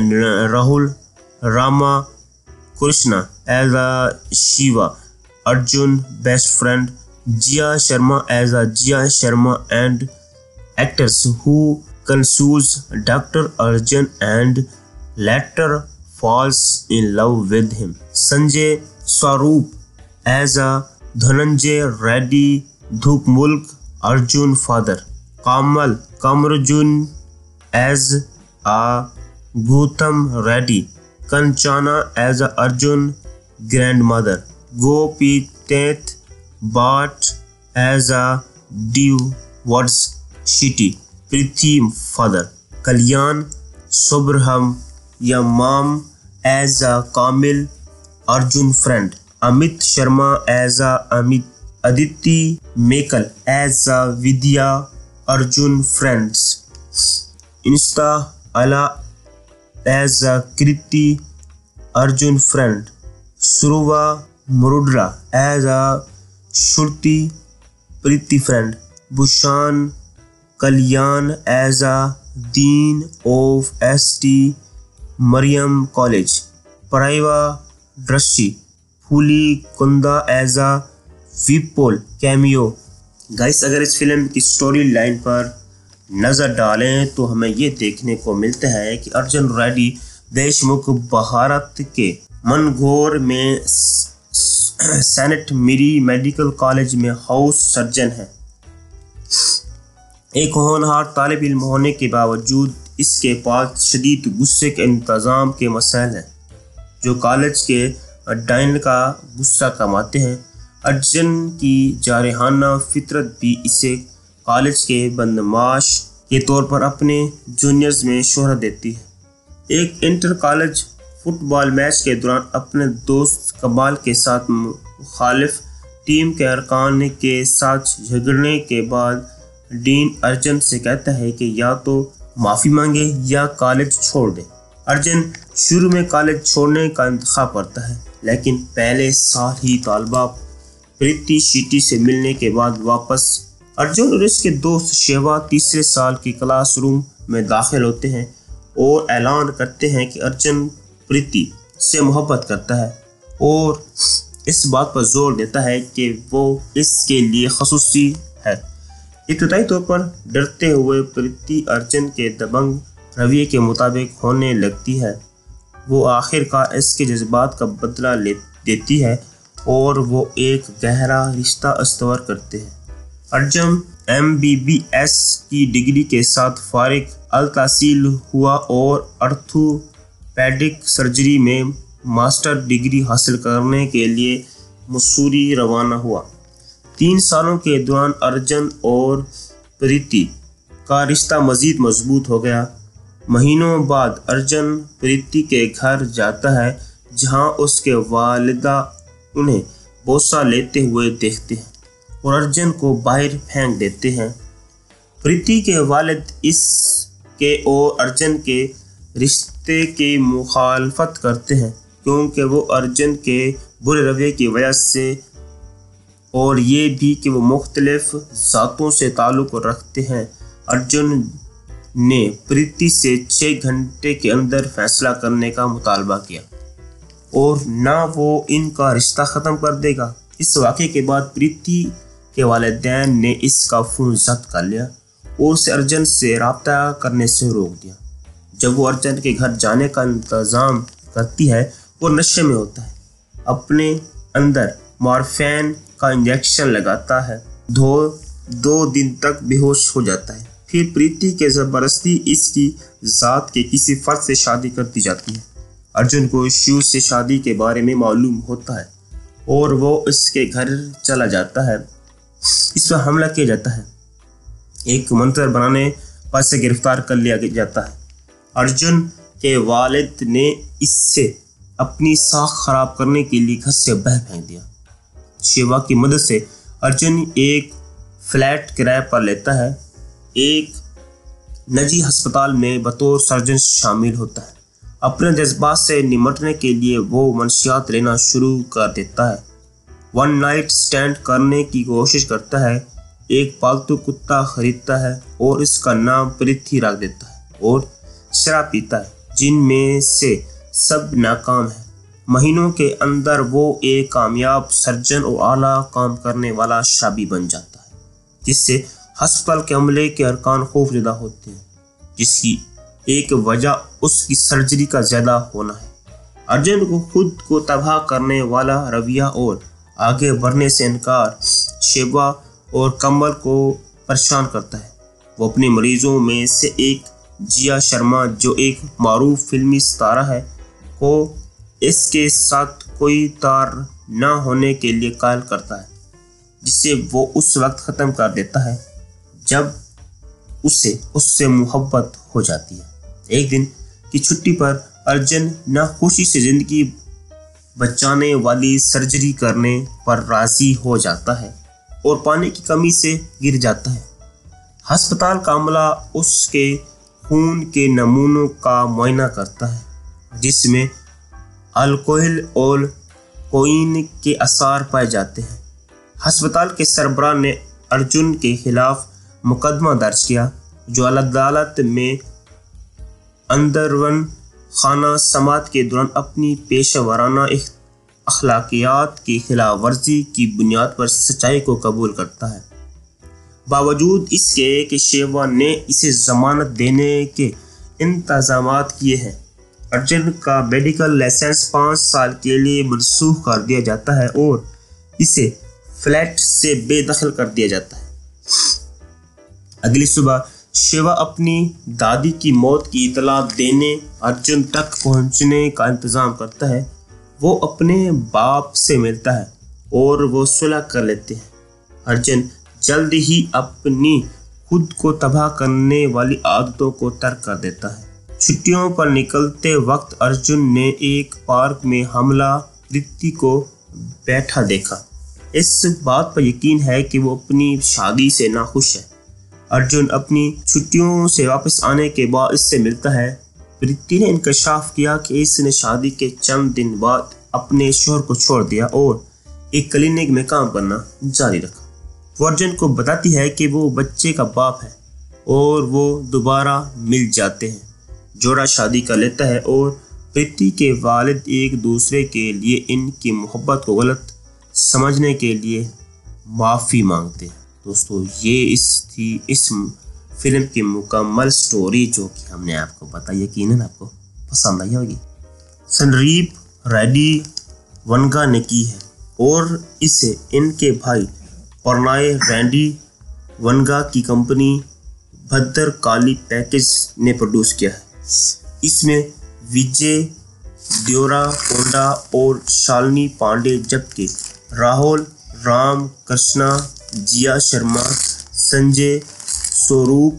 Rama Krishna as a Shiva Arjun best friend, Jia Sharma as a Jia Sharma and actors who consumes Dr. Arjun and later falls in love with him. Sanjay Swaroop as a Dhananjay Reddy Dhukmulk Arjun father. Kamarjun as a Gautam Reddy. Kanchana as a Arjun grandmother. Gopi Tet Bhatt as a divorce Shitty Priti father. Kalyan Subrahmanyam as a Kamil Arjun friend. Amit Sharma as a Aditi Mekal as a Vidya Arjun friends. Insta Ala as a Kriti Arjun friend. Suruva Murudra as a Shruti Priti friend. Bushan Kalyan as a Dean of St. Mariam College. Paraiva Drashi Phuli Kunda as a Vipol cameo. Guys, अगर इस film की story line पर नज़र डालें तो हमें ये देखने को मिलता है कि अर्जुन रेड्डी देशमुख भारत के मनगौर में सेंट मेरी मेडिकल कॉलेज में हाउस सर्जन है। एक होनहार तालिब इल्म होने के बावजूद इसके पास शदीद गुस्से के इंतज़ाम के मसाइल हैं जो कॉलेज के डायन का गुस्सा कमाते हैं। अर्जुन की जारहाना फितरत भी इसे कॉलेज के बदमाश के तौर पर अपने जूनियर्स में शोहरत देती है। एक इंटर कॉलेज फुटबॉल मैच के दौरान अपने दोस्त कमाल के साथ मुखालिफ टीम के अरकान के साथ झगड़ने के बाद डीन अर्जुन से कहता है कि या तो माफ़ी मांगे या कॉलेज छोड़ दे। अर्जुन शुरू में कॉलेज छोड़ने का इंतखाब करता है, लेकिन पहले साल ही तालबा प्रीति शीटी से मिलने के बाद वापस अर्जुन और इसके दोस्त शेवा तीसरे साल की क्लासरूम में दाखिल होते हैं और ऐलान करते हैं कि अर्जुन प्रीति से मोहब्बत करता है और इस बात पर जोर देता है कि वो इसके लिए खसूसी है। इब्तदाई तौर पर डरते हुए प्रीति अर्जुन के दबंग रवैये के मुताबिक होने लगती है। वो आखिरकार इसके जज्बात का बदला देती है और वो एक गहरा रिश्ता इस्तवार करते हैं। अर्जुन MBBS की डिग्री के साथ फारिग अल तहसील हुआ और ऑर्थोपेडिक सर्जरी में मास्टर डिग्री हासिल करने के लिए मसूरी रवाना हुआ। 3 सालों के दौरान अर्जुन और प्रीति का रिश्ता मज़ीद मजबूत हो गया। महीनों बाद अर्जुन प्रीति के घर जाता है जहां उसके वालिदा उन्हें बोसा लेते हुए देखते हैं और अर्जुन को बाहर फेंक देते हैं। प्रीति के वालिद इसके और अर्जुन के रिश्ते की मुखालफत करते हैं क्योंकि वो अर्जुन के बुरे रवैये की वजह से और ये भी कि वो मुख्तलिफ ज़ातों से ताल्लुक़ रखते हैं। अर्जुन ने प्रीति से 6 घंटे के अंदर फैसला करने का मुतालबा किया और ना वो इनका रिश्ता ख़त्म कर देगा। इस वाक़े के बाद प्रीति के वालिदैन ने इसका फ़ोन जब्त कर लिया और उसे अर्जुन से रब्ता करने से रोक दिया। जब वो अर्जुन के घर जाने का इंतज़ाम करती है वो नशे में होता है, अपने अंदर मॉर्फिन का इंजेक्शन लगाता है, 2 दिन तक बेहोश हो जाता है। फिर प्रीति के ज़बरदस्ती इसकी ज़ात के किसी फर्द से शादी कर दी जाती है। अर्जुन को शिव से शादी के बारे में मालूम होता है और वो इसके घर चला जाता है। इस पर हमला किया जाता है। एक मंत्र बनाने पर से गिरफ्तार कर लिया जाता है। अर्जुन के वालिद ने इससे अपनी साख खराब करने के लिए घर से बाहर फेंक दिया। शिवा की मदद से अर्जुन एक फ्लैट किराए पर लेता है, एक निजी अस्पताल में बतौर सर्जन शामिल होता है। अपने जज्बात से निमटने के लिए वो मंशियात लेना शुरू कर देता है। 1 नाइट स्टैंड करने की कोशिश करता है, एक पालतू कुत्ता खरीदता है और इसका नाम पृथ्वी रख देता है और शराब पीता है, जिनमें से सब नाकाम है। महीनों के अंदर वो एक कामयाब सर्जन और आला काम करने वाला शराबी बन जाता है, जिससे अस्पताल के अमले के अरकान खौफजदा होते हैं, जिसकी एक वजह उसकी सर्जरी का ज़्यादा होना है। अर्जुन को खुद को तबाह करने वाला रवैया और आगे बढ़ने से इनकार शेबा और कमल को परेशान करता है। वो अपने मरीजों में से एक जिया शर्मा, जो एक मारूफ फिल्मी सितारा है, को इसके साथ कोई तार न होने के लिए कॉल करता है, जिसे वो उस वक्त ख़त्म कर देता है जब उसे उससे मोहब्बत हो जाती है। एक दिन की छुट्टी पर अर्जुन नाखुशी से ज़िंदगी बचाने वाली सर्जरी करने पर राज़ी हो जाता है और पानी की कमी से गिर जाता है। अस्पताल का अमला उसके खून के नमूनों का मुआयना करता है, जिसमें अल्कोहल और कोईन के आसार पाए जाते हैं। अस्पताल के सरबराह ने अर्जुन के खिलाफ मुकदमा दर्ज किया, जो अदालत में अंदरवन खाना समात के दौरान अपनी पेशा वाराना अखलाकियात की खिलाफ वर्जी की बुनियाद पर सच्चाई को कबूल करता है। बावजूद इसके कि शेवा ने इसे जमानत देने के इंतजामात किए हैं, अर्जुन का मेडिकल लाइसेंस 5 साल के लिए मनसूख कर दिया जाता है और इसे फ्लैट से बेदखल कर दिया जाता है। अगली सुबह शिवा अपनी दादी की मौत की इतला देने अर्जुन तक पहुंचने का इंतजाम करता है। वो अपने बाप से मिलता है और वो सुलह कर लेते हैं। अर्जुन जल्द ही अपनी खुद को तबाह करने वाली आदतों को तर्क कर देता है। छुट्टियों पर निकलते वक्त अर्जुन ने एक पार्क में हमला प्रीति को बैठा देखा। इस बात पर यकीन है कि वो अपनी शादी से नाखुश है। अर्जुन अपनी छुट्टियों से वापस आने के बाद इससे मिलता है। प्रीति ने इंकशाफ किया कि इसने शादी के चंद दिन बाद अपने शोहर को छोड़ दिया और एक क्लिनिक में काम करना जारी रखा। वो अर्जुन को बताती है कि वो बच्चे का बाप है और वो दोबारा मिल जाते हैं। जोड़ा शादी कर लेता है और प्रीति के वालिद एक दूसरे के लिए इनकी मोहब्बत को गलत समझने के लिए माफ़ी मांगते हैं। दोस्तों ये थी इस फिल्म की मुकम्मल स्टोरी जो कि हमने आपको बताई। यकीनन आपको पसंद आई होगी। संदीप रेड्डी वनगा ने की है और इसे इनके भाई प्रणय रेड्डी वनगा की कंपनी भद्रकाली पैकेज ने प्रोड्यूस किया है। इसमें विजय देवराकोंडा और शालिनी पांडे जबकि राहुल राम कृष्णा, जिया शर्मा, संजय स्वरूप,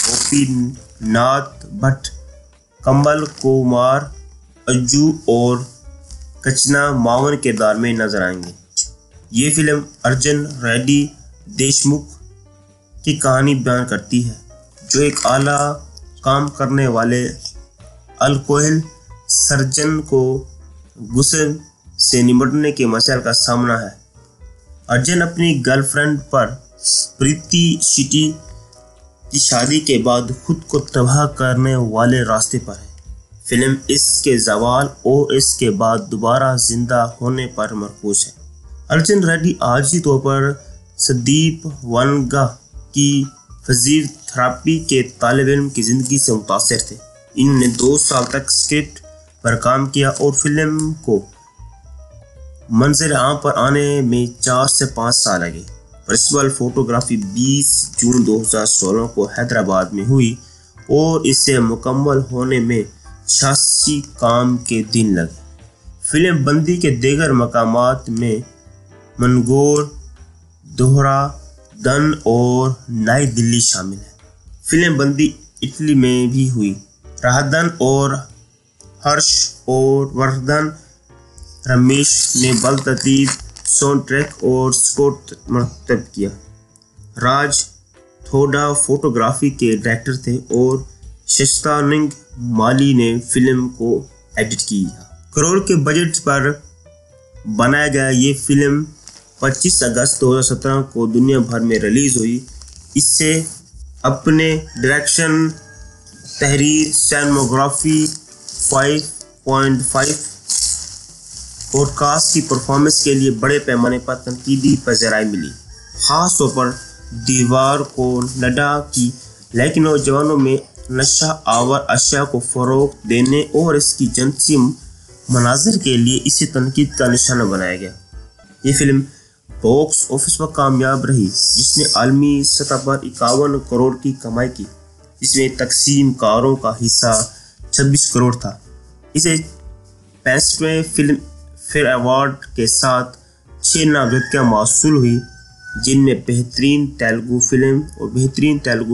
गोपीनाथ भट्ट, कमल कुमार, अज्जू और कचना मावन किरदार में नजर आएंगे। ये फिल्म अर्जुन रेड्डी देशमुख की कहानी बयान करती है जो एक आला काम करने वाले अल्कोहल सर्जन को गुस्से से निपटने के मसाइल का सामना है। अर्जुन अपनी गर्लफ्रेंड पर प्रीति शेट्टी की शादी के बाद खुद को तबाह करने वाले रास्ते पर है। फिल्म इसके जवाल और इसके बाद दोबारा जिंदा होने पर मरकूज है। अर्जुन रेड्डी आर्जी तौर पर संदीप वनगा की फिजियोथेरेपी के तालिब इल्म की ज़िंदगी से मुतासिर थे। इन्होंने 2 साल तक स्क्रिप्ट पर काम किया और फिल्म को मंजर आम पर आने में 4 से 5 साल लगे। प्रिंसिपल फोटोग्राफी 20 जून 2016 को हैदराबाद में हुई और इसे मुकम्मल होने में 86 काम के दिन लगे। फिल्म बंदी के दीगर मकामात में मनगोर, दोहरा दन और नई दिल्ली शामिल है। फिल्म बंदी इटली में भी हुई। राहदन और हर्ष और वर्धन रमेश ने बलतरतीब साउंड ट्रैक और स्कोर मरतब किया। राज थोड़ा फोटोग्राफी के डायरेक्टर थे और शस्तानिंग माली ने फिल्म को एडिट किया। करोड़ के बजट पर बनाया गया ये फिल्म 25 अगस्त 2017 को दुनिया भर में रिलीज हुई। इससे अपने डायरेक्शन, तहरीर, सिनेमाटोग्राफी 5.5 पॉडकास्ट की परफॉर्मेंस के लिए बड़े पैमाने पर तनकीदी पज़राई मिली। ख़ास तौर पर दीवार को लड़ा की, लेकिन नौजवानों में नशा आवर अशिया को फ़रोग़ देने और इसकी जिनसी मनाज़र के लिए इसे तनकीद का निशाना बनाया गया। ये फिल्म बॉक्स ऑफिस पर कामयाब रही जिसने आलमी सतह पर 51 करोड़ की कमाई की, जिसमें तकसीम कारों का हिस्सा 26 करोड़ था। इसे 65वें फिल्म फेयर अवार्ड के साथ 6 नामजदगियां मौसूल हुई, जिनमें बेहतरीन तेलुगु फिल्म और बेहतरीन तेलुगु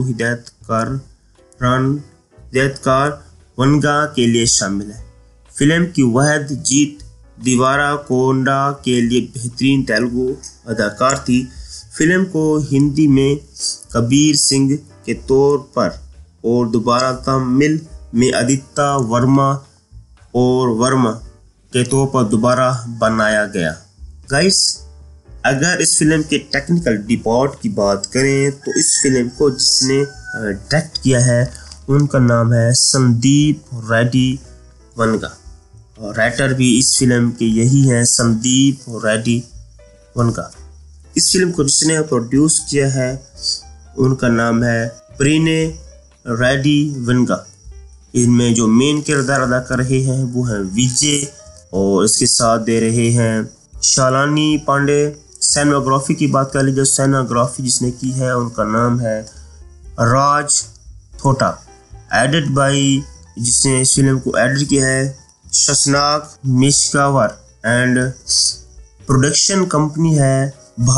हिदायतकार वनगा के लिए शामिल है। फिल्म की वाहिद जीत दीवाराकोंडा के लिए बेहतरीन तेलुगु अदाकार थी। फिल्म को हिंदी में कबीर सिंह के तौर पर और दोबारा तमिल में आदित्य वर्मा और वर्मा के तौर पर दोबारा बनाया गया। गाइस, अगर इस फिल्म के टेक्निकल डिपार्ट की बात करें तो इस फिल्म को जिसने डायरेक्ट किया है उनका नाम है संदीप रेड्डी वनगा और राइटर भी इस फिल्म के यही हैं, संदीप रेड्डी वनगा। इस फिल्म को जिसने प्रोड्यूस किया है उनका नाम है प्रणय रेड्डी वनगा। इनमें जो मेन किरदार अदा कर रहे हैं वो है विजय, और इसके साथ दे रहे हैं शालिनी पांडे। सिनेमाग्राफी की बात कर लीजिए, सिनेमाग्राफी जिसने की है उनका नाम है राज थोटा। एडिट बाई, जिसने इस फिल्म को एडिट किया है, शशनाक मिश्कावर। एंड प्रोडक्शन कंपनी है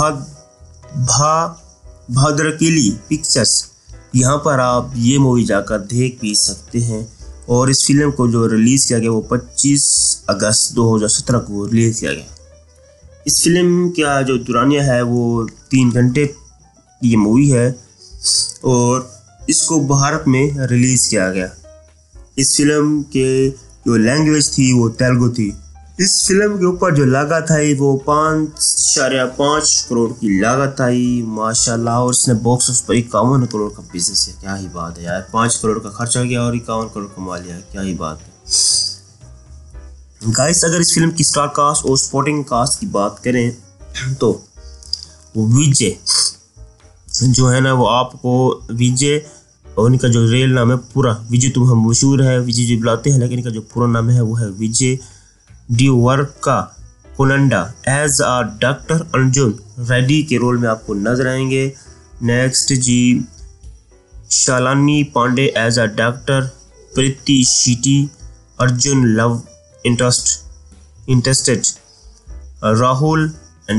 भाद्रकेली पिक्चर्स। यहाँ पर आप ये मूवी जाकर देख भी सकते हैं। और इस फिल्म को जो रिलीज़ किया गया वो 25 अगस्त 2017 को रिलीज़ किया गया। इस फिल्म का जो दुरानिया है वो 3 घंटे की मूवी है और इसको भारत में रिलीज़ किया गया। इस फिल्म के जो लैंग्वेज थी वो तेलुगु थी। इस फिल्म के ऊपर जो लागत आई वो 5.5 करोड़ की लागत आई माशाल्लाह, और इसने बॉक्स ऑफिस पर 51 करोड़ का बिजनेस किया। क्या ही बात है यार, 5 करोड़ का खर्चा किया और 51 करोड़ कमा लिया, क्या ही बात है गाइस। अगर इस फिल्म की स्टार कास्ट और सपोर्टिंग कास्ट की बात करें तो विजय जो है ना, वो आपको विजय और इनका जो रियल नाम है पूरा, विजय तुम हम मशहूर है विजय जो बुलाते हैं, लेकिन इनका जो पूरा नाम है वो है Vijay Deverakonda as a doctor Arjun Reddy के रोल में आपको नजर आएंगे। नेक्स्ट जी, Shalini Pandey as a doctor, Preeti Shetty Arjun love interested, Rahul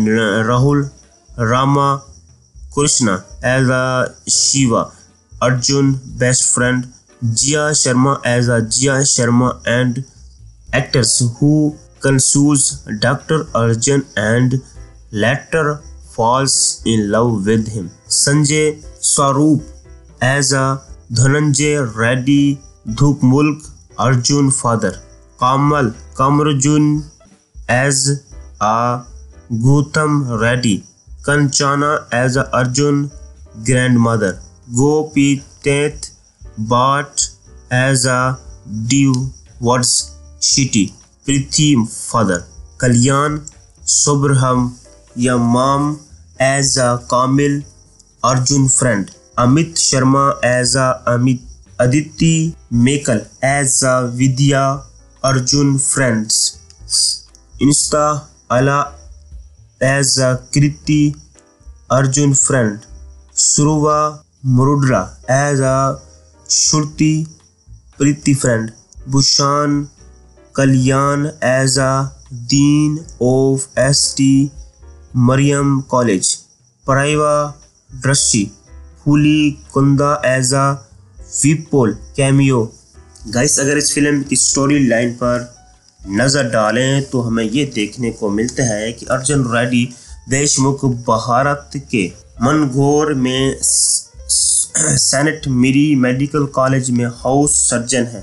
Rama Krishna as a Shiva Arjun best friend, Jia Sharma as a Jia Sharma and actors who consoles Dr. Arjun and later falls in love with him. Sanjay Swaroop as a Dhananjay Reddy Dhukmulk Arjun father. Kamarjun as a Gautam Reddy. Kanchana as a Arjun grandmother. Gopi Tet Bhatt as a divorce Shitty, Prithi father, Kalyan Subrahmanyam as a Kamil Arjun friend, Amit Sharma as a Aditi Mekal as a Vidya Arjun friends, Insta Ala as a Kriti Arjun friend, Suruva Murudra as a Shruti Prithi friend, Bushan Kalyan as a Dean of St. Mariam College, Paraiva Drashi, Fuli Kunda as a Vipol cameo। Guys, अगर इस film की story line पर नज़र डालें तो हमें ये देखने को मिलता है कि अर्जुन रेड्डी देशमुख भारत के मनगौर में सेंट मेरी मेडिकल कॉलेज में हाउस सर्जन है।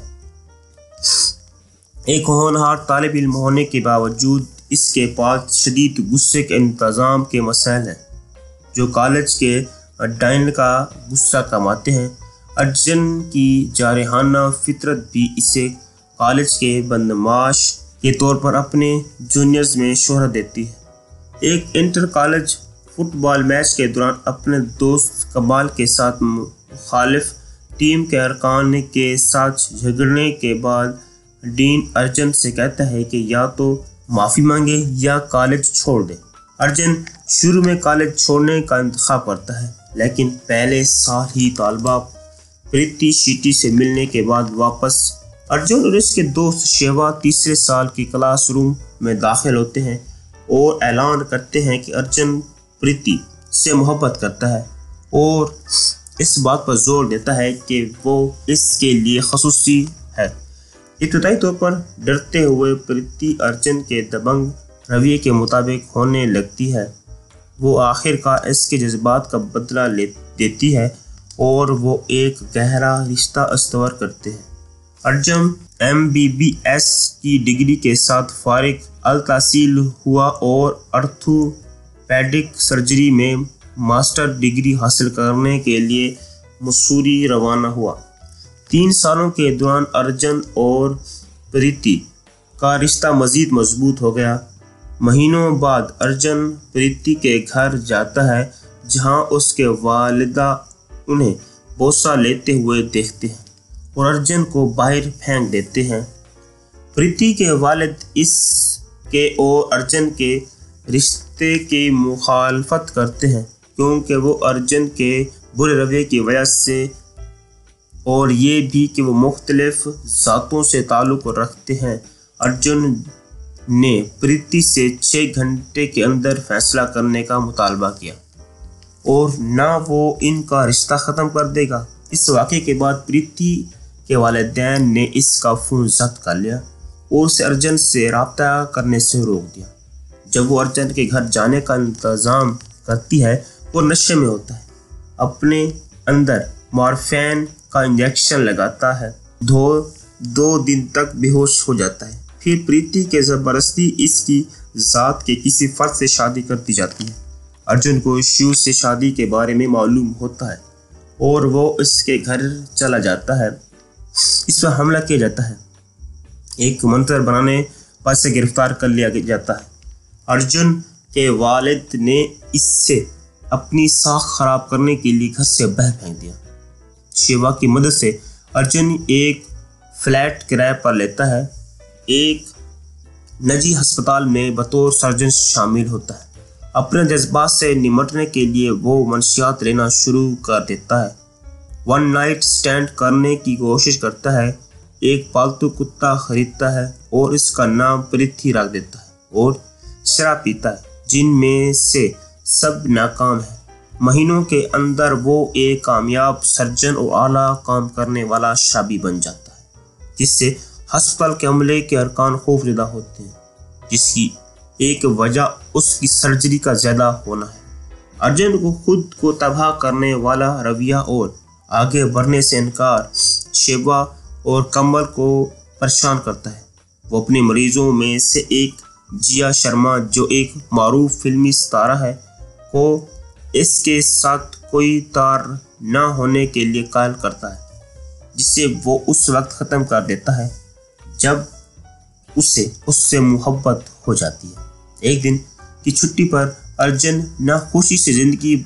एक होनहार तालिब इल्म होने के बावजूद इसके पास शदीद गुस्से के इंतज़ाम के मसाइल हैं जो कॉलेज के डायन का गुस्सा कमाते हैं। अर्जुन की जारहाना फितरत भी इसे कॉलेज के बदमाश के तौर पर अपने जूनियर्स में शोहरत देती है। एक इंटर कॉलेज फुटबॉल मैच के दौरान अपने दोस्त कमाल के साथ मुखालिफ टीम के अरकान के साथ झगड़ने के बाद डीन अर्जुन से कहता है कि या तो माफ़ी मांगे या कॉलेज छोड़ दे। अर्जुन शुरू में कॉलेज छोड़ने का इंतखाब करता है, लेकिन पहले साल ही तालबा प्रीति शेट्टी से मिलने के बाद वापस अर्जुन और इसके दोस्त शेवा तीसरे साल की क्लासरूम में दाखिल होते हैं और ऐलान करते हैं कि अर्जुन प्रीति से मोहब्बत करता है और इस बात पर जोर देता है कि वो इसके लिए खसूसी है। इब्तदाई तौर पर डरते हुए प्रीति अर्जुन के दबंग रवैये के मुताबिक होने लगती है। वो आखिरकार इसके जज्बात का बदला देती है और वो एक गहरा रिश्ता अस्तवर करते हैं। अर्जुन MBBS की डिग्री के साथ फारिग अल-तहसील हुआ और ऑर्थोपेडिक सर्जरी में मास्टर डिग्री हासिल करने के लिए मसूरी रवाना हुआ। 3 सालों के दौरान अर्जुन और प्रीति का रिश्ता मज़ीद मजबूत हो गया। महीनों बाद अर्जुन प्रीति के घर जाता है जहां उसके वालिदा उन्हें बोसा लेते हुए देखते हैं और अर्जुन को बाहर फेंक देते हैं। प्रीति के वालिद इसके और अर्जुन के रिश्ते की मुखालफत करते हैं क्योंकि वो अर्जुन के बुरे रवैये की वजह से और ये भी कि वो मुख्तलिफ ज़ातों से ताल्लुक़ रखते हैं। अर्जुन ने प्रीति से 6 घंटे के अंदर फैसला करने का मुतालबा किया और ना वो इनका रिश्ता ख़त्म कर देगा। इस वाक़े के बाद प्रीति के वालिदैन ने इसका फ़ोन जब्त कर लिया और उसे अर्जुन से रब्ता करने से रोक दिया। जब वो अर्जुन के घर जाने का इंतज़ाम करती है वो नशे में होता है, अपने अंदर मॉर्फिन का इंजेक्शन लगाता है, 2 दिन तक बेहोश हो जाता है। फिर प्रीति के ज़बरदस्ती इसकी ज़ात के किसी फर्द से शादी कर दी जाती है। अर्जुन को शिव से शादी के बारे में मालूम होता है और वो इसके घर चला जाता है। इस पर हमला किया जाता है, एक मंत्र बनाने पर से गिरफ्तार कर लिया जाता है। अर्जुन के वालिद ने इससे अपनी साख खराब करने के लिए घर से बाहर फेंक दिया। शिवा की मदद से अर्जुन एक फ्लैट किराए पर लेता है, एक निजी अस्पताल में बतौर सर्जन शामिल होता है। अपने जज्बात से निमटने के लिए वो मंशियात लेना शुरू कर देता है, वन नाइट स्टैंड करने की कोशिश करता है, एक पालतू कुत्ता खरीदता है और इसका नाम पृथ्वी रख देता है और शराब पीता है, जिनमें से सब नाकाम है। महीनों के अंदर वो एक कामयाब सर्जन और आला काम करने वाला शराबी बन जाता है, जिससे अस्पताल के अमले के अरकान खौफजदा होते हैं, जिसकी एक वजह उसकी सर्जरी का ज़्यादा होना है। अर्जुन को खुद को तबाह करने वाला रवैया और आगे बढ़ने से इनकार शिवा और कमल को परेशान करता है। वो अपने मरीजों में से एक जिया शर्मा, जो एक मारूफ फिल्मी सितारा है, को इसके साथ कोई तार न होने के लिए कायल करता है, जिसे वो उस वक्त ख़त्म कर देता है जब उसे उससे मोहब्बत हो जाती है। एक दिन की छुट्टी पर अर्जुन नाखुशी से ज़िंदगी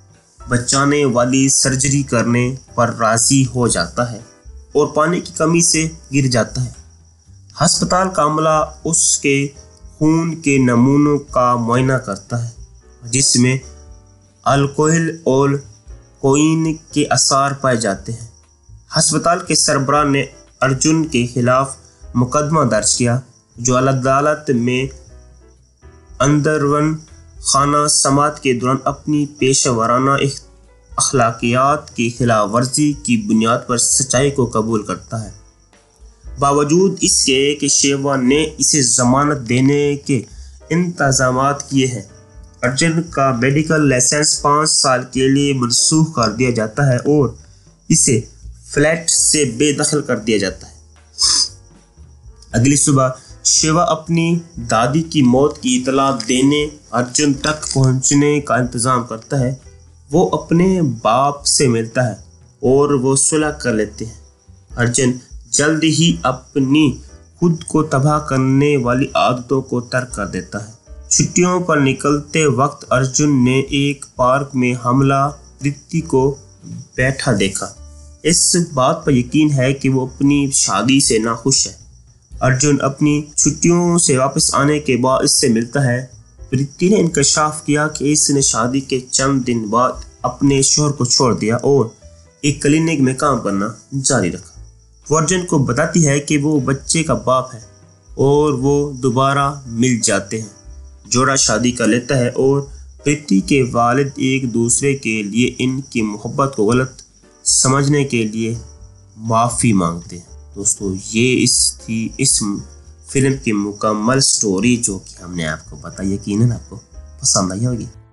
बचाने वाली सर्जरी करने पर राज़ी हो जाता है और पानी की कमी से गिर जाता है। अस्पताल का अमला उसके खून के नमूनों का मुआयना करता है, जिसमें अल्कोहल और कोकीन के आसार पाए जाते हैं। अस्पताल के सरबराह ने अर्जुन के खिलाफ मुकदमा दर्ज किया, जो अदालत में अंदरवन खाना समात के दौरान अपनी पेशेवराना अखलाकियात की खिलाफ वर्जी की बुनियाद पर सच्चाई को कबूल करता है। बावजूद इसके कि शेवा ने इसे जमानत देने के इंतजामात किए हैं, अर्जुन का मेडिकल लाइसेंस 5 साल के लिए मनसूख कर दिया जाता है और इसे फ्लैट से बेदखल कर दिया जाता है। अगली सुबह शिवा अपनी दादी की मौत की इतला देने अर्जुन तक पहुंचने का इंतज़ाम करता है। वो अपने बाप से मिलता है और वो सुलह कर लेते हैं। अर्जुन जल्द ही अपनी खुद को तबाह करने वाली आदतों को तर्क कर देता है। छुट्टियों पर निकलते वक्त अर्जुन ने एक पार्क में हमला प्रीति को बैठा देखा। इस बात पर यकीन है कि वो अपनी शादी से नाखुश है। अर्जुन अपनी छुट्टियों से वापस आने के बाद इससे मिलता है। प्रीति ने इंकशाफ किया कि इसने शादी के चंद दिन बाद अपने शोहर को छोड़ दिया और एक क्लिनिक में काम करना जारी रखा। वो अर्जुन को बताती है कि वो बच्चे का बाप है और वो दोबारा मिल जाते हैं। जोड़ा शादी कर लेता है और प्रीति के वालिद एक दूसरे के लिए इनकी मोहब्बत को गलत समझने के लिए माफ़ी मांगते हैं। दोस्तों, ये थी इस फिल्म की मुकम्मल स्टोरी जो कि हमने आपको बताई। यकीनन आपको पसंद आई होगी।